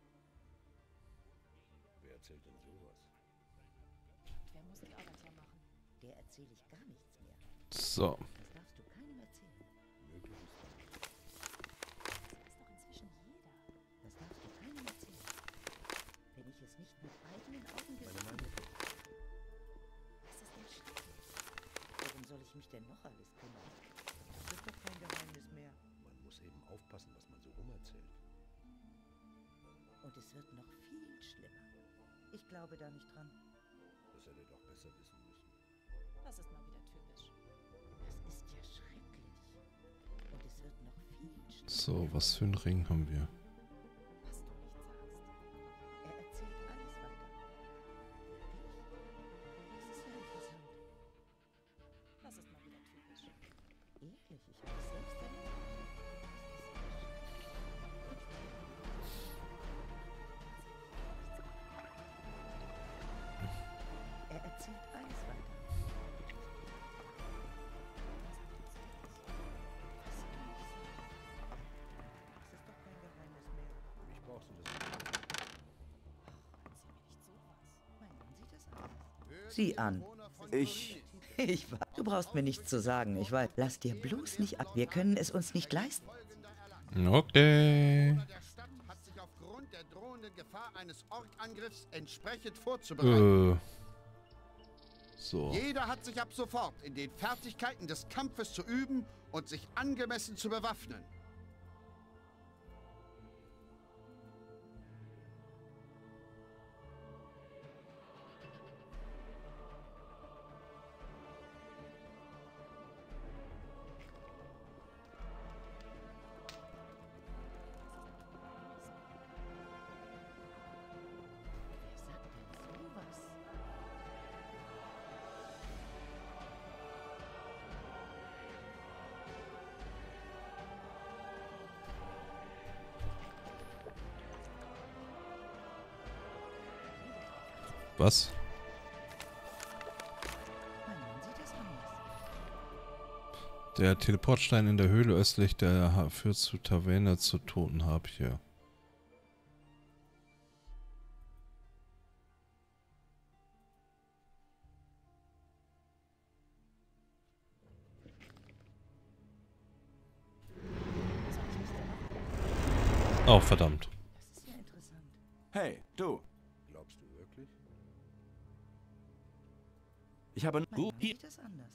Speaker 6: Wer erzählt denn sowas?
Speaker 5: Wer muss die Arbeit ja machen?
Speaker 7: Der erzähle ich gar nichts mehr.
Speaker 1: So.
Speaker 7: Das darfst du keinem erzählen.
Speaker 6: Möglich ist das.
Speaker 5: Das ist doch inzwischen jeder.
Speaker 7: Das darfst du keinem erzählen. Wenn ich es nicht mit eigenen Augen
Speaker 6: Meine
Speaker 7: gesehen
Speaker 6: Meinung.
Speaker 7: habe. Das ist ja schrecklich. Worum soll ich mich denn noch alles kümmern? Das ist doch kein Geheimnis mehr.
Speaker 6: Man muss eben aufpassen, was man so rumerzählt.
Speaker 7: Und es wird noch viel schlimmer. Ich glaube da nicht dran.
Speaker 6: Das hätte er doch besser wissen müssen.
Speaker 5: Das ist mal wieder typisch.
Speaker 7: Das ist ja schrecklich. Und es wird noch viel schlimmer.
Speaker 1: So, was für einen Ring haben wir?
Speaker 5: Was du nicht sagst.
Speaker 7: Er erzählt alles weiter. Das ist ja interessant.
Speaker 5: Das ist mal wieder typisch.
Speaker 7: Ehrlich, ich habe es selbst erlebt. Er erzählt alles weiter. Das ist doch kein Geheimnis mehr.
Speaker 6: Mich brauchst du das nicht.
Speaker 7: Mein Mann sieht das anders. Sieh an. Ich. Ich war. Du brauchst mir nichts zu sagen. Ich weiß. Lass dir bloß nicht ab. Wir können es uns nicht leisten.
Speaker 1: Okay.
Speaker 17: Der Stadt hat sich aufgrund der drohenden Gefahr eines Orkangriffs entsprechend vorzubereiten.
Speaker 1: Äh. So.
Speaker 17: Jeder hat sich ab sofort in den Fertigkeiten des Kampfes zu üben und sich angemessen zu bewaffnen.
Speaker 1: Was? Der Teleportstein in der Höhle östlich der Ha- führt zu Taverne zur Toten Harpie. Oh, verdammt.
Speaker 7: Das ist ja interessant.
Speaker 14: Hey, du.
Speaker 6: Glaubst du wirklich?
Speaker 14: Ich habe...
Speaker 7: Mein Mann sieht das anders.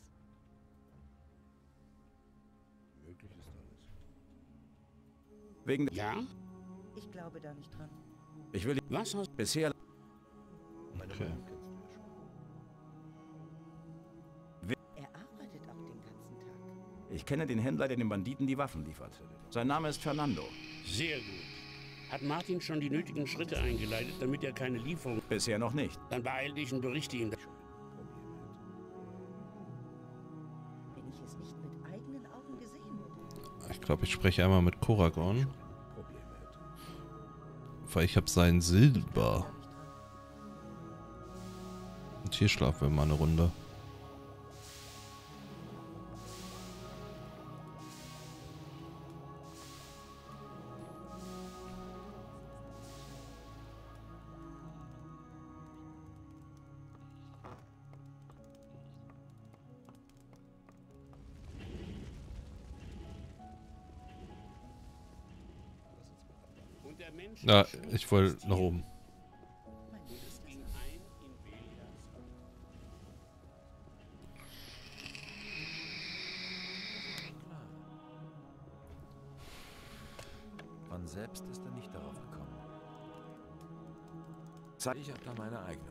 Speaker 6: Möglich ist alles.
Speaker 14: Wegen...
Speaker 11: Ja?
Speaker 7: Ich glaube da nicht dran.
Speaker 14: Ich will...
Speaker 11: Was hast
Speaker 14: Bisher...
Speaker 6: Meine
Speaker 1: Okay.
Speaker 6: Meinung kennst du ja schon.
Speaker 7: Er arbeitet auch den ganzen Tag.
Speaker 14: Ich kenne den Händler, der den Banditen die Waffen liefert. Sein Name ist Fernando.
Speaker 11: Sehr gut. Hat Martin schon die nötigen Schritte eingeleitet, damit er keine Lieferung...
Speaker 14: Bisher noch nicht.
Speaker 11: Dann beeil dich und berichtige ihn.
Speaker 7: Wenn ich es nicht mit eigenen Augen gesehen hätte.
Speaker 1: Ich glaube, ich spreche einmal mit Koragon.
Speaker 6: Probleme hätte.
Speaker 1: Weil ich habe sein Silber. Und hier schlafen wir mal eine Runde.
Speaker 11: Und der Mensch
Speaker 1: Ja, ich wollte nach oben.
Speaker 11: ihn ein in Belias
Speaker 3: Von selbst ist er nicht darauf gekommen. Ich habe da meine eigene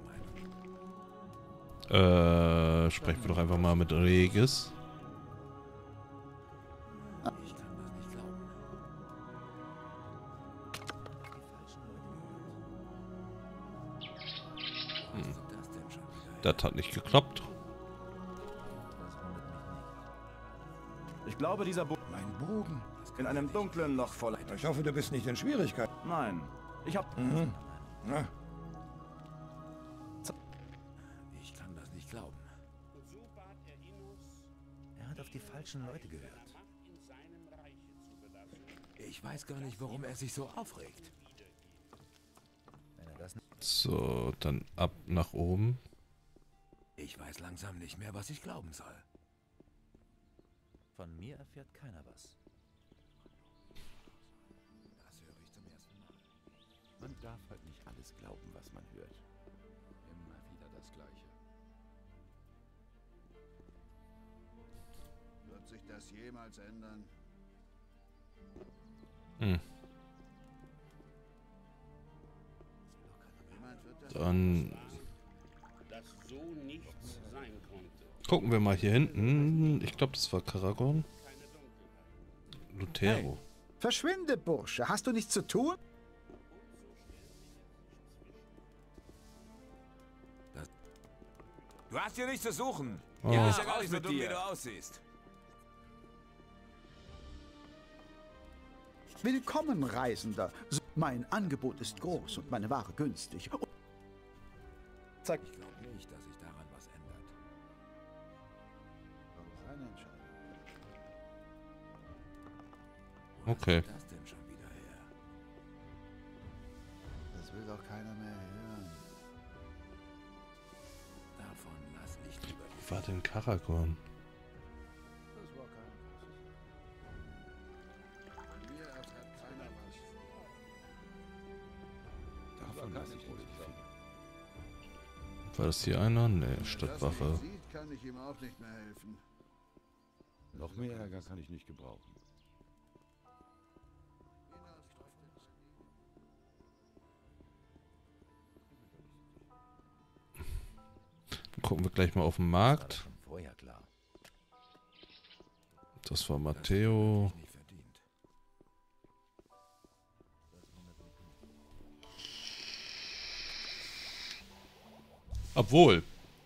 Speaker 3: Meinung.
Speaker 1: Äh, sprechen wir doch einfach mal mit Regis.
Speaker 3: Ich kann das nicht glauben.
Speaker 1: Hm.
Speaker 3: Was ist das denn schon wieder?
Speaker 1: Das hat nicht geklappt.
Speaker 3: Das wundert mich nicht.
Speaker 18: Ich glaube, dieser Bogen...
Speaker 9: Mein Bogen?
Speaker 18: In einem dunklen Loch voller...
Speaker 9: Ich hoffe, du bist nicht in Schwierigkeiten.
Speaker 18: Nein. Ich hab...
Speaker 9: Mhm. Na?
Speaker 3: Ich kann das nicht glauben.
Speaker 15: Er hat auf die falschen Leute gehört.
Speaker 3: Ich weiß gar nicht, warum er sich so aufregt.
Speaker 15: Wenn er das
Speaker 1: So, dann ab nach oben.
Speaker 3: Ich weiß langsam nicht mehr, was ich glauben soll.
Speaker 15: Von mir erfährt keiner was.
Speaker 3: Das höre ich zum ersten Mal.
Speaker 14: Man darf halt nicht alles glauben, was man hört.
Speaker 16: Immer wieder das Gleiche.
Speaker 17: Wird sich das jemals ändern?
Speaker 1: Hm.
Speaker 17: Niemand wird das
Speaker 1: Dann
Speaker 11: dass so nichts sein konnte.
Speaker 1: gucken wir mal hier hinten. Ich glaube, das war Karagon. Lutero.
Speaker 9: Hey, verschwinde, Bursche. Hast du nichts zu tun?
Speaker 3: Das du hast hier nichts zu suchen.
Speaker 1: Oh.
Speaker 3: Ja, ist ja gar nicht so dumm, wie du aussiehst.
Speaker 9: Willkommen, Reisender. Mein Angebot ist groß und meine Ware günstig. Zeig.
Speaker 3: Ich glaube nicht, dass sich daran was ändert.
Speaker 9: Seine Entscheidung.
Speaker 1: Okay.
Speaker 3: Was ist das denn schon wieder her?
Speaker 9: Das will doch keiner mehr hören.
Speaker 3: Davon lass nicht lieber die
Speaker 1: Wie war denn Karagon?
Speaker 9: Das war kein großes.
Speaker 17: Mir erfährt keiner was.
Speaker 14: Davon lasse ich wohl die Finger.
Speaker 1: War das hier einer? Nee,
Speaker 17: Wenn er
Speaker 1: Stadtwache.
Speaker 17: das nicht sieht, kann ich ihm auch nicht mehr helfen.
Speaker 14: Noch mehr Ärger kann ich nicht gebrauchen.
Speaker 1: Dann gucken wir gleich mal auf den Markt.
Speaker 15: schon vorher klar.
Speaker 1: Das war Matteo.
Speaker 3: nicht verdient.
Speaker 1: Obwohl.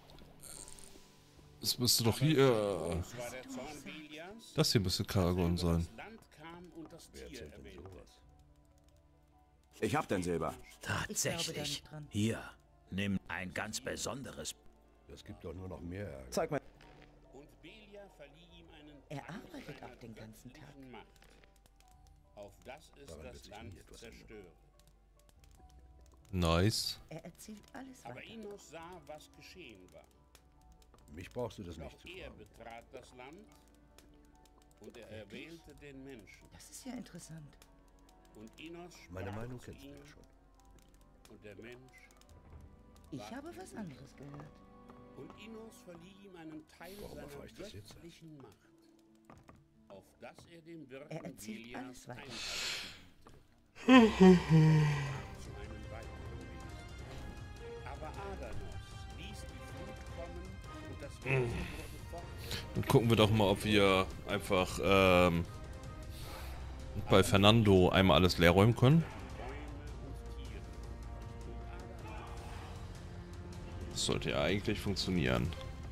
Speaker 1: Es müsste doch hier.
Speaker 11: Das war der Zorn Belias,
Speaker 1: Das hier müsste Karagon sein.
Speaker 11: das Land kam und das Tier erwähnte.
Speaker 18: Ich hab dein Silber.
Speaker 12: Tatsächlich. Hier, nimm ein ganz besonderes.
Speaker 6: Es gibt doch nur noch mehr Ärger.
Speaker 18: Zeig mal.
Speaker 11: Und Belia verlieh ihm einen
Speaker 7: Er
Speaker 11: Teil
Speaker 7: arbeitet
Speaker 11: seiner
Speaker 7: auch den ganzen Tag.
Speaker 11: göttlichen Macht. Auf das es
Speaker 6: Daran wird
Speaker 11: das
Speaker 6: sich
Speaker 11: Land
Speaker 6: nie etwas ändern.
Speaker 11: zerstöre.
Speaker 1: Nice.
Speaker 7: Er erzählt alles
Speaker 11: Aber
Speaker 7: weiter.
Speaker 11: Inos sah, was geschehen war.
Speaker 6: Mich brauchst du das
Speaker 11: Auch
Speaker 6: nicht zu
Speaker 11: er
Speaker 6: fragen.
Speaker 11: betrat das Land und er erwählte den Menschen.
Speaker 7: Das ist ja interessant.
Speaker 11: Und Inos sprach
Speaker 6: Meine Meinung
Speaker 11: zu
Speaker 6: kennst du
Speaker 11: ihm,
Speaker 6: ja schon.
Speaker 11: und der Mensch.
Speaker 7: Ich
Speaker 11: war
Speaker 7: habe
Speaker 11: ihm
Speaker 7: was anderes gehört.
Speaker 11: Und Inos verlieh ihm einen Teil
Speaker 6: Warum
Speaker 11: seiner
Speaker 6: erfahre ich das jetzt?
Speaker 11: göttlichen Macht, auf dass er dem Wirken
Speaker 7: Er erzählt
Speaker 11: Belias
Speaker 7: alles weiter.
Speaker 11: Einhalt gebiete. Zu einem weiteren Weg. Aber Adanos ließ die Flut kommen und das Wesen wurde fort.
Speaker 1: Dann gucken wir doch mal, ob wir einfach ähm, bei Fernando einmal alles leer räumen können. Das sollte ja eigentlich funktionieren.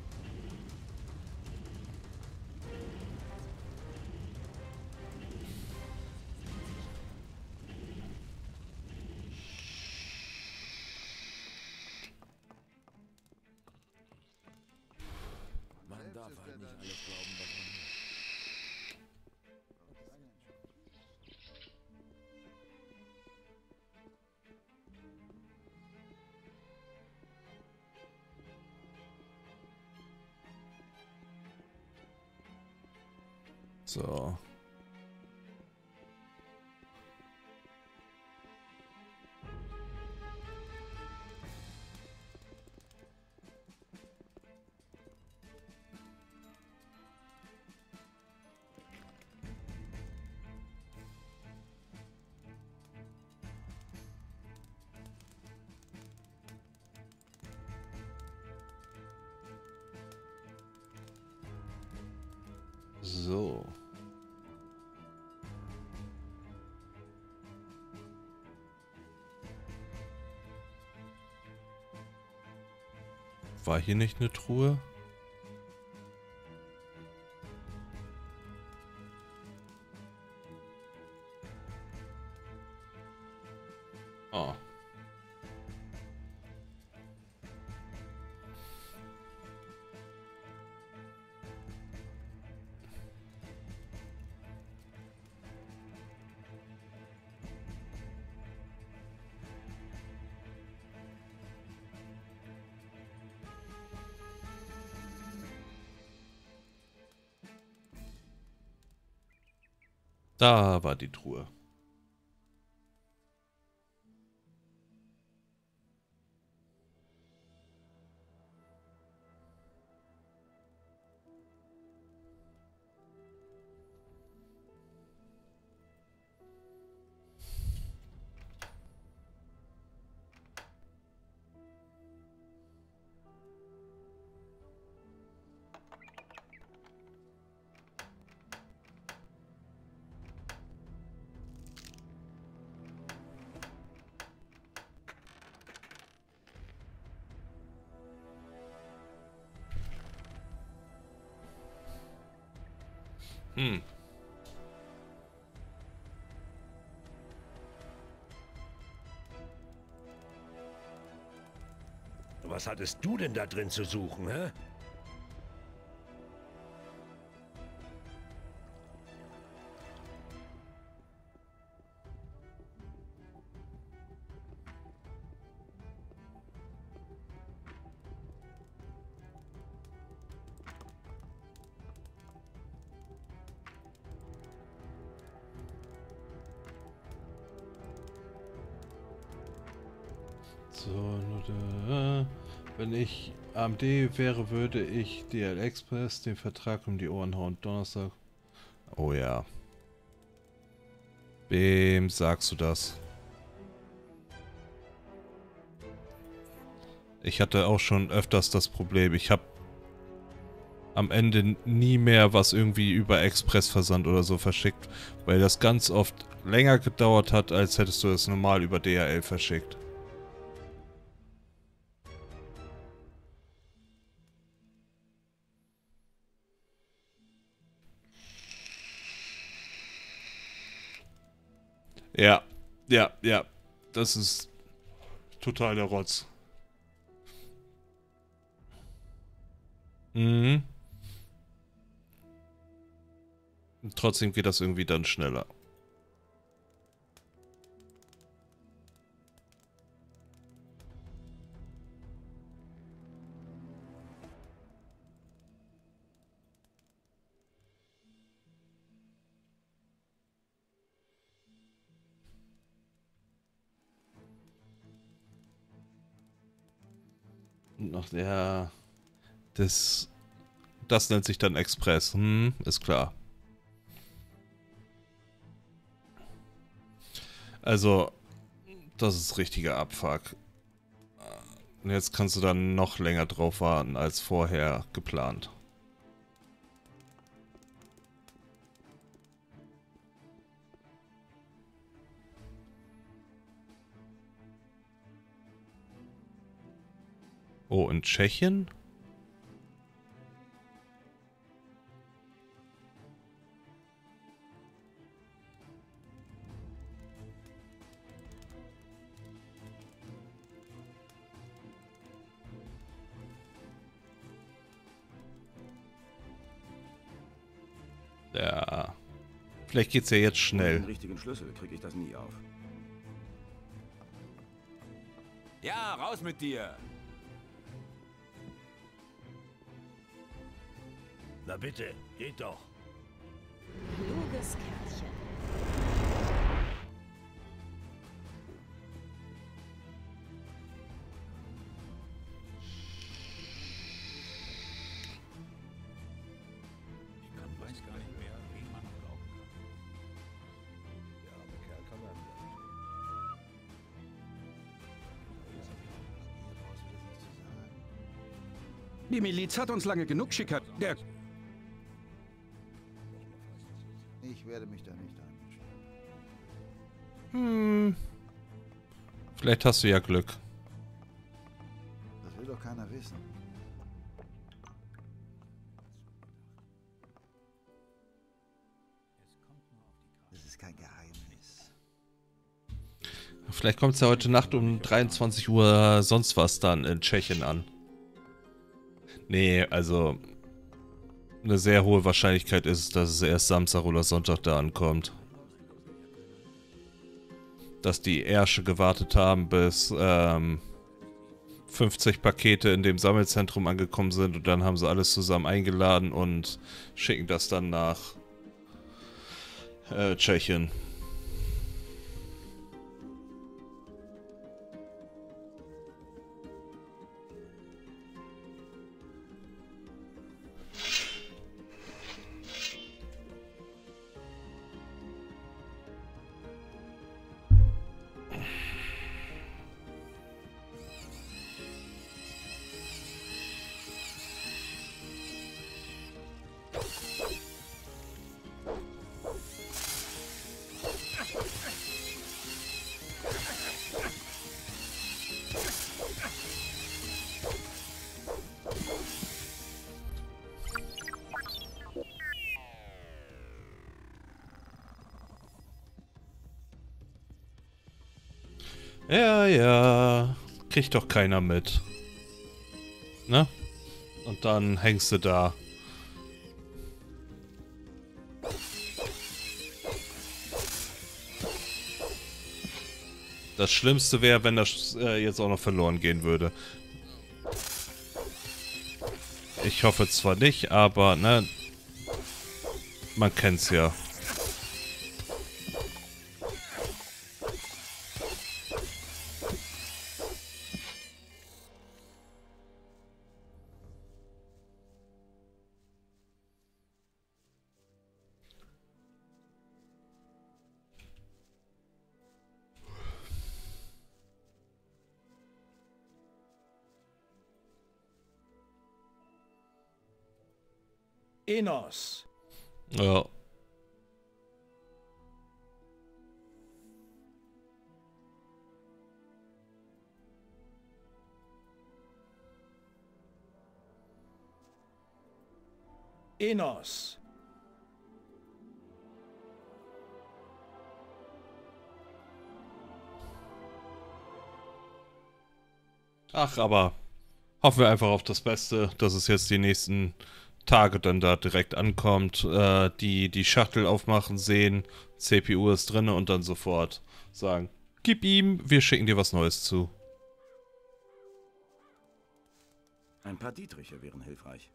Speaker 3: Man darf halt nicht alles glauben, was man hört.
Speaker 1: So. So. War hier nicht eine Truhe? Oh. Da war die Truhe. Hm.
Speaker 6: Was hattest du denn da drin zu suchen, hä?
Speaker 1: So, äh, wenn ich A M D wäre, würde ich D L Express den Vertrag um die Ohren hauen. Donnerstag. Oh ja. Wem sagst du das? Ich hatte auch schon öfters das Problem. Ich habe am Ende nie mehr was irgendwie über Expressversand oder so verschickt, weil das ganz oft länger gedauert hat, als hättest du es normal über D H L verschickt. Ja, ja, ja. Das ist total der Rotz. Mhm. Und trotzdem geht das irgendwie dann schneller. Und noch der... Das... Das nennt sich dann Express. Hm, ist klar. Also, das ist richtiger Abfuck. Und jetzt kannst du dann noch länger drauf warten als vorher geplant. Oh, in Tschechien? Ja. Vielleicht geht's ja jetzt schnell.
Speaker 18: Ohne den richtigen Schlüssel kriege ich das nie auf.
Speaker 14: Ja, raus mit dir!
Speaker 6: Na bitte, geht doch.
Speaker 5: Kluges Kerlchen.
Speaker 12: Ich weiß gar nicht mehr, wem man noch glauben kann.
Speaker 6: Der arme Kerl kann man
Speaker 9: Die Miliz hat uns lange genug schickert. Der...
Speaker 17: Ich werde mich da nicht einmischen.
Speaker 1: Hm. Vielleicht hast du ja Glück.
Speaker 17: Das will doch keiner wissen. Es ist kein Geheimnis.
Speaker 1: Vielleicht kommt es ja heute Nacht um dreiundzwanzig Uhr sonst was dann in Tschechien an. Nee, also eine sehr hohe Wahrscheinlichkeit ist, dass es erst Samstag oder Sonntag da ankommt. Dass die Ärsche gewartet haben, bis ähm, fünfzig Pakete in dem Sammelzentrum angekommen sind und dann haben sie alles zusammen eingeladen und schicken das dann nach äh, Tschechien. Ja, ja. Kriegt doch keiner mit. Ne? Und dann hängst du da. Das Schlimmste wäre, wenn das äh, jetzt auch noch verloren gehen würde. Ich hoffe zwar nicht, aber ne, man kennt's ja.
Speaker 9: Innos.
Speaker 1: Ja.
Speaker 9: Innos.
Speaker 1: Ach, aber hoffen wir einfach auf das Beste, dass es jetzt die nächsten Tage dann da direkt ankommt, äh, die die Schachtel aufmachen, sehen, C P U ist drin und dann sofort sagen, gib ihm, wir schicken dir was Neues zu.
Speaker 2: Ein paar Dietriche wären hilfreich.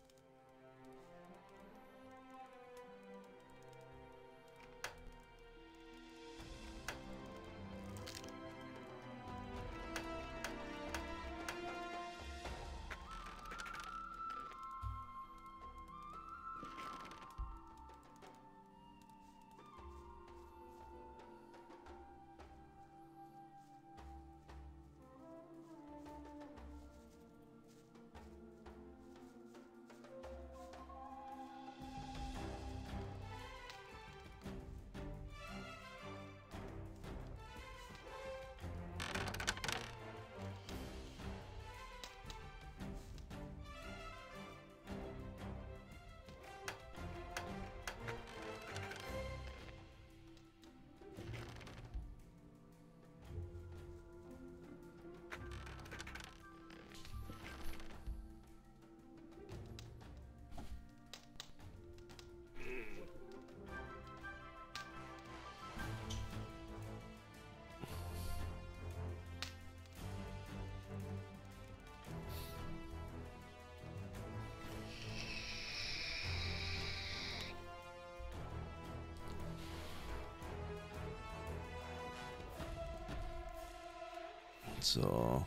Speaker 1: So.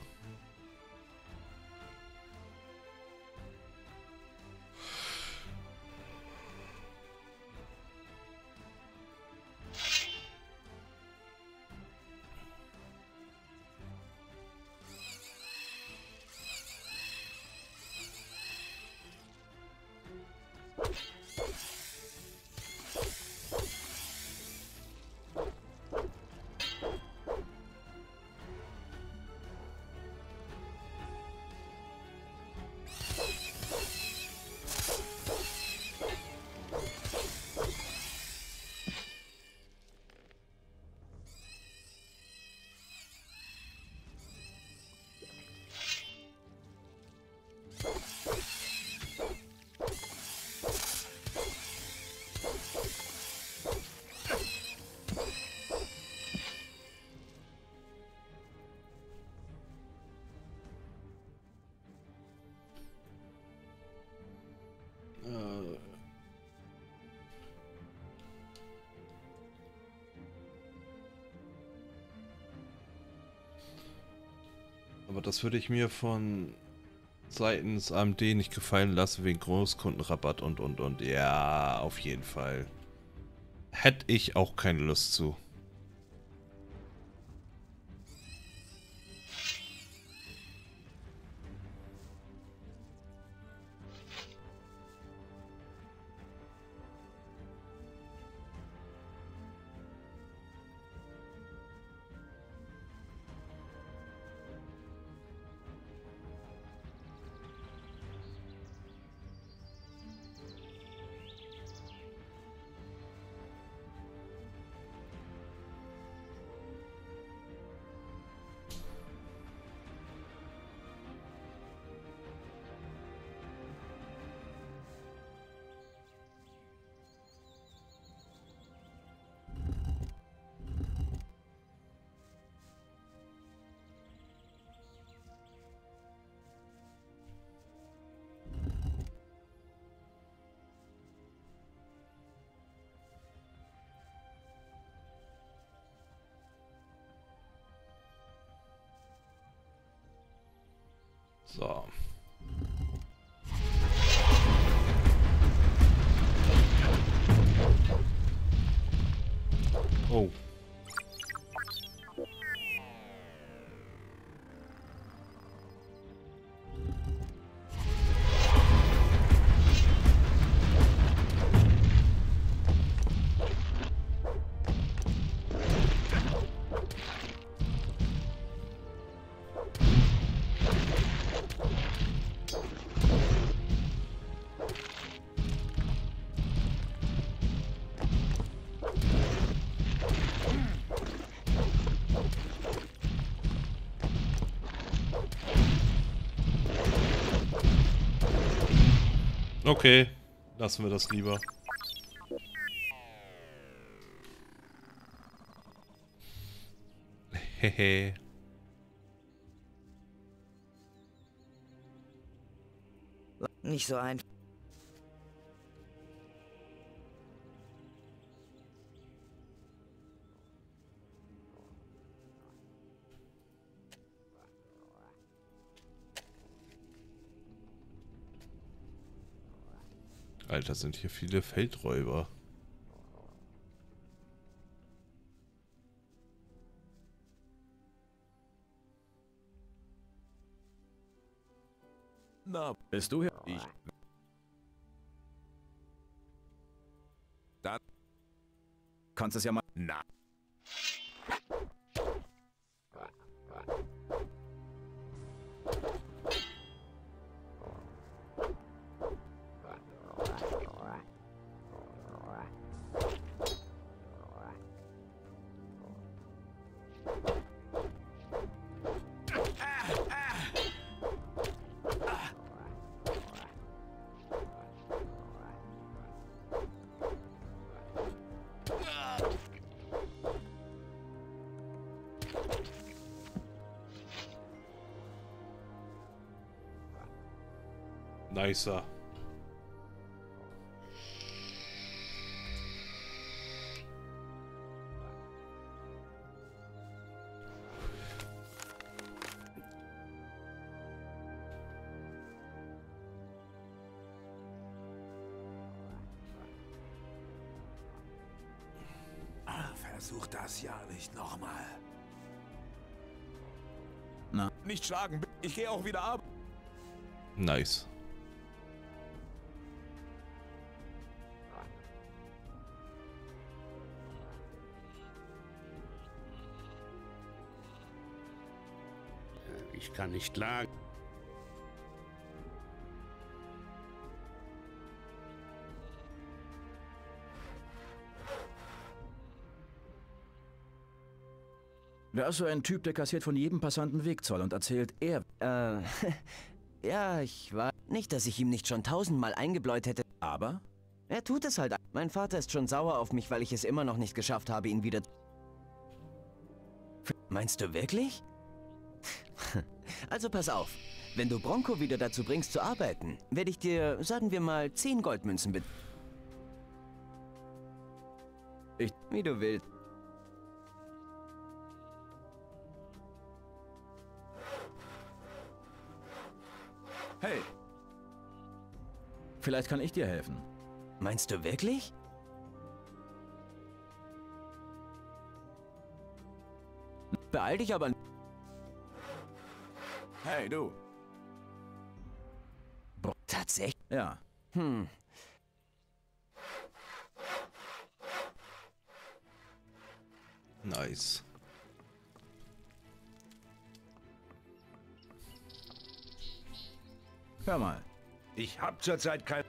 Speaker 1: Aber das würde ich mir von seitens A M D nicht gefallen lassen, wegen Großkundenrabatt und und und. Ja, auf jeden Fall. Hätte ich auch keine Lust zu. So. Oh. Okay, lassen wir das lieber. Hehe.
Speaker 7: Nicht so einfach.
Speaker 1: Alter, sind hier viele Feldräuber.
Speaker 18: Na, bist du hier? Ich. Dann kannst es ja mal. Na.
Speaker 1: Nicer.
Speaker 3: Versuch das ja nicht nochmal.
Speaker 18: Na, nicht schlagen. Ich gehe auch wieder ab.
Speaker 1: Nice.
Speaker 11: Ich kann nicht lagen.
Speaker 4: Da ist so ein Typ, der kassiert von jedem Passanten Wegzoll und erzählt, er...
Speaker 8: Äh, ja, ich war... Nicht, dass ich ihm nicht schon tausendmal eingebläut hätte.
Speaker 4: Aber?
Speaker 8: Er tut es halt. Mein Vater ist schon sauer auf mich, weil ich es immer noch nicht geschafft habe, ihn wieder... Meinst du wirklich? Also pass auf. Wenn du Bronco wieder dazu bringst zu arbeiten, werde ich dir, sagen wir mal, zehn Goldmünzen bitten.
Speaker 4: Ich...
Speaker 8: Wie du willst.
Speaker 4: Vielleicht kann ich dir helfen.
Speaker 8: Meinst du wirklich?
Speaker 4: Beeil dich aber.
Speaker 18: Hey, du.
Speaker 8: Tatsächlich?
Speaker 4: Ja.
Speaker 8: Hm.
Speaker 1: Nice.
Speaker 4: Hör mal.
Speaker 6: Ich hab zurzeit kein...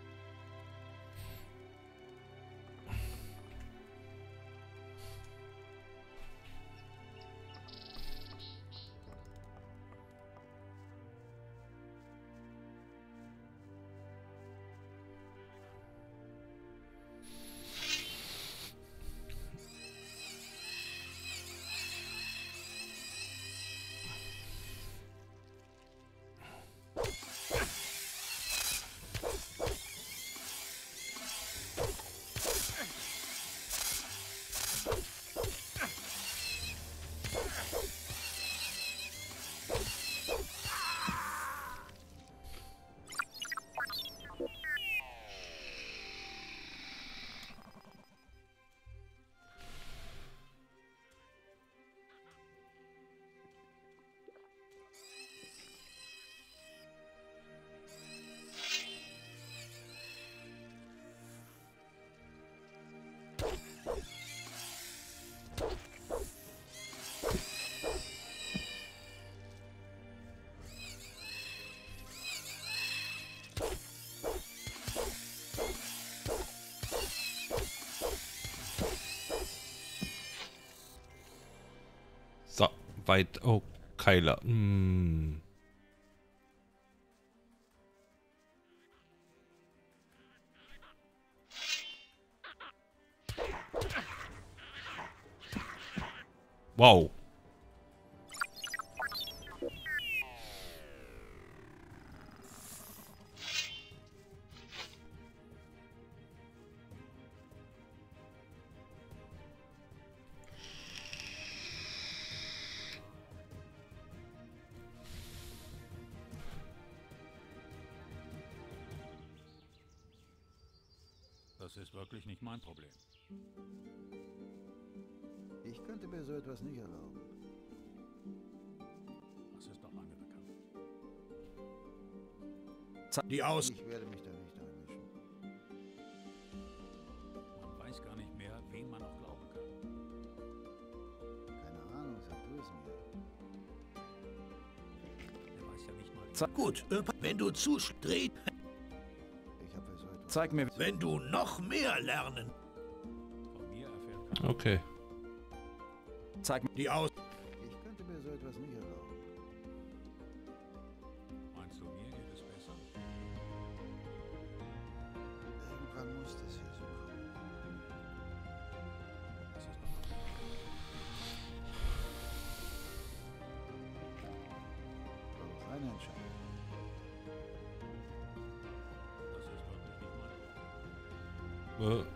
Speaker 1: So, weit. Oh, Keiler. Mm. Wow.
Speaker 10: Das ist wirklich nicht mein Problem.
Speaker 9: Ich könnte mir so etwas nicht erlauben.
Speaker 10: Das ist doch lange bekannt.
Speaker 9: Die aus. Ich werde mich da nicht einmischen.
Speaker 10: Man weiß gar nicht mehr, wem man noch glauben kann.
Speaker 9: Keine Ahnung, sag du es mir.
Speaker 10: Er weiß ja nicht mal...
Speaker 18: Ze Gut, wenn du zuschlägst.
Speaker 4: Zeig mir,
Speaker 18: wenn du noch mehr lernen.
Speaker 10: Von mir erfährt keiner.
Speaker 1: Okay.
Speaker 4: Zeig mir
Speaker 18: die aus.
Speaker 9: Ich könnte mir so etwas nicht erlauben.
Speaker 10: Meinst du, mir geht es besser?
Speaker 9: Irgendwann muss das hier so kommen.
Speaker 10: Das ist doch...
Speaker 9: Das ist eine Entscheidung.
Speaker 1: Äh.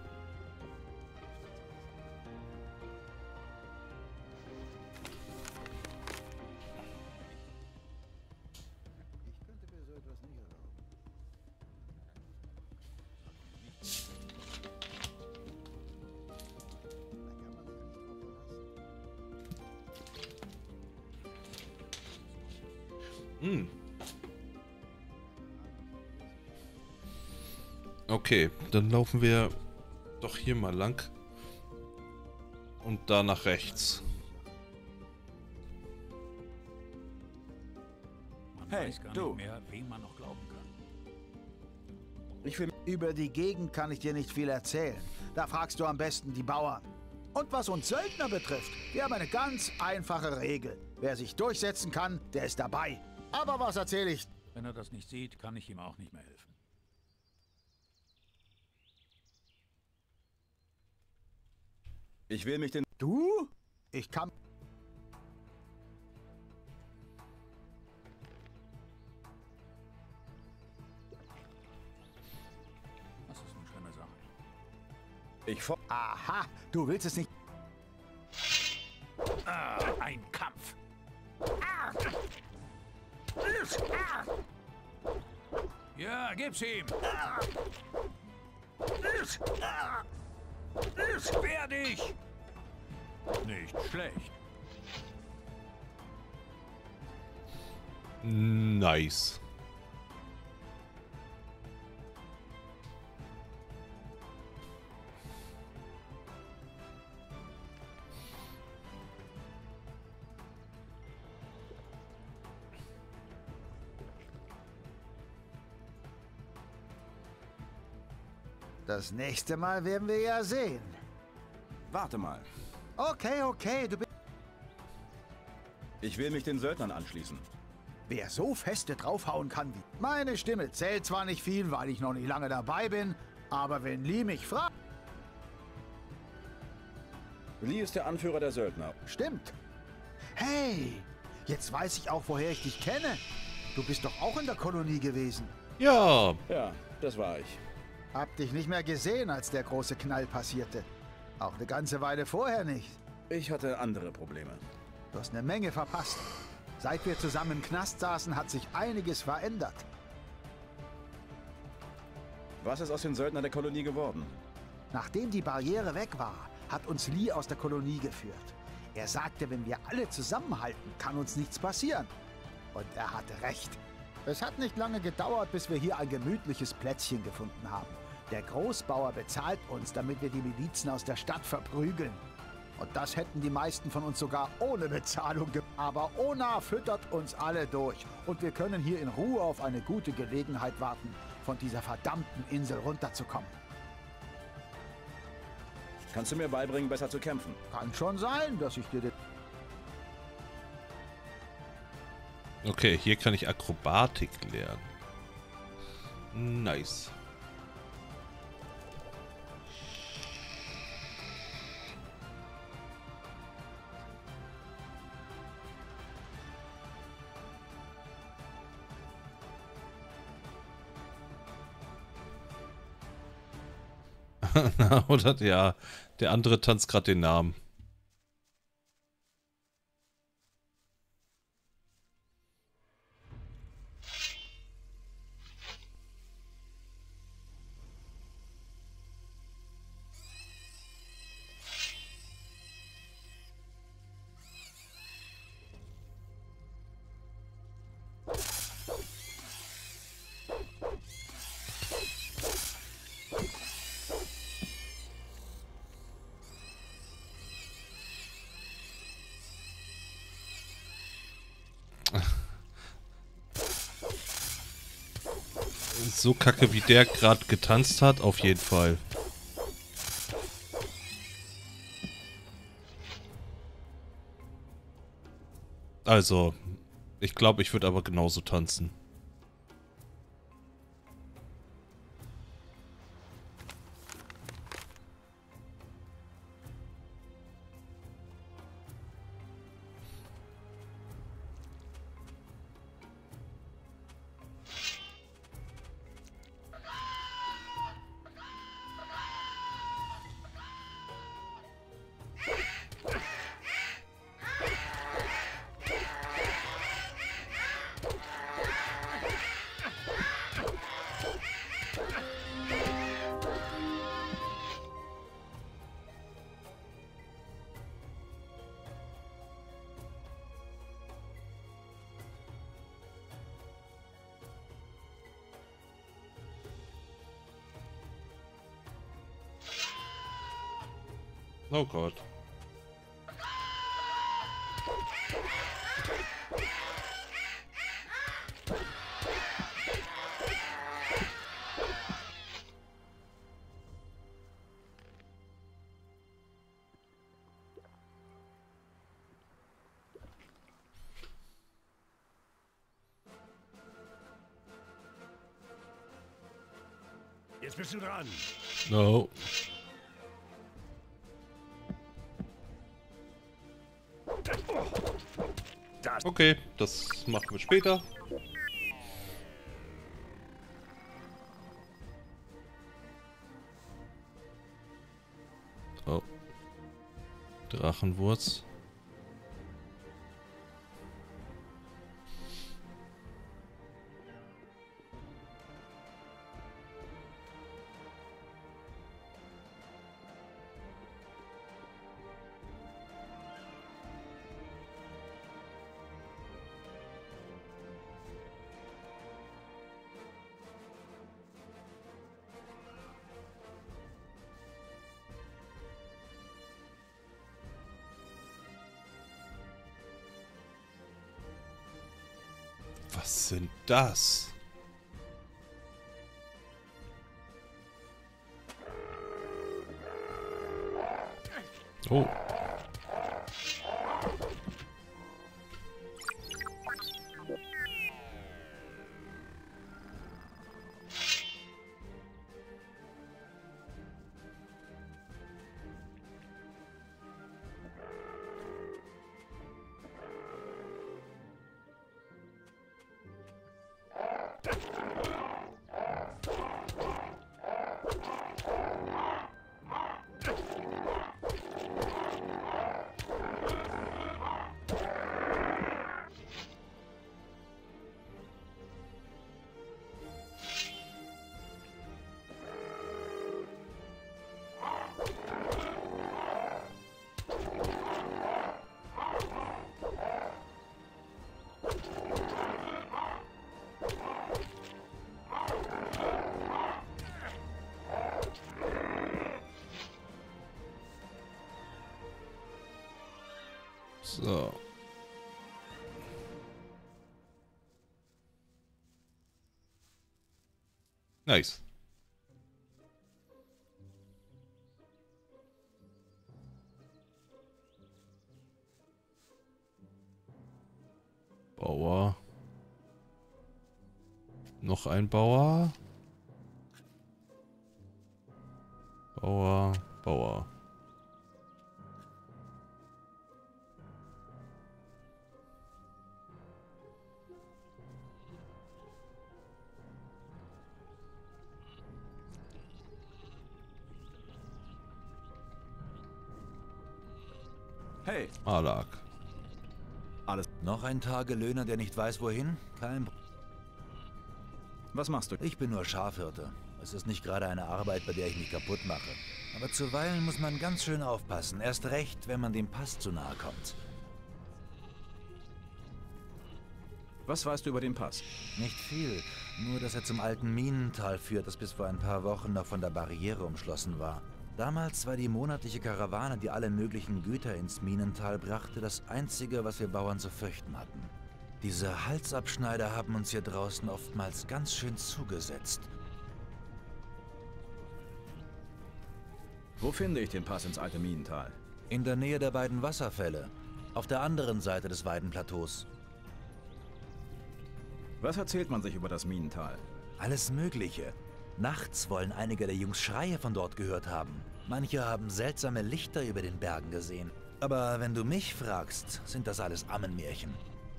Speaker 9: Ich könnte mir so etwas nicht erlauben.
Speaker 1: Hm. Okay, dann laufen wir doch hier mal lang. Und da nach rechts.
Speaker 10: Man
Speaker 9: Hey,
Speaker 10: weiß gar
Speaker 9: du.
Speaker 10: nicht mehr, wem man noch glauben kann.
Speaker 9: Ich will, über die Gegend kann ich dir nicht viel erzählen. Da fragst du am besten die Bauern. Und was uns Söldner betrifft, wir haben eine ganz einfache Regel. Wer sich durchsetzen kann, der ist dabei. Aber was erzähle ich?
Speaker 10: Wenn er das nicht sieht, kann ich ihm auch nicht mehr helfen.
Speaker 18: Ich will mich den...
Speaker 9: Du? Ich kann...
Speaker 10: Das ist eine schlimme Sache.
Speaker 18: Ich vor...
Speaker 9: Aha, du willst es nicht...
Speaker 10: Ah, ein Kampf. Ja, gib's ihm. Wehr dich! Nicht schlecht.
Speaker 1: Nice.
Speaker 9: Das nächste Mal werden wir ja sehen.
Speaker 2: Warte mal.
Speaker 9: Okay, okay, du bist...
Speaker 2: Ich will mich den Söldnern anschließen.
Speaker 9: Wer so feste draufhauen kann wie... Meine Stimme zählt zwar nicht viel, weil ich noch nicht lange dabei bin, aber wenn Lee mich fragt...
Speaker 2: Lee ist der Anführer der Söldner.
Speaker 9: Stimmt. Hey, jetzt weiß ich auch, woher ich dich kenne. Du bist doch auch in der Kolonie gewesen.
Speaker 1: Ja.
Speaker 2: Ja, das war ich.
Speaker 9: Hab dich nicht mehr gesehen, als der große Knall passierte. Auch eine ganze Weile vorher nicht.
Speaker 2: Ich hatte andere Probleme.
Speaker 9: Du hast eine Menge verpasst. Seit wir zusammen im Knast saßen, hat sich einiges verändert.
Speaker 2: Was ist aus den Söldnern der Kolonie geworden?
Speaker 9: Nachdem die Barriere weg war, hat uns Lee aus der Kolonie geführt. Er sagte, wenn wir alle zusammenhalten, kann uns nichts passieren. Und er hatte recht. Es hat nicht lange gedauert, bis wir hier ein gemütliches Plätzchen gefunden haben. Der Großbauer bezahlt uns, damit wir die Milizen aus der Stadt verprügeln. Und das hätten die meisten von uns sogar ohne Bezahlung gemacht. Aber Ona füttert uns alle durch. Und wir können hier in Ruhe auf eine gute Gelegenheit warten, von dieser verdammten Insel runterzukommen.
Speaker 2: Kannst du mir beibringen, besser zu kämpfen?
Speaker 9: Kann schon sein, dass ich dir... den
Speaker 1: Okay, hier kann ich Akrobatik lernen. Nice. Oder ja, der andere tanzt gerade den Namen. So kacke, wie der gerade getanzt hat, auf jeden Fall. Also, ich glaube, ich würde aber genauso tanzen. Oh Gott.
Speaker 6: Jetzt bist du dran.
Speaker 1: No. Okay, das machen wir später. Oh. Drachenwurz. Was sind das? Oh. So. Nice. Bauer. Noch ein Bauer. Bauer, Bauer.
Speaker 4: Hey.
Speaker 1: Alak.
Speaker 4: Alles.
Speaker 3: Noch ein Tagelöhner, der nicht weiß, wohin? Kein Pro
Speaker 4: Was machst du?
Speaker 3: Ich bin nur Schafhirte. Es ist nicht gerade eine Arbeit, bei der ich mich kaputt mache. Aber zuweilen muss man ganz schön aufpassen. Erst recht, wenn man dem Pass zu nahe kommt.
Speaker 4: Was weißt du über den Pass?
Speaker 3: Nicht viel. Nur, dass er zum alten Minental führt, das bis vor ein paar Wochen noch von der Barriere umschlossen war. Damals war die monatliche Karawane, die alle möglichen Güter ins Minental brachte, das Einzige, was wir Bauern zu fürchten hatten. Diese Halsabschneider haben uns hier draußen oftmals ganz schön zugesetzt.
Speaker 4: Wo finde ich den Pass ins alte Minental?
Speaker 3: In der Nähe der beiden Wasserfälle. Auf der anderen Seite des Weidenplateaus.
Speaker 4: Was erzählt man sich über das Minental?
Speaker 3: Alles Mögliche. Nachts wollen einige der Jungs Schreie von dort gehört haben. Manche haben seltsame Lichter über den Bergen gesehen. Aber wenn du mich fragst, sind das alles Ammenmärchen.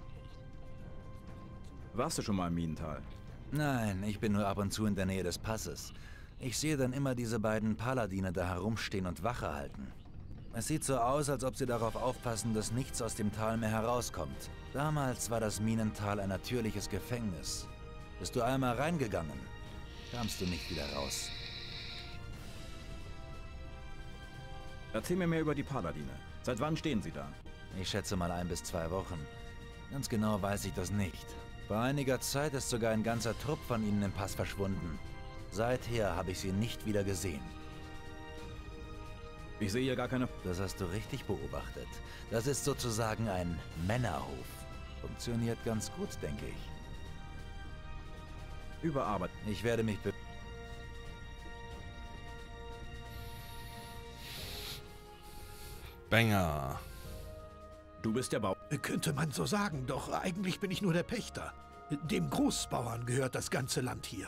Speaker 4: Warst du schon mal im Minental?
Speaker 3: Nein, ich bin nur ab und zu in der Nähe des Passes. Ich sehe dann immer diese beiden Paladine da herumstehen und Wache halten. Es sieht so aus, als ob sie darauf aufpassen, dass nichts aus dem Tal mehr herauskommt. Damals war das Minental ein natürliches Gefängnis. Bist du einmal reingegangen, kamst du nicht wieder raus.
Speaker 4: Erzähl mir mehr über die Paladine. Seit wann stehen sie da?
Speaker 3: Ich schätze mal ein bis zwei Wochen. Ganz genau weiß ich das nicht. Vor einiger Zeit ist sogar ein ganzer Trupp von ihnen im Pass verschwunden. Seither habe ich sie nicht wieder gesehen.
Speaker 4: Ich sehe hier gar keine...
Speaker 3: Das hast du richtig beobachtet. Das ist sozusagen ein Männerhof. Funktioniert ganz gut, denke ich.
Speaker 4: Überarbeitet.
Speaker 3: Ich werde mich be...
Speaker 1: Banger.
Speaker 4: Du bist der Bau...
Speaker 18: Könnte man so sagen, doch eigentlich bin ich nur der Pächter. Dem Großbauern gehört das ganze Land hier.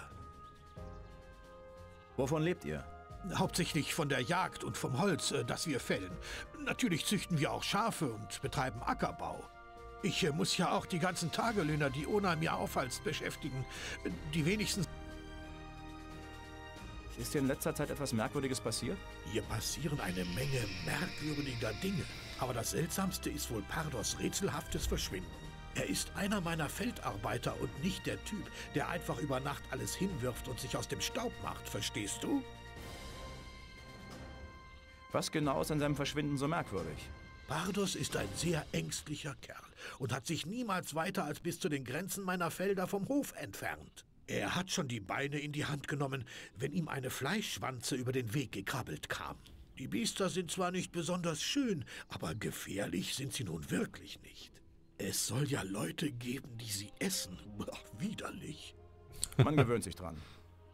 Speaker 4: Wovon lebt ihr?
Speaker 18: Hauptsächlich von der Jagd und vom Holz, äh, das wir fällen. Natürlich züchten wir auch Schafe und betreiben Ackerbau. Ich äh, muss ja auch die ganzen Tagelöhner, die Ona mir aufhalst, beschäftigen. Die wenigsten...
Speaker 4: Ist dir in letzter Zeit etwas Merkwürdiges passiert?
Speaker 18: Hier passieren eine Menge merkwürdiger Dinge. Aber das Seltsamste ist wohl Pardos rätselhaftes Verschwinden. Er ist einer meiner Feldarbeiter und nicht der Typ, der einfach über Nacht alles hinwirft und sich aus dem Staub macht, verstehst du?
Speaker 4: Was genau ist an seinem Verschwinden so merkwürdig?
Speaker 18: Pardos ist ein sehr ängstlicher Kerl und hat sich niemals weiter als bis zu den Grenzen meiner Felder vom Hof entfernt. Er hat schon die Beine in die Hand genommen, wenn ihm eine Fleischschwanze über den Weg gekrabbelt kam. Die Biester sind zwar nicht besonders schön, aber gefährlich sind sie nun wirklich nicht. Es soll ja Leute geben, die sie essen. Ach, widerlich.
Speaker 4: Man gewöhnt sich dran.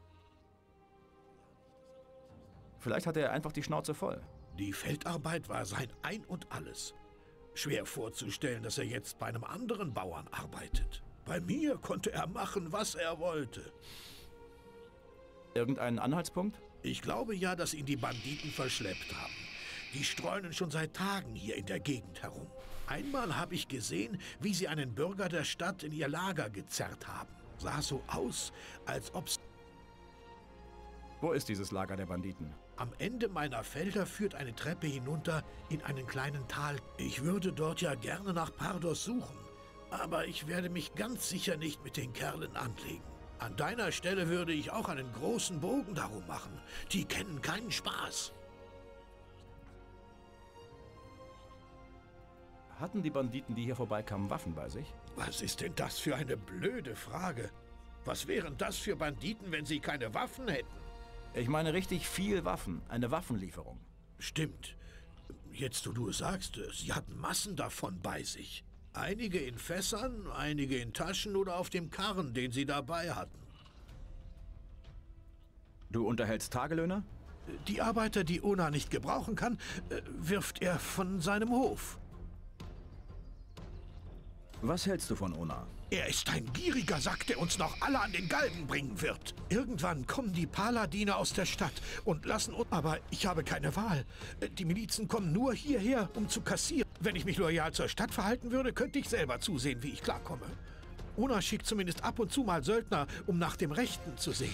Speaker 4: Vielleicht hat er einfach die Schnauze voll.
Speaker 18: Die Feldarbeit war sein Ein und Alles. Schwer vorzustellen, dass er jetzt bei einem anderen Bauern arbeitet. Bei mir konnte er machen, was er wollte.
Speaker 4: Irgendeinen Anhaltspunkt?
Speaker 18: Ich glaube ja, dass ihn die Banditen verschleppt haben. Die streunen schon seit Tagen hier in der Gegend herum. Einmal habe ich gesehen, wie sie einen Bürger der Stadt in ihr Lager gezerrt haben. Sah so aus, als ob's...
Speaker 4: Wo ist dieses Lager der Banditen?
Speaker 18: Am Ende meiner Felder führt eine Treppe hinunter in einen kleinen Tal. Ich würde dort ja gerne nach Pardos suchen, aber ich werde mich ganz sicher nicht mit den Kerlen anlegen. An deiner Stelle würde ich auch einen großen Bogen darum machen. Die kennen keinen Spaß.
Speaker 4: Hatten die Banditen, die hier vorbeikamen, Waffen bei sich?
Speaker 18: Was ist denn das für eine blöde Frage? Was wären das für Banditen, wenn sie keine Waffen hätten?
Speaker 4: Ich meine richtig viel Waffen. Eine Waffenlieferung.
Speaker 18: Stimmt. Jetzt, wo du es sagst, sie hatten Massen davon bei sich. Einige in Fässern, einige in Taschen oder auf dem Karren, den sie dabei hatten.
Speaker 4: Du unterhältst Tagelöhner?
Speaker 18: Die Arbeiter, die Ona nicht gebrauchen kann, wirft er von seinem Hof.
Speaker 4: Was hältst du von Ona?
Speaker 18: Er ist ein gieriger Sack, der uns noch alle an den Galgen bringen wird. Irgendwann kommen die Paladine aus der Stadt und lassen uns... Aber ich habe keine Wahl. Die Milizen kommen nur hierher, um zu kassieren. Wenn ich mich loyal zur Stadt verhalten würde, könnte ich selber zusehen, wie ich klarkomme. Ona schickt zumindest ab und zu mal Söldner, um nach dem Rechten zu sehen.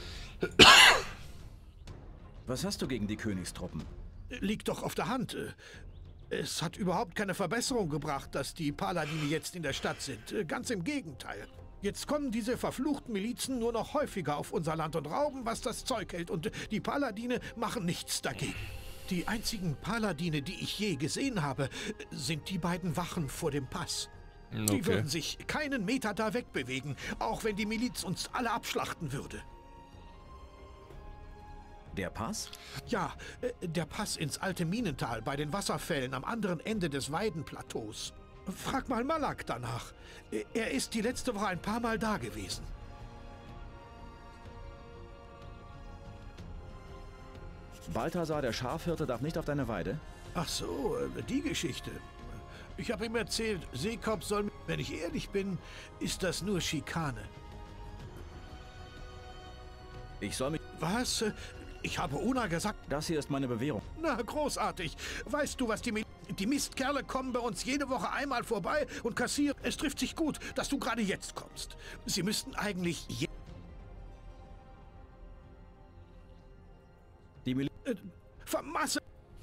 Speaker 4: Was hast du gegen die Königstruppen?
Speaker 18: Liegt doch auf der Hand. Es hat überhaupt keine Verbesserung gebracht, dass die Paladine jetzt in der Stadt sind. Ganz im Gegenteil. Jetzt kommen diese verfluchten Milizen nur noch häufiger auf unser Land und rauben, was das Zeug hält. Und die Paladine machen nichts dagegen. Die einzigen Paladine, die ich je gesehen habe, sind die beiden Wachen vor dem Pass. Okay. Die würden sich keinen Meter da wegbewegen, auch wenn die Miliz uns alle abschlachten würde.
Speaker 4: Der Pass?
Speaker 18: Ja, der Pass ins alte Minental bei den Wasserfällen am anderen Ende des Weidenplateaus. Frag mal Malak danach. Er ist die letzte Woche ein paar Mal da gewesen.
Speaker 4: Balthasar, der Schafhirte, darf nicht auf deine Weide?
Speaker 18: Ach so, die Geschichte. Ich habe ihm erzählt, Seekop soll... Wenn ich ehrlich bin, ist das nur Schikane.
Speaker 4: Ich soll mich...
Speaker 18: Was? Ich habe Ona gesagt...
Speaker 4: Das hier ist meine Bewährung.
Speaker 18: Na, großartig. Weißt du, was die... Die Mistkerle kommen bei uns jede Woche einmal vorbei und kassieren. Es trifft sich gut, dass du gerade jetzt kommst. Sie müssten eigentlich... Je
Speaker 4: die Mil...
Speaker 18: Äh, Vermasse...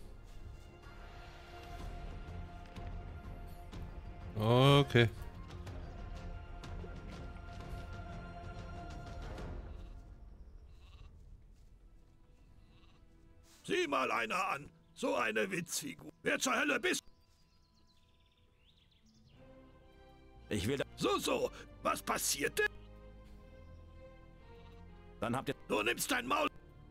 Speaker 1: Okay.
Speaker 18: Sieh mal einer an. So eine Witzfigur. Wer zur Hölle bist?
Speaker 4: Ich will...
Speaker 18: So, so. Was passiert denn?
Speaker 4: Dann habt ihr...
Speaker 18: Du nimmst dein Maul...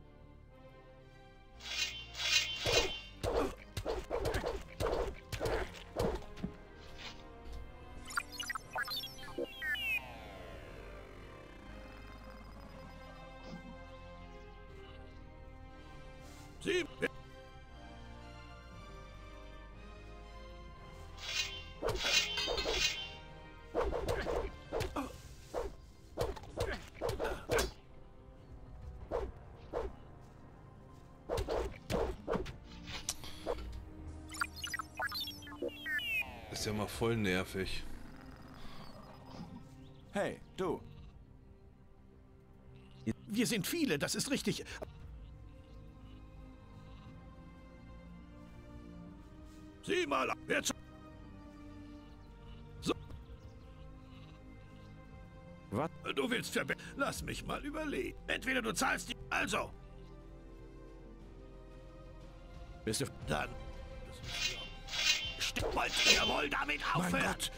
Speaker 18: Sie...
Speaker 1: Ist ja mal voll nervig.
Speaker 4: Hey, du.
Speaker 18: Wir sind viele, das ist richtig. Sieh mal, wer zu... So.
Speaker 4: Was?
Speaker 18: Du willst verbe... Lass mich mal überlegen. Entweder du zahlst die... Also.
Speaker 4: Bist du...
Speaker 18: Dann... Wollt ihr wohl damit aufhören? Mein Gott.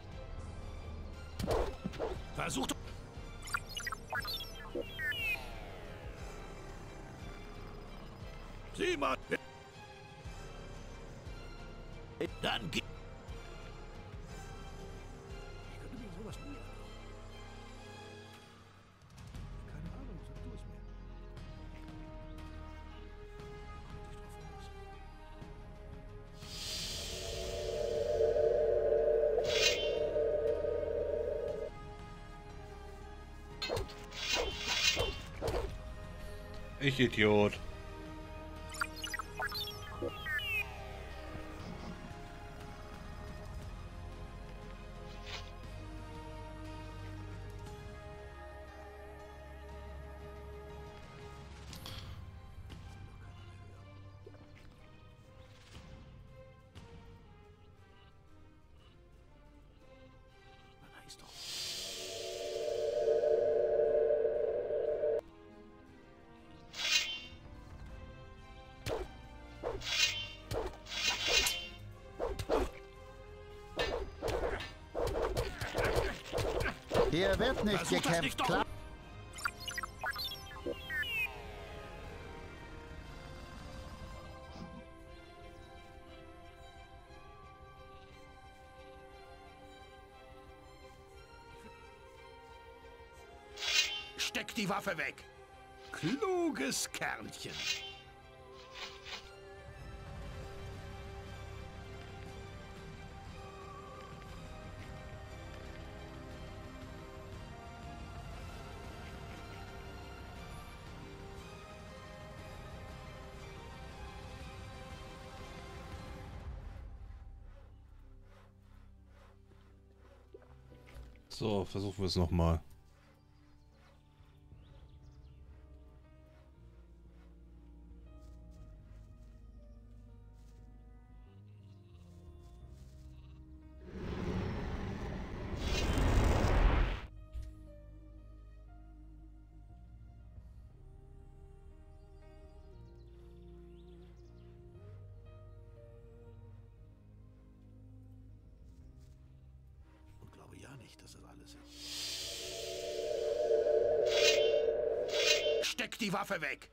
Speaker 18: Versucht... Sieh mal! Dann geh... Ich könnte mir sowas nie erlauben. Keine Ahnung, sag du es mir.
Speaker 1: Ich Idiot.
Speaker 9: Hier wird nicht
Speaker 18: Versuch das
Speaker 9: gekämpft,
Speaker 18: nicht doch.
Speaker 9: klar?
Speaker 18: Steck die Waffe weg! Kluges Kerlchen.
Speaker 1: So, versuchen wir es nochmal.
Speaker 18: Und glaube ja nicht, dass das alles ist. Steck die Waffe weg!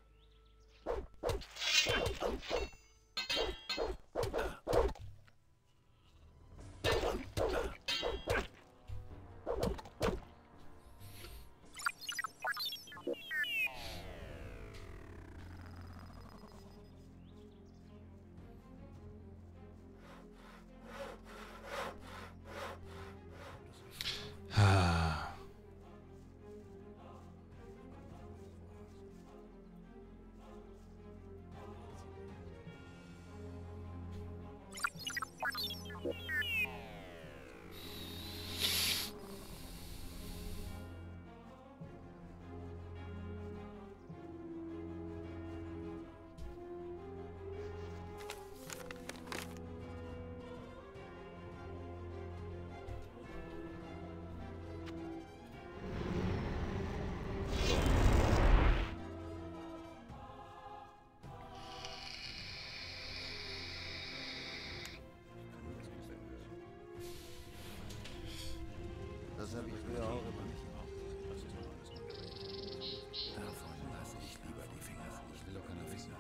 Speaker 2: Das habe ich früher auch immer.
Speaker 3: Davon lasse ich lieber die Finger. Ich will doch keine Finger.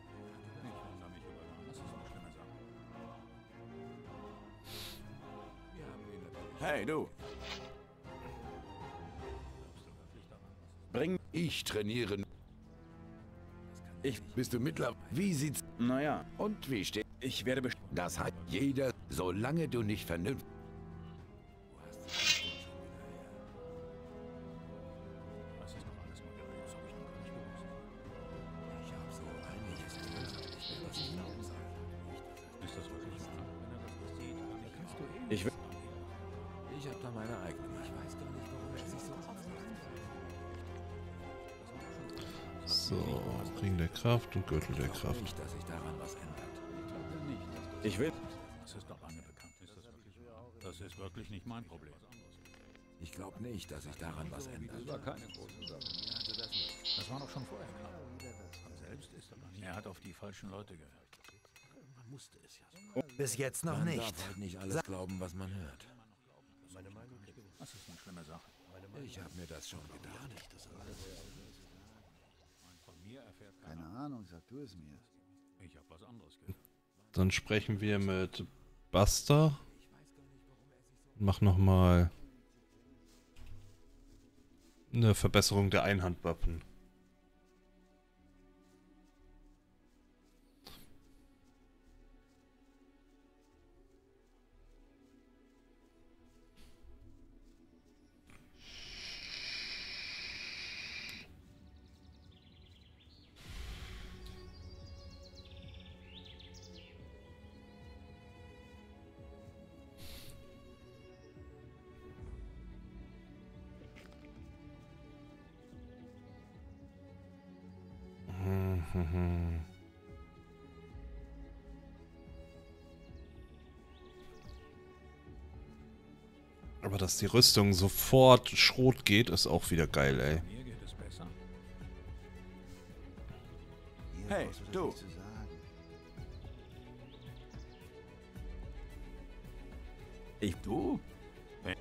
Speaker 14: Hey, du!
Speaker 2: Bring...
Speaker 14: Ich trainiere. Ich... Bist du mittlerweile... Wie sieht's...
Speaker 2: Naja.
Speaker 14: Und wie steht...
Speaker 2: Ich werde best...
Speaker 14: Das hat jeder, solange du nicht vernünftig...
Speaker 2: Ich will...
Speaker 3: Ich habe da meine eigene Meinung. Ich weiß gar nicht, warum er sich so aufregt.
Speaker 1: So, Ring der Kraft und Gürtel der Kraft.
Speaker 3: Nicht, dass sich daran was ändert.
Speaker 2: Ich will...
Speaker 10: Das ist doch lange bekannt. Ist das wirklich wahr? Das ist wirklich nicht mein Problem.
Speaker 3: Ich glaube nicht, dass sich daran was ändert.
Speaker 10: Das war keine große Sache. Das war doch schon vorher klar. Man selbst ist aber nicht. Er hat auf die falschen Leute gehört.
Speaker 18: Man musste es ja so.
Speaker 3: Bis jetzt noch man nicht. Man darf halt nicht alles glauben, was man hört.
Speaker 10: Meine Meinung ist, das ist eine schlimme Sache.
Speaker 3: Ich habe mir das schon gedacht.
Speaker 10: Von mir erfährt
Speaker 9: Keine Ahnung, sag du es mir.
Speaker 10: Ich habe was anderes gehört.
Speaker 1: Dann sprechen wir mit Buster. Mach nochmal eine Verbesserung der Einhandwaffen. Mhm. Aber dass die Rüstung sofort Schrot geht, ist auch wieder geil, ey.
Speaker 10: Mir geht es besser.
Speaker 2: Hey, du!
Speaker 9: Ich, du?
Speaker 2: Hey.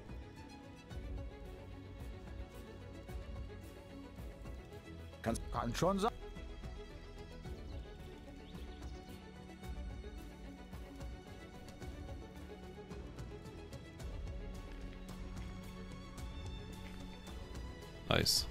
Speaker 9: Kannst, kann schon sein.
Speaker 1: Nice.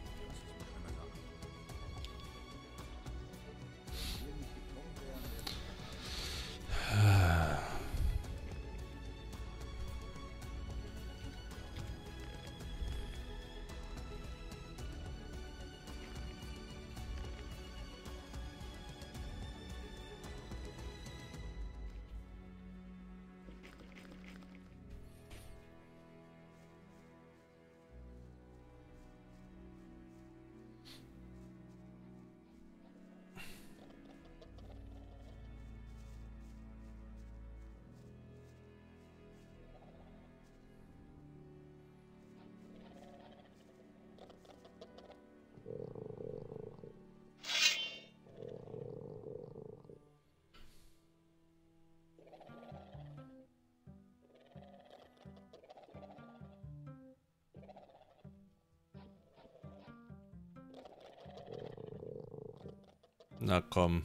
Speaker 1: Na komm.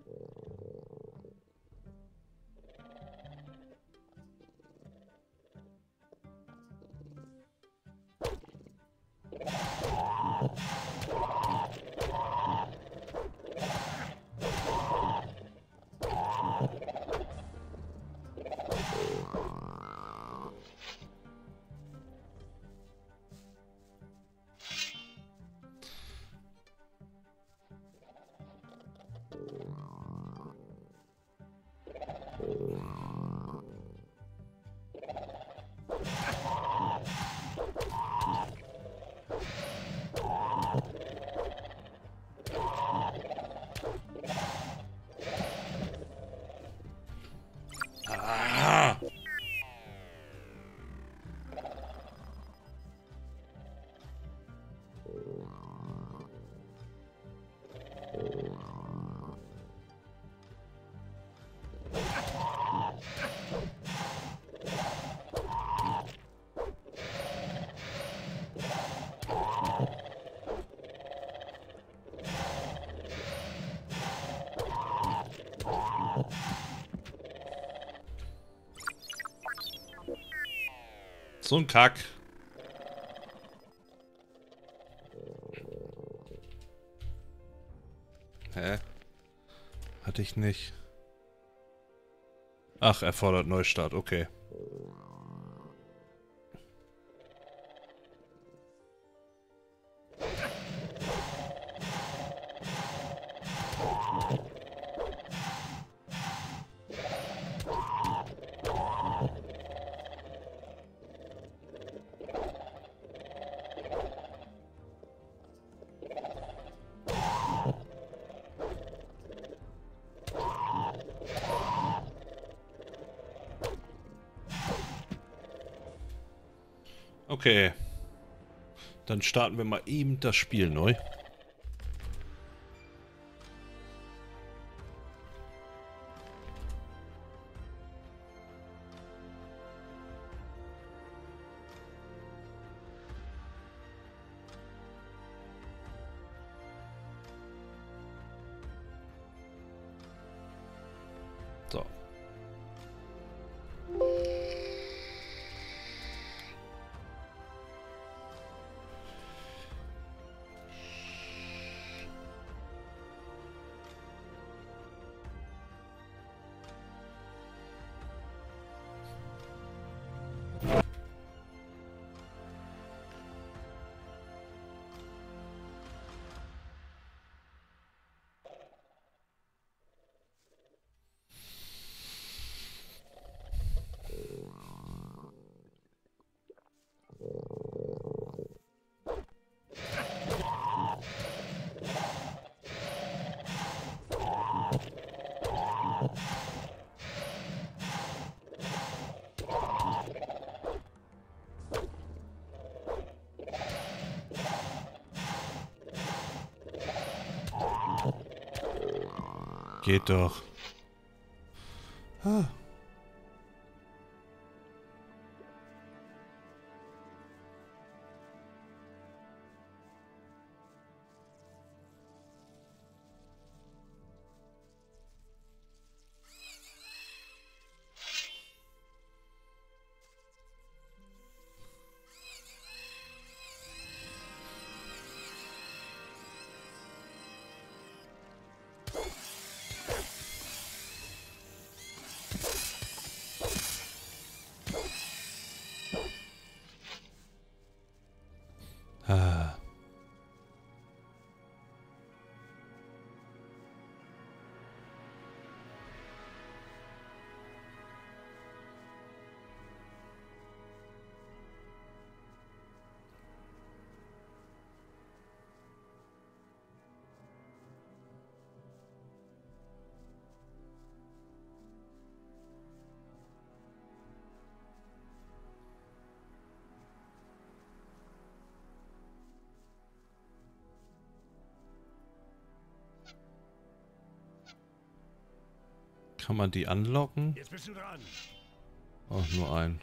Speaker 1: Ah. So ein Kack. Hä? Hatte ich nicht. Ach, erfordert Neustart, okay. Okay. Dann starten wir mal eben das Spiel neu. Geht doch. Ah. Ah. Kann man die anlocken?
Speaker 6: Jetzt bist du dran.
Speaker 1: Oh, nur ein.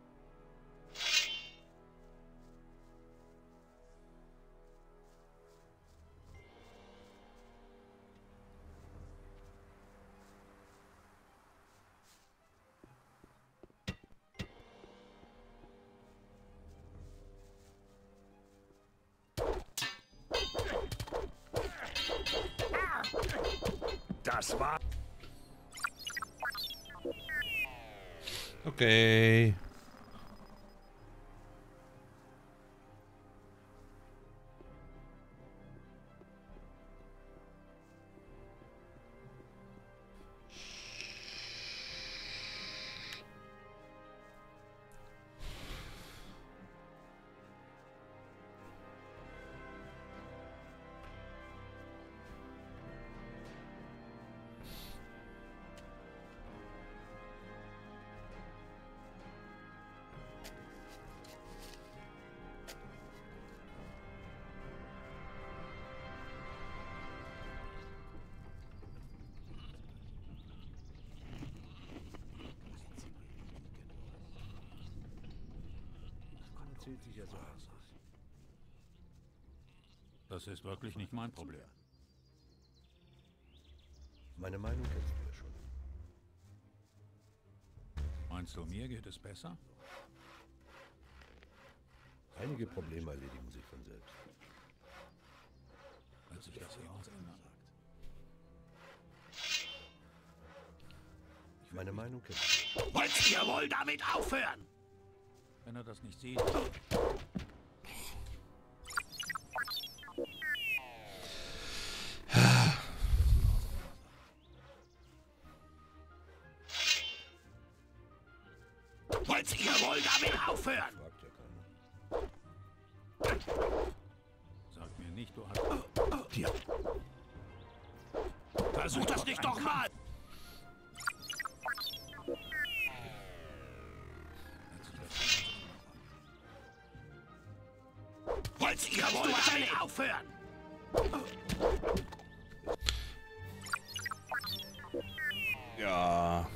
Speaker 6: Das war...
Speaker 1: Okay.
Speaker 6: Zählt sich ja so aus.
Speaker 10: Das ist wirklich nicht mein Problem.
Speaker 6: Meine Meinung kennst du ja schon.
Speaker 10: Meinst du, mir geht es besser?
Speaker 6: Einige Probleme erledigen sich von selbst.
Speaker 10: Wird sich das jemals ändern?
Speaker 6: Meine Meinung kennst du.
Speaker 12: Wollt ihr wohl damit aufhören?
Speaker 10: Wenn er das nicht sieht.
Speaker 12: Wollt ihr wohl damit aufhören?
Speaker 10: Sag mir nicht, du hast...
Speaker 12: Ja. Versuch das nicht doch mal! Wollt ihr wohl damit aufhören?
Speaker 1: Ja.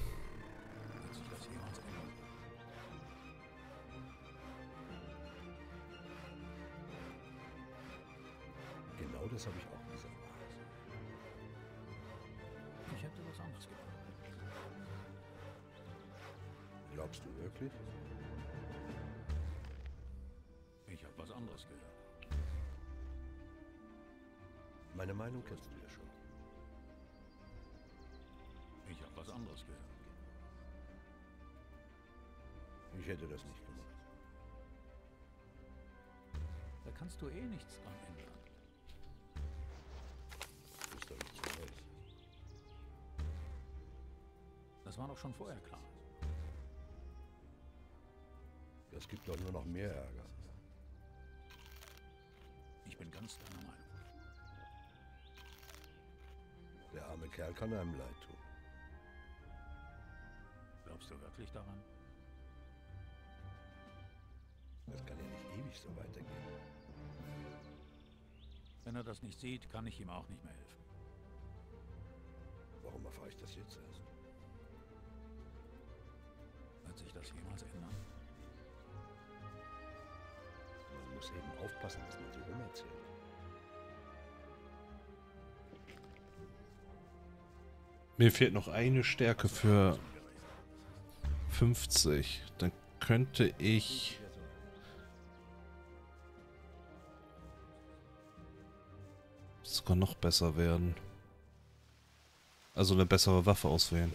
Speaker 6: Genau das habe ich auch gesagt.
Speaker 10: Ich hätte was anderes gemacht.
Speaker 6: Glaub glaubst du wirklich?
Speaker 10: Ich habe was anderes gehört.
Speaker 6: Meine Meinung kennst du ja schon.
Speaker 10: Ich habe was anderes gehört.
Speaker 6: Ich hätte das nicht gemacht.
Speaker 10: Da kannst du eh nichts dran ändern.
Speaker 6: Das ist doch nichts Neues.
Speaker 10: Das war doch schon vorher klar.
Speaker 6: Das gibt doch nur noch mehr Ärger.
Speaker 10: Ich bin ganz deiner Meinung.
Speaker 6: Der arme Kerl kann einem leid tun.
Speaker 10: Glaubst du wirklich daran?
Speaker 6: Das kann ja nicht ewig so weitergehen.
Speaker 10: Wenn er das nicht sieht, kann ich ihm auch nicht mehr helfen.
Speaker 6: Warum erfahre ich das jetzt erst?
Speaker 10: Wird sich das jemals ändern?
Speaker 6: Man muss eben aufpassen, was man so rumerzählt.
Speaker 1: Mir fehlt noch eine Stärke für fünfzig. Dann könnte ich... sogar noch besser werden. Also eine bessere Waffe auswählen.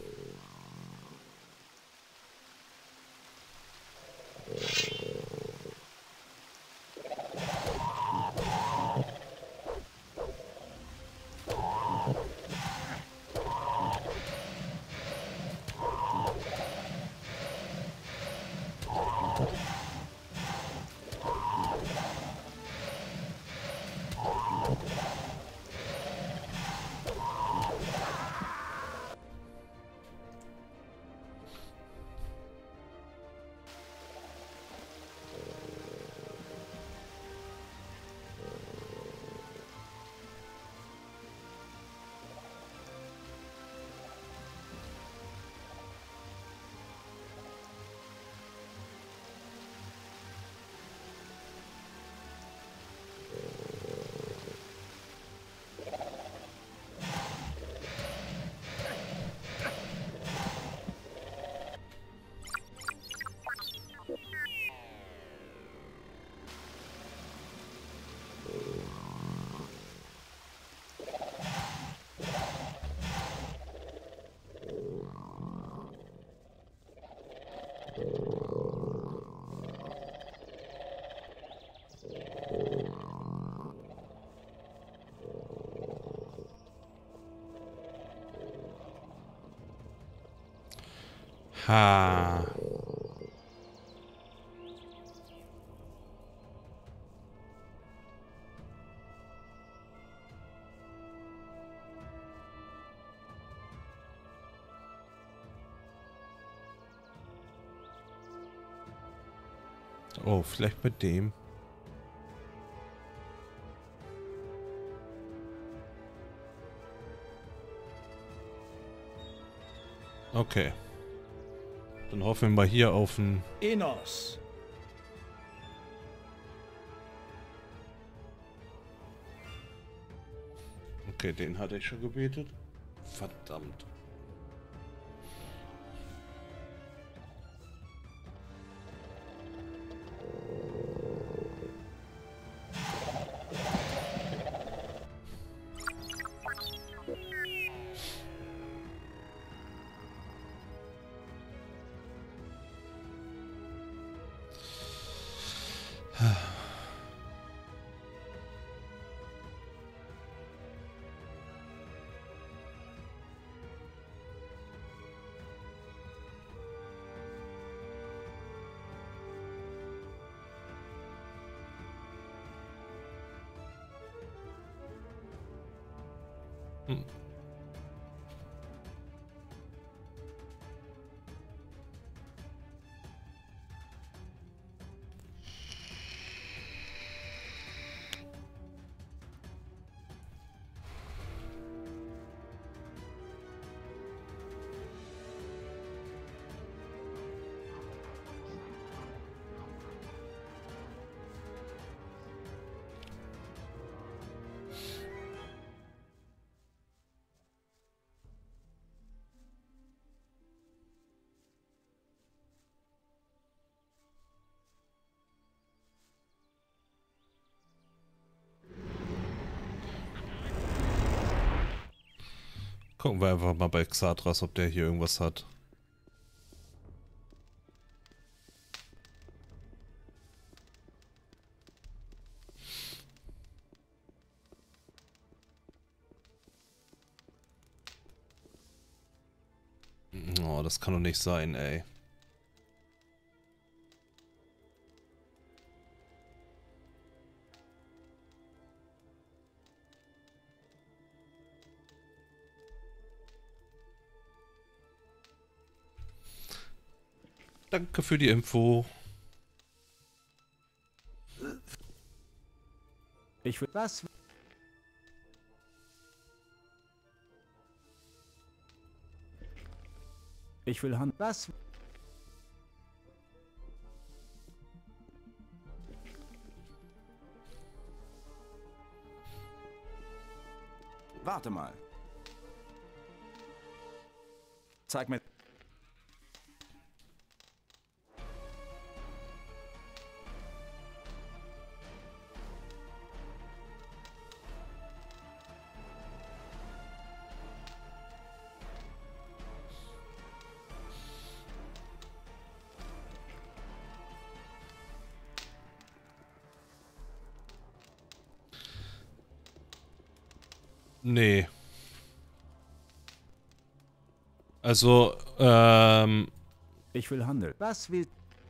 Speaker 1: Ha. Oh, vielleicht mit dem. Okay. Dann hoffen wir mal hier auf ein...
Speaker 4: Innos.
Speaker 1: Okay, den hatte ich schon gebetet. Verdammt. Hm. Gucken wir einfach mal bei Xatras, ob der hier irgendwas hat. Oh, das kann doch nicht sein, ey. Danke für die Info.
Speaker 9: Ich will was? Ich will Hand. Was?
Speaker 2: Warte mal. Zeig mir.
Speaker 1: Nee. Also, ähm...
Speaker 9: Ich will Handel. Was will...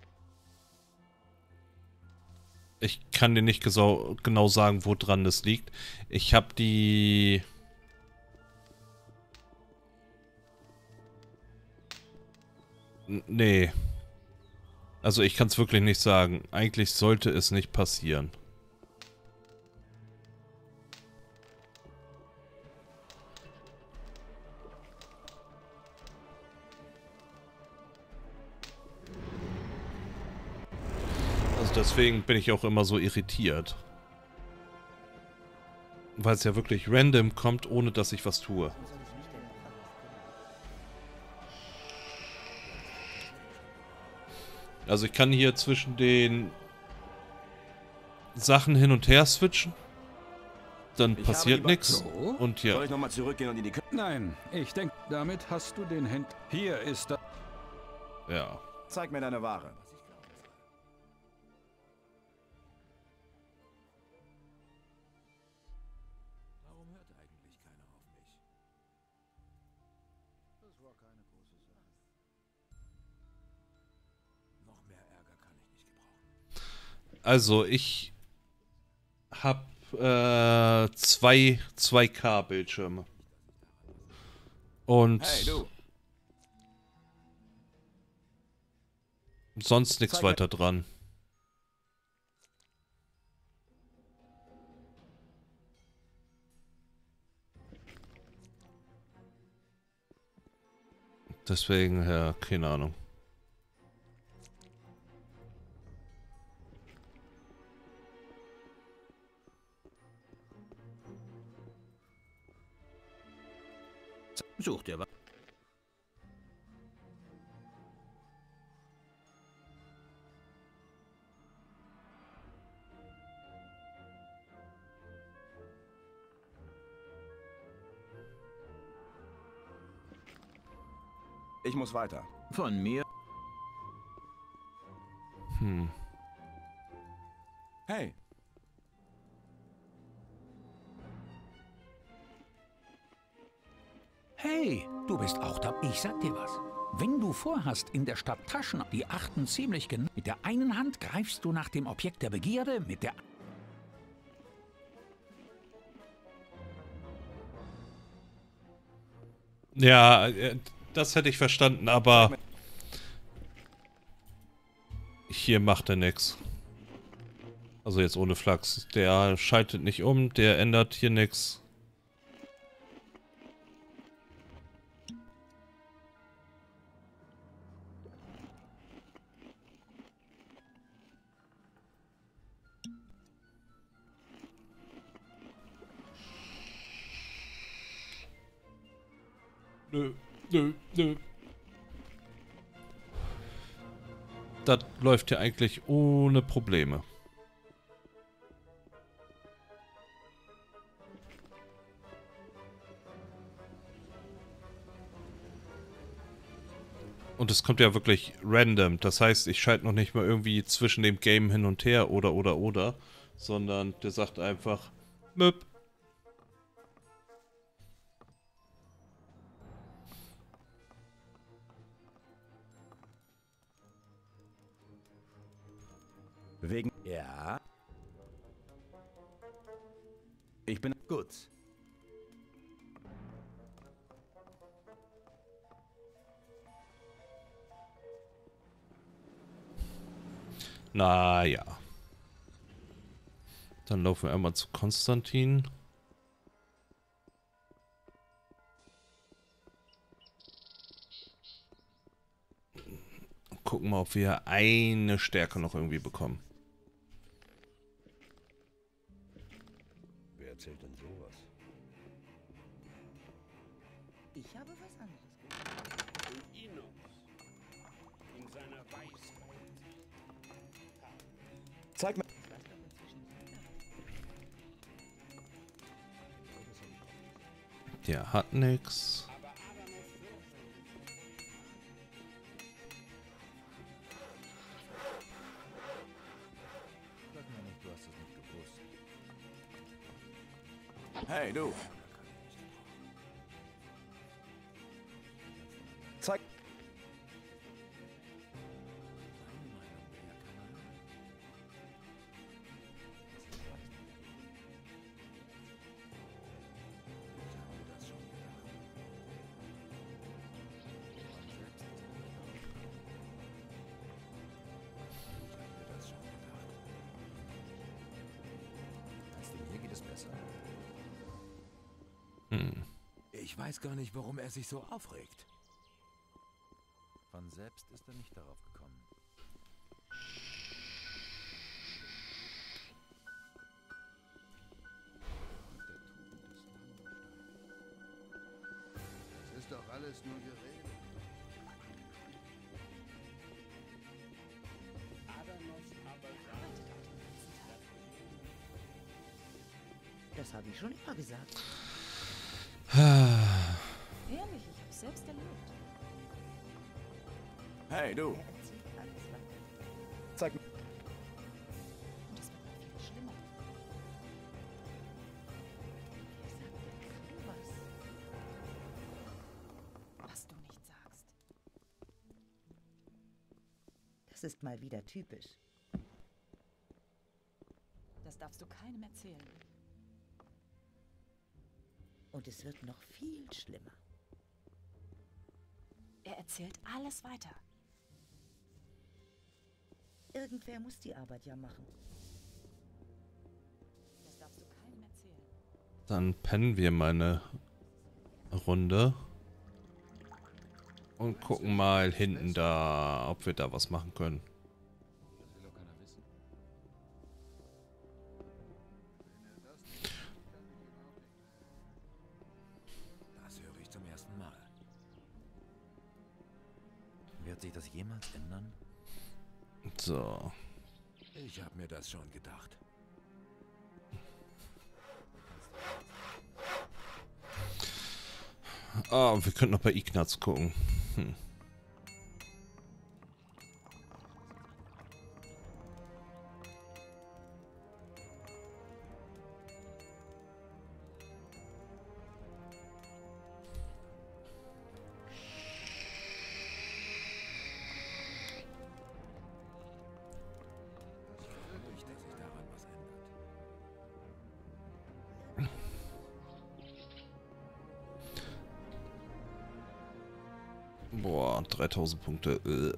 Speaker 1: Ich kann dir nicht gesau genau sagen, wo dran das liegt. Ich habe die... N- Nee. Also ich kann es wirklich nicht sagen. Eigentlich sollte es nicht passieren. Deswegen bin ich auch immer so irritiert. Weil es ja wirklich random kommt, ohne dass ich was tue. Also ich kann hier zwischen den Sachen hin und her switchen. Dann
Speaker 10: Ich
Speaker 1: passiert
Speaker 10: habe die
Speaker 1: nichts.
Speaker 10: So?
Speaker 1: Und ja.
Speaker 2: Soll ich nochmal zurückgehen und in die Kü
Speaker 10: Nein, ich denke, damit hast du den Händ... Hier ist das...
Speaker 1: Ja.
Speaker 2: Zeig mir deine Ware.
Speaker 3: Warum hört eigentlich keiner auf mich?
Speaker 9: Das war keine große Sache.
Speaker 3: Noch mehr Ärger kann ich nicht gebrauchen.
Speaker 1: Also ich habe äh, zwei zwei K Bildschirme. Und
Speaker 2: Hey, du.
Speaker 1: sonst nichts
Speaker 2: Zeig mir-
Speaker 1: weiter dran. Deswegen, ja, keine Ahnung.
Speaker 10: Such dir was.
Speaker 2: Ich muss weiter.
Speaker 10: Von mir.
Speaker 1: Hm.
Speaker 2: Hey.
Speaker 12: Hey, du bist auch da. Ich sag dir was. Wenn du vorhast, in der Stadt Taschen, die achten ziemlich genau. Mit der einen Hand greifst du nach dem Objekt der Begierde, mit der...
Speaker 1: Ja, äh, das hätte ich verstanden, aber hier macht er nix. Also jetzt ohne Flachs. Der schaltet nicht um, der ändert hier nix. Nö, nö, nö. Das läuft ja eigentlich ohne Probleme. Und es kommt ja wirklich random. Das heißt, ich schalte noch nicht mal irgendwie zwischen dem Game hin und her oder oder oder. Sondern der sagt einfach Möp.
Speaker 2: Wegen... Ja. Ich bin... Gut.
Speaker 1: Naja. Dann laufen wir einmal zu Konstantin. Gucken mal, ob wir eine Stärke noch irgendwie bekommen.
Speaker 6: Wer erzählt denn sowas?
Speaker 7: Ich habe was anderes gehört.
Speaker 11: Und Inos in seiner Weisheit.
Speaker 2: Zeig mir...
Speaker 1: Der hat nix.
Speaker 2: Sag mir nicht, du hast es nicht gewusst. Hey, du. Zeig...
Speaker 1: Hm.
Speaker 3: Ich weiß gar nicht, warum er sich so aufregt.
Speaker 2: Von selbst ist er nicht darauf gekommen.
Speaker 17: Das ist doch alles nur Gerede.
Speaker 11: Adanos aber
Speaker 7: Das habe ich schon immer gesagt.
Speaker 5: Ehrlich, ich habe selbst erlebt.
Speaker 2: Hey, du. Zeig mir...
Speaker 5: Und es wird noch viel schlimmer. Ich sag dir kaum was. Was du nicht sagst.
Speaker 7: Das ist mal wieder typisch.
Speaker 5: Das darfst du keinem erzählen.
Speaker 7: Und es wird noch viel schlimmer.
Speaker 5: Er erzählt alles weiter.
Speaker 7: Irgendwer muss die Arbeit ja machen.
Speaker 5: Das darfst du keinem erzählen.
Speaker 1: Dann pennen wir meine Runde. Und gucken mal hinten da, ob wir da was machen können.
Speaker 16: Das will doch keiner wissen.
Speaker 3: Das höre ich zum ersten Mal.
Speaker 2: Wird sich das jemals ändern?
Speaker 1: So.
Speaker 3: Ich habe mir das schon gedacht.
Speaker 1: Ah, wir könnten noch bei Ignaz gucken. Hm.
Speaker 3: Nicht, dass sich daran was ändert.
Speaker 1: Boah, dreitausend Punkte. Äh.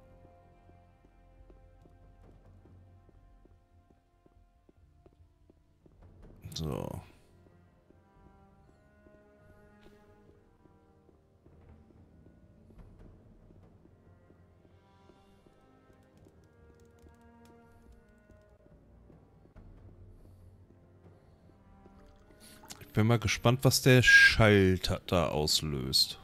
Speaker 1: So. Ich bin mal gespannt, was der Schalter da auslöst.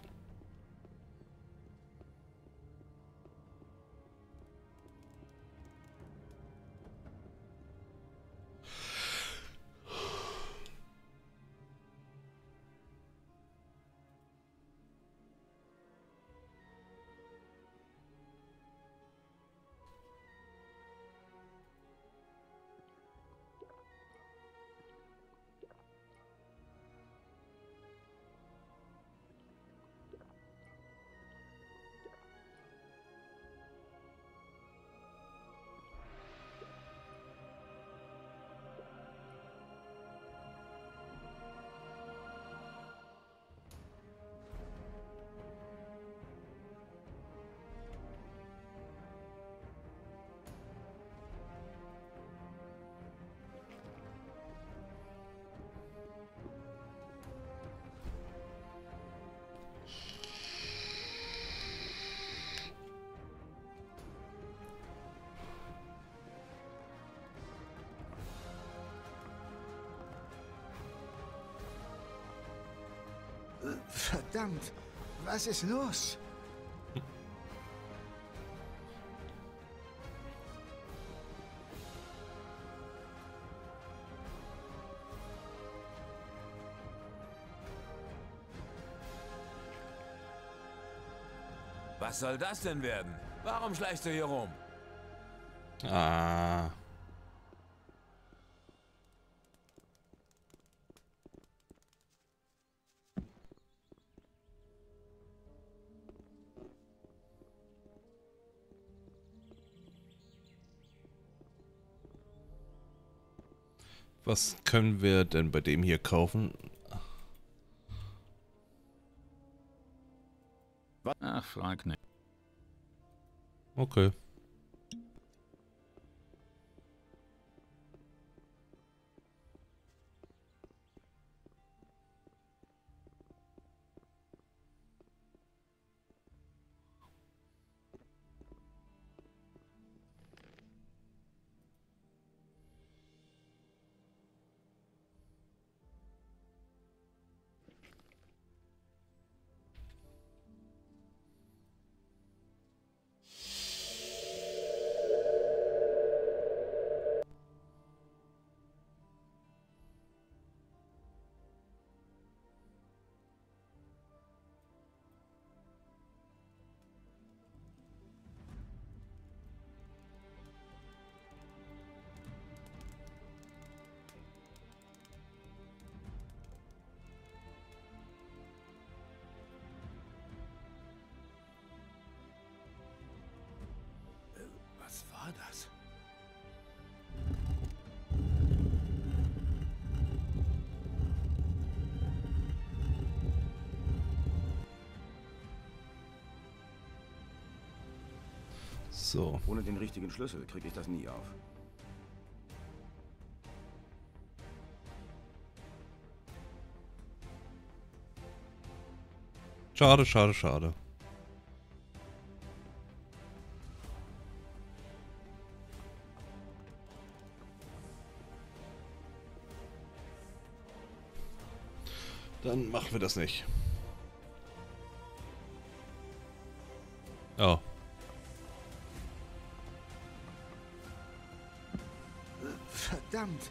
Speaker 9: Verdammt, was ist los?
Speaker 3: Was soll das denn werden? Warum schleichst du hier rum?
Speaker 1: Ah. Was können wir denn bei dem hier kaufen?
Speaker 10: Ach, frag nicht.
Speaker 1: Okay.
Speaker 18: Was war das?
Speaker 1: So.
Speaker 2: Ohne den richtigen Schlüssel kriege ich das nie auf.
Speaker 1: Schade, schade, schade. Dann machen wir das nicht. Oh.
Speaker 9: Verdammt.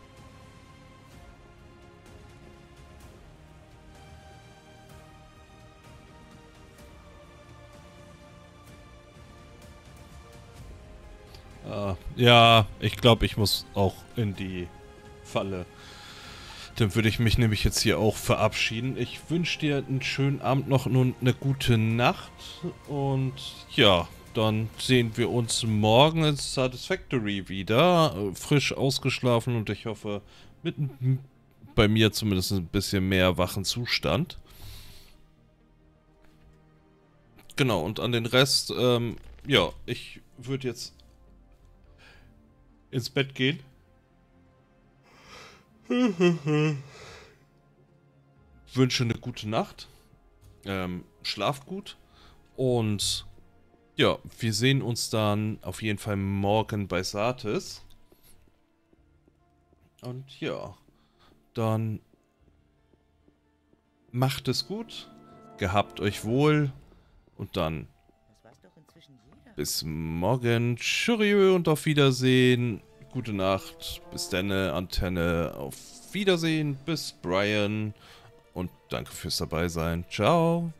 Speaker 1: Ah, ja, ich glaube, ich muss auch in die Falle. Dann würde ich mich nämlich jetzt hier auch verabschieden. Ich wünsche dir einen schönen Abend noch und eine gute Nacht. Und ja, dann sehen wir uns morgen in Satisfactory wieder. Frisch ausgeschlafen und ich hoffe, mit bei mir zumindest ein bisschen mehr wachen Zustand. Genau, und an den Rest, ähm, ja, ich würde jetzt ins Bett gehen. Wünsche eine gute Nacht. Ähm, schlaf gut. Und ja, wir sehen uns dann auf jeden Fall morgen bei Satis. Und ja, dann macht es gut. Gehabt euch wohl. Und dann bis morgen. Tschüss und auf Wiedersehen. Gute Nacht. Bis dann, Antenne. Auf Wiedersehen. Bis Brian. Und danke fürs dabei sein. Ciao.